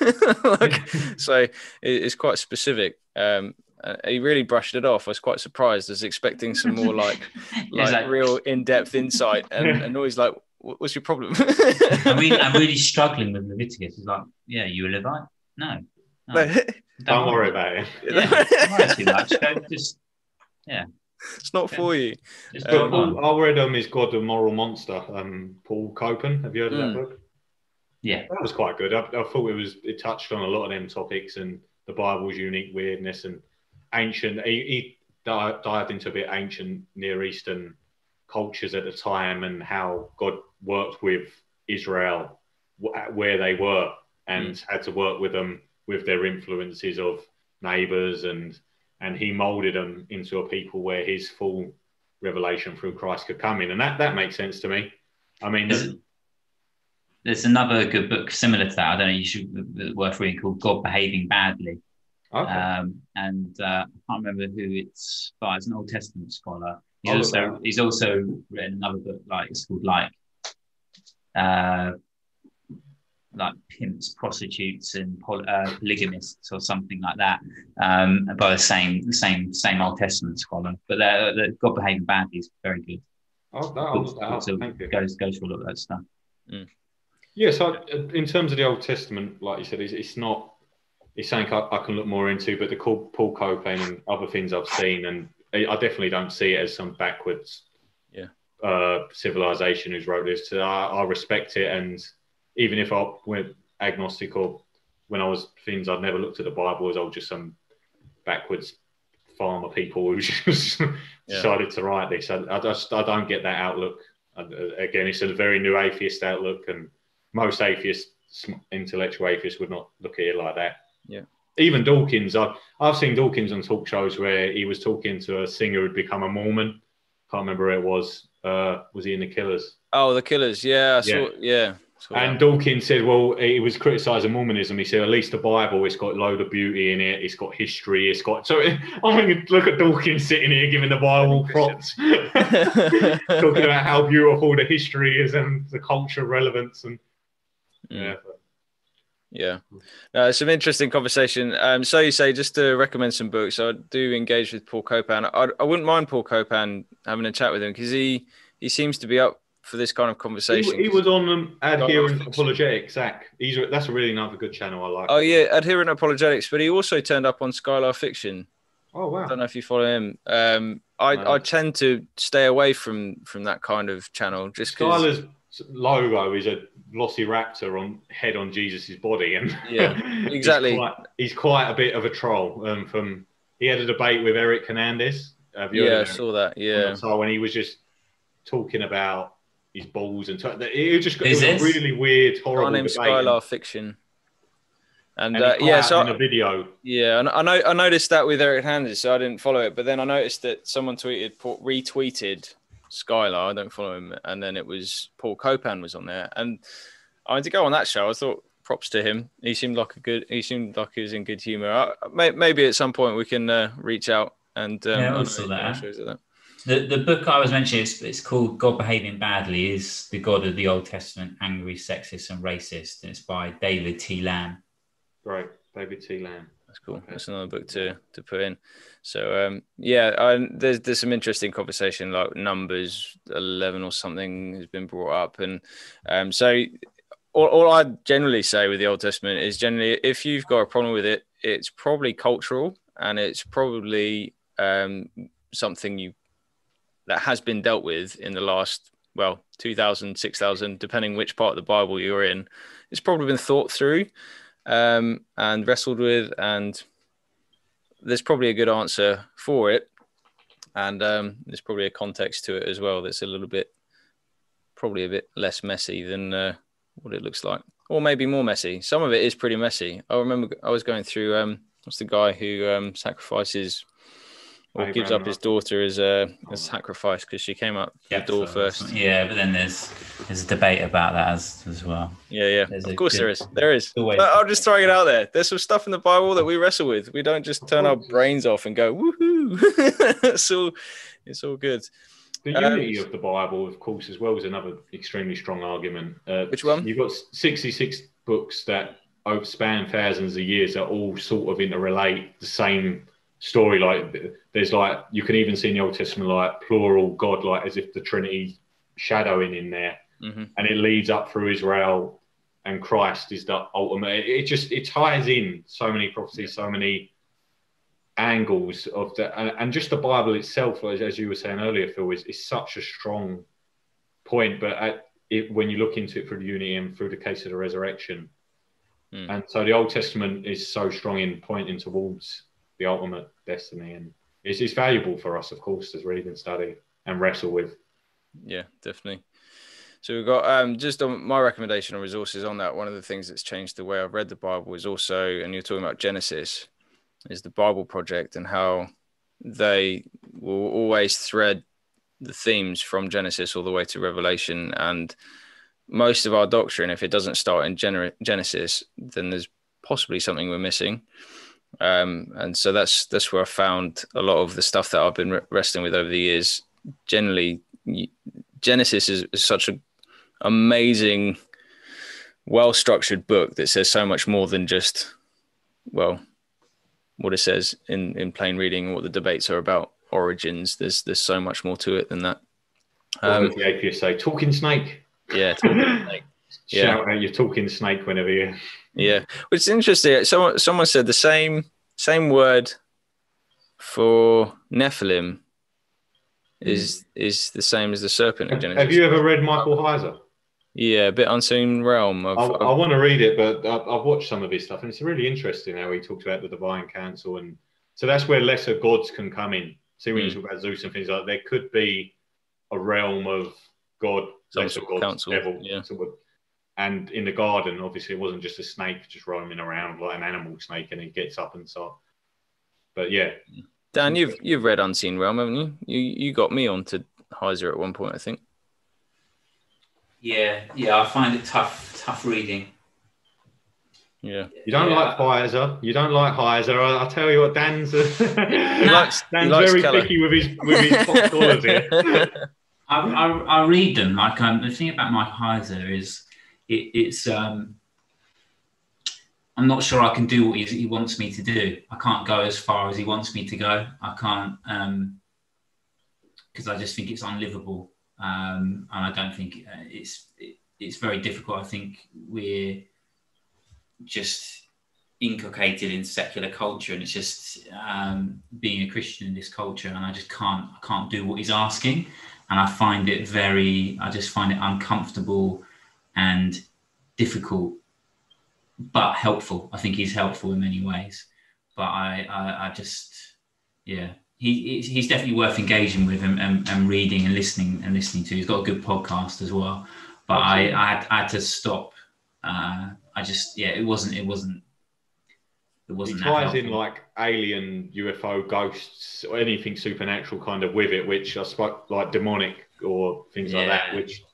So it's quite specific. He really brushed it off. I was quite surprised. I was expecting some more like real in-depth insight, and always like, "What's your problem?" I'm really struggling with Leviticus. It's like, yeah, you a Levite? No. Don't worry about it. Don't worry too much. It's not for you. I read his God, the Moral Monster, Paul Copan. Have you heard of that book? Yeah, that was quite good. I thought it touched on a lot of them topics and the Bible's unique weirdness and ancient. He dived into a bit ancient Near Eastern cultures at the time and how God worked with Israel where they were and had to work with them with their influences of neighbors, and he molded them into a people where his full revelation through Christ could come in, and that makes sense to me. I mean, there's another good book similar to that. I don't know, you should worth reading, called God Behaving Badly. Okay. I can't remember who it's by. It's an Old Testament scholar. He's also written another book, it's called pimps, prostitutes, and polygamists, or something like that, by the same Old Testament scholar. But the God Behaving Badly is very good. Thank you. Goes for all of that stuff. Mm. Yeah, so in terms of the Old Testament, like you said, it's something I can look more into, but the Paul Copan and other things I've seen, and I definitely don't see it as some backwards civilization who's wrote this. So I respect it, and even if I went agnostic or when I was things, I'd never looked at the Bible as just some backwards farmer people who just decided to write this. I don't get that outlook. Again, it's a very new atheist outlook, and most atheists, intellectual atheists, would not look at it like that. Yeah. Even Dawkins, I've seen Dawkins on talk shows where he was talking to a singer who'd become a Mormon. Can't remember who it was. Was he in the Killers? Oh, the Killers. Yeah. And Dawkins said, well, he was criticising Mormonism. He said, at least the Bible, it's got a load of beauty in it. It's got history. It's got... So I mean, look at Dawkins sitting here giving the Bible props. Talking about how beautiful the history is and the culture relevance. And some interesting conversation. So you say, just to recommend some books, I do engage with Paul Copan. I wouldn't mind Paul Copan having a chat with him, because he seems to be up for this kind of conversation. He was on Adherent Apologetics, Zach. That's a really another good channel I like. Oh yeah, Adherent Apologetics, but he also turned up on Skylar Fiction. Oh wow! I don't know if you follow him. I tend to stay away from that kind of channel, just because Skylar's logo is a velociraptor on Jesus' body, and exactly. he's quite a bit of a troll. He had a debate with Eric Hernandez. I saw that. Yeah, so when he was just talking about his balls and it was a really weird, horrible debate. Skylar Fiction. And in a video. Yeah, and I noticed that with Eric Hernandez, so I didn't follow it. But then I noticed that someone retweeted Skylar. I don't follow him, and then it was Paul Copan was on there, and I went to go on that show. I thought, props to him. He seemed like he was in good humor. Maybe at some point we can reach out and also that. The book I was mentioning, it's called God Behaving Badly, is the God of the Old Testament, angry, sexist, and racist, and it's by David T. Lamb. Right, David T. Lamb. That's cool. Okay. That's another book to put in. So there's some interesting conversation, like Numbers 11 or something has been brought up, and so all I generally say with the Old Testament is, generally, if you've got a problem with it, it's probably cultural, and it's probably something that has been dealt with in the last 2,000, 6,000, depending which part of the Bible you're in. It's probably been thought through and wrestled with, and there's probably a good answer for it, and there's probably a context to it as well that's probably a bit less messy than what it looks like, or maybe more messy. Some of it is pretty messy. I remember I was going through what's the guy who sacrifices or gives up his daughter as a sacrifice because she came up the door first. Yeah, but then there's a debate about that as well. Yeah. Of course there is. There is. I'm just throwing it out there. There's some stuff in the Bible that we wrestle with. We don't just turn our brains off and go, woohoo. It's all good. The unity of the Bible, of course, as well, is another extremely strong argument. Which one? You've got 66 books that span thousands of years that all sort of interrelate the same story. Like there's you can even see in the Old Testament plural God, as if the Trinity shadowing in there, and it leads up through Israel, and Christ is the ultimate. It ties in so many prophecies, so many angles of that, and just the Bible itself, as you were saying earlier, Phil, is such a strong point. But when you look into it through the unity and through the case of the resurrection. And so the Old Testament is so strong in pointing towards the ultimate destiny, and it's valuable for us, of course, to read and study and wrestle with. Yeah, definitely. So we've got just on my recommendation on resources on that. One of the things that's changed the way I've read the Bible is also, and you're talking about Genesis, is the Bible Project and how they will always thread the themes from Genesis all the way to Revelation. And most of our doctrine, if it doesn't start in Genesis, then there's possibly something we're missing. And so that's where I found a lot of the stuff that I've been wrestling with over the years. Generally, Genesis is such an amazing, well-structured book that says so much more than just, well, what it says in plain reading and what the debates are about origins. There's so much more to it than that. What does the atheists say? Talking snake. Yeah, talking snake. Shout out, you're talking snake whenever you. Yeah, which is interesting. Someone said the same word for Nephilim is the same as the serpent in Genesis. Have you ever read Michael Heiser? Yeah, a bit Unseen Realm. I want to read it, but I've watched some of his stuff, and it's really interesting how he talks about the divine council, and so that's where lesser gods can come in. See, when you talk about Zeus and things like that, there could be a realm of God, lesser gods, council, devil, and in the garden, obviously, it wasn't just a snake just roaming around like an animal snake, and he gets up and so. But yeah, Dan, you've read Unseen Realm, haven't you? You got me onto Heiser at one point, I think. Yeah, I find it tough reading. Yeah, you don't like Heiser. You don't like Heiser. I tell you what, Dan's Dan's very picky with his top scholars here. I read them. Like the thing about Mike Heiser is it's I'm not sure I can do what he wants me to do. I can't go as far as he wants me to go. I can't because I just think it's unlivable. And I don't think it's very difficult. I think we're just inculcated in secular culture, and it's just being a Christian in this culture, and I just can't do what he's asking, and I find it uncomfortable and difficult, but helpful. I think he's helpful in many ways, but I just He's definitely worth engaging with and reading and listening to. He's got a good podcast as well. But I had to stop. It wasn't. He ties in like alien, UFO, ghosts, or anything supernatural kind of with it, which I spoke like demonic or things like that, which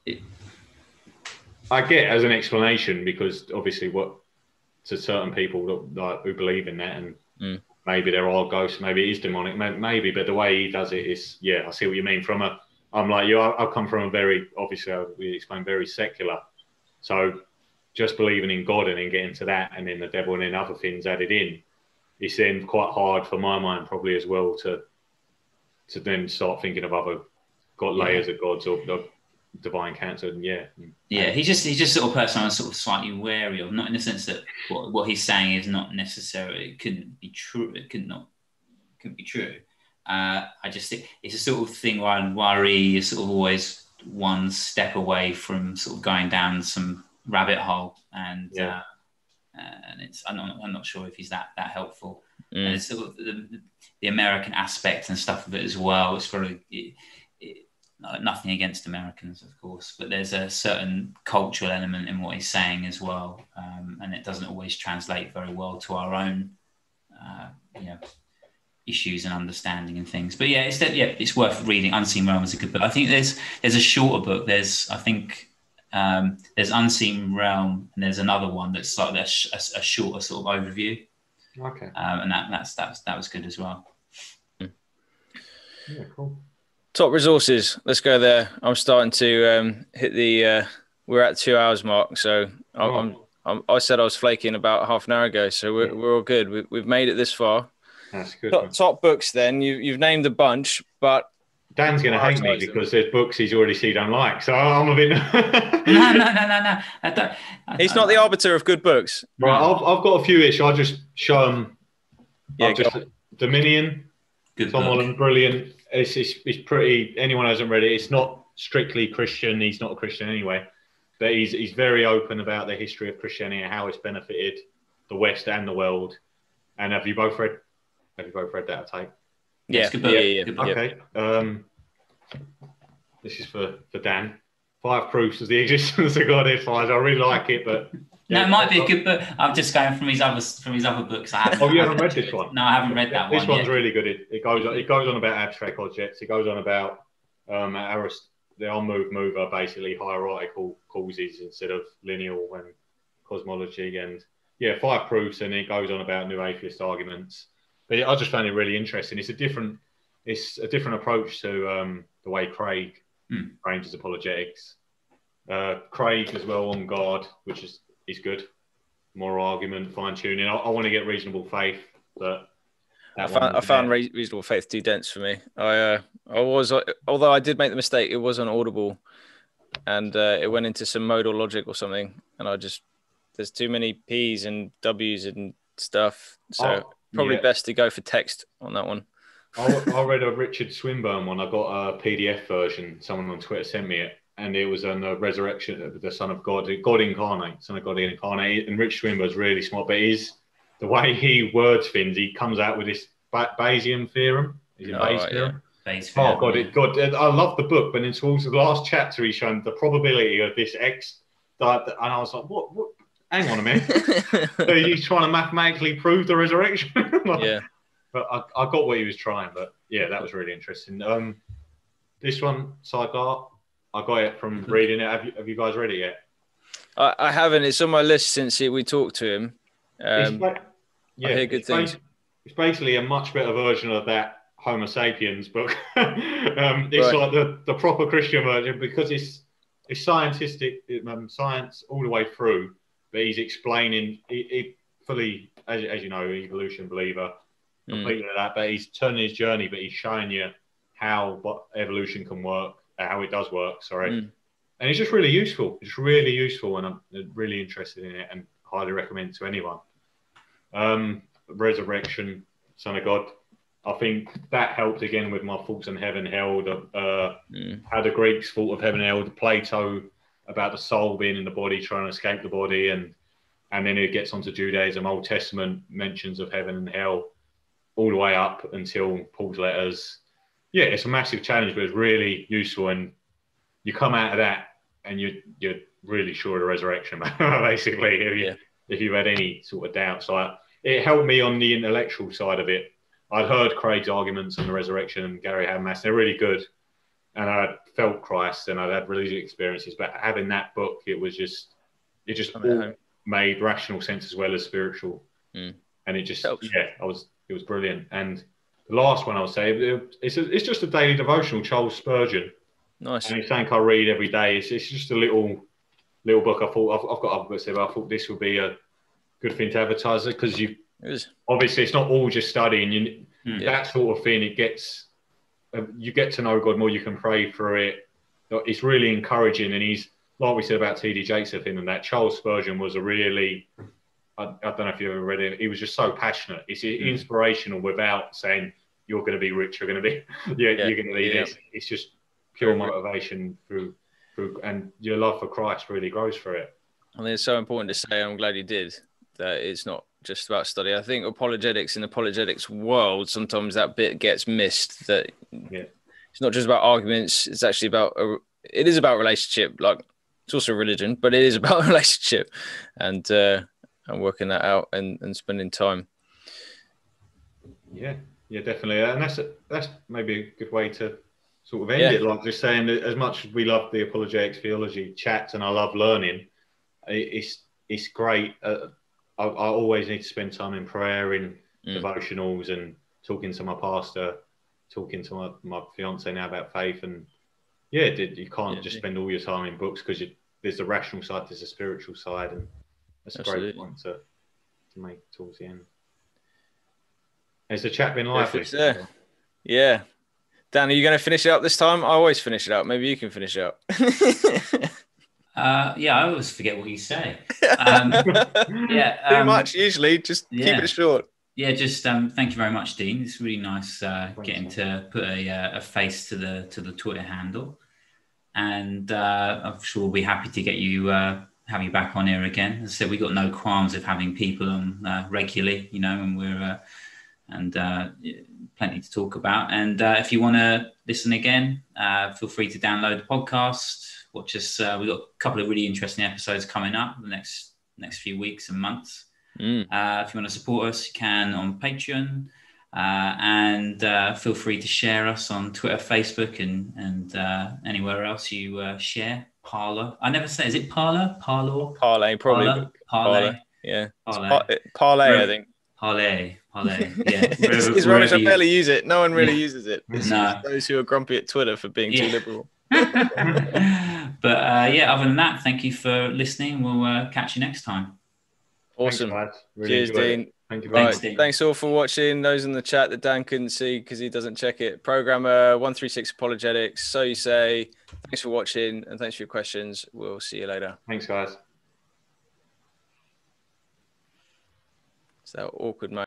I get as an explanation, because obviously to certain people that who believe in that, and maybe there are ghosts, maybe it is demonic, maybe, but the way he does it is, I see what you mean. I'm like you, I've come from a very, obviously, we explained, very secular. So just believing in God and then getting to that, and then the devil and then other things added in, it's then quite hard for my mind probably as well to then start thinking of other layers of gods or divine counsel. He's just sort of person I'm sort of slightly wary of, not in the sense that what he's saying is not necessarily, it couldn't be true. It couldn't be true. I just think it's a sort of thing where I worry you're sort of always one step away from sort of going down some rabbit hole, and it's I'm not sure if he's that helpful. And it's sort of the American aspect and stuff of it as well. It's very nothing against Americans, of course, but there's a certain cultural element in what he's saying as well, and it doesn't always translate very well to our own issues and understanding and things. But it's worth reading. Unseen Realm is a good book. I think there's a shorter book. There's Unseen Realm, and there's another one that's like a shorter sort of overview. Okay. And that was good as well. Yeah, cool. Top resources. Let's go there. I'm starting to hit the. We're at 2 hours mark, so I said I was flaking about half an hour ago, so we're all good. We've made it this far. That's good. Top books. Then you've named a bunch, but Dan's going to hate me because there's books he's already seen don't like. So I'm a bit. No. He's not the arbiter of good books. Right, I've got a few here. I'll just show them. Yeah, Dominion. Good Tom book. Holland, brilliant. It's pretty. Anyone who hasn't read it, it's not strictly Christian. He's not a Christian anyway. But he's very open about the history of Christianity and how it's benefited the West and the world. And have you both read that, I take? Yeah. Okay. This is for Dan. 5 Proofs of the Existence of God in 5. I really like it, but no, it might be a good book. I'm just going from his other books. You haven't read this one? No, I haven't read that one. This one's really good. It goes on about abstract objects. It goes on about the on-move mover, basically hierarchical causes instead of lineal and cosmology, and 5 proofs, and it goes on about new atheist arguments. But I just found it really interesting. It's a different approach to the way Craig ranges apologetics. Craig as well on God, which is good. More argument, fine tuning. I want to get reasonable faith, but I found reasonable faith too dense for me. I was, although I did make the mistake, it was on Audible, and it went into some modal logic or something, and there's too many P's and W's and stuff, so probably best to go for text on that one. I read a Richard Swinburne one. I got a PDF version. Someone on Twitter sent me it, and it was on the resurrection of the Son of God, God incarnate, Son of God incarnate. And Richard Swinburne's really smart, but the way he words things, he comes out with this Bayesian theorem. Is it Bayes theorem? Bayes theorem. God! I love the book, but then towards the last chapter, he's shown the probability of this X. And I was like, what? Hang on a minute. So he's trying to mathematically prove the resurrection. But I got what he was trying. But that was really interesting. This one, sidebar, I got it from reading it. Have you guys read it yet? I haven't. It's on my list since we talked to him. I hear good things. It's basically a much better version of that Homo Sapiens book. It's like the proper Christian version, because it's scientific, science all the way through. But he's explaining he fully, as you know, evolution believer, completely that. But he's turning his journey, but he's showing you how evolution can work, how it does work. And it's just really useful. It's really useful, and I'm really interested in it, and highly recommend it to anyone. Resurrection, Son of God. I think that helped again with my thoughts on heaven, hell, how the Greeks thought of heaven and hell, Plato about the soul being in the body, trying to escape the body, and then it gets onto Judaism, Old Testament mentions of heaven and hell, all the way up until Paul's letters. Yeah, it's a massive challenge, but it's really useful, and you come out of that and you're really sure of the resurrection, basically. If you've had any sort of doubts, it helped me on the intellectual side of it. I'd heard Craig's arguments on the resurrection and Gary Habermas. They're really good. And I felt Christ and I'd had religious experiences, but having that book, it just all made rational sense as well as spiritual. And it just, it was brilliant. And the last one I'll say, it's just a daily devotional, Charles Spurgeon. Nice. And it's something I read every day. It's just a little book. I thought I've got other books there, but I thought this would be a good thing to advertise it, because obviously it's not all just studying. That sort of thing. It gets you get to know God more. You can pray through it. It's really encouraging, and he's like we said about T.D. Jakes and that. Charles Spurgeon was a really I don't know if you ever read it. He was just so passionate. It's inspirational without saying you're going to be rich. You're going to be you're going to be this. It's just pure motivation through, and your love for Christ really grows through it. I think it's so important to say, I'm glad you did, that it's not just about study. I think apologetics in the apologetics world, sometimes that bit gets missed, that it's not just about arguments. It's actually it is about relationship. Like, it's also religion, but it is about relationship and working that out and spending time. Yeah, definitely. And that's maybe a good way to sort of end it. Like just saying that as much as we love the apologetics theology chats and I love learning, it's great. I always need to spend time in prayer, in devotionals, and talking to my pastor, talking to my fiance now about faith. And you can't just spend all your time in books, because there's the rational side, there's the spiritual side, and that's a great point to make towards the end. Has the chat been lively? Yeah. Dan, are you going to finish it up this time? I always finish it up. Maybe you can finish it up. I always forget what you say. Too much usually. Just keep it short. Yeah, just thank you very much, Dean. It's really nice getting to put a face to the Twitter handle. and I'm sure we'll be happy to get you have you back on here again. As I said, we got no qualms of having people on regularly, you know, and we're plenty to talk about. And if you want to listen again, feel free to download the podcast. Watch us. We've got a couple of really interesting episodes coming up in the next few weeks and months. If you want to support us, you can on Patreon, and feel free to share us on Twitter, Facebook, and anywhere else you share. Parler. I never say. Is it Parler? Parler? Parlay, probably. Parlay. Yeah. Parlay. Parlay, I think. Parlay. Yeah. It's rubbish. I barely use it. No one really uses it. It's No. those who are grumpy at Twitter for being too liberal. But other than that, thank you for listening. We'll catch you next time. Awesome. Thanks, really Cheers, Dean. Thank you very much. Dean. Thanks all for watching. Those in the chat that Dan couldn't see because he doesn't check it. Programmer 136 Apologetics. So you say. Thanks for watching and thanks for your questions. We'll see you later. Thanks, guys. It's that awkward moment.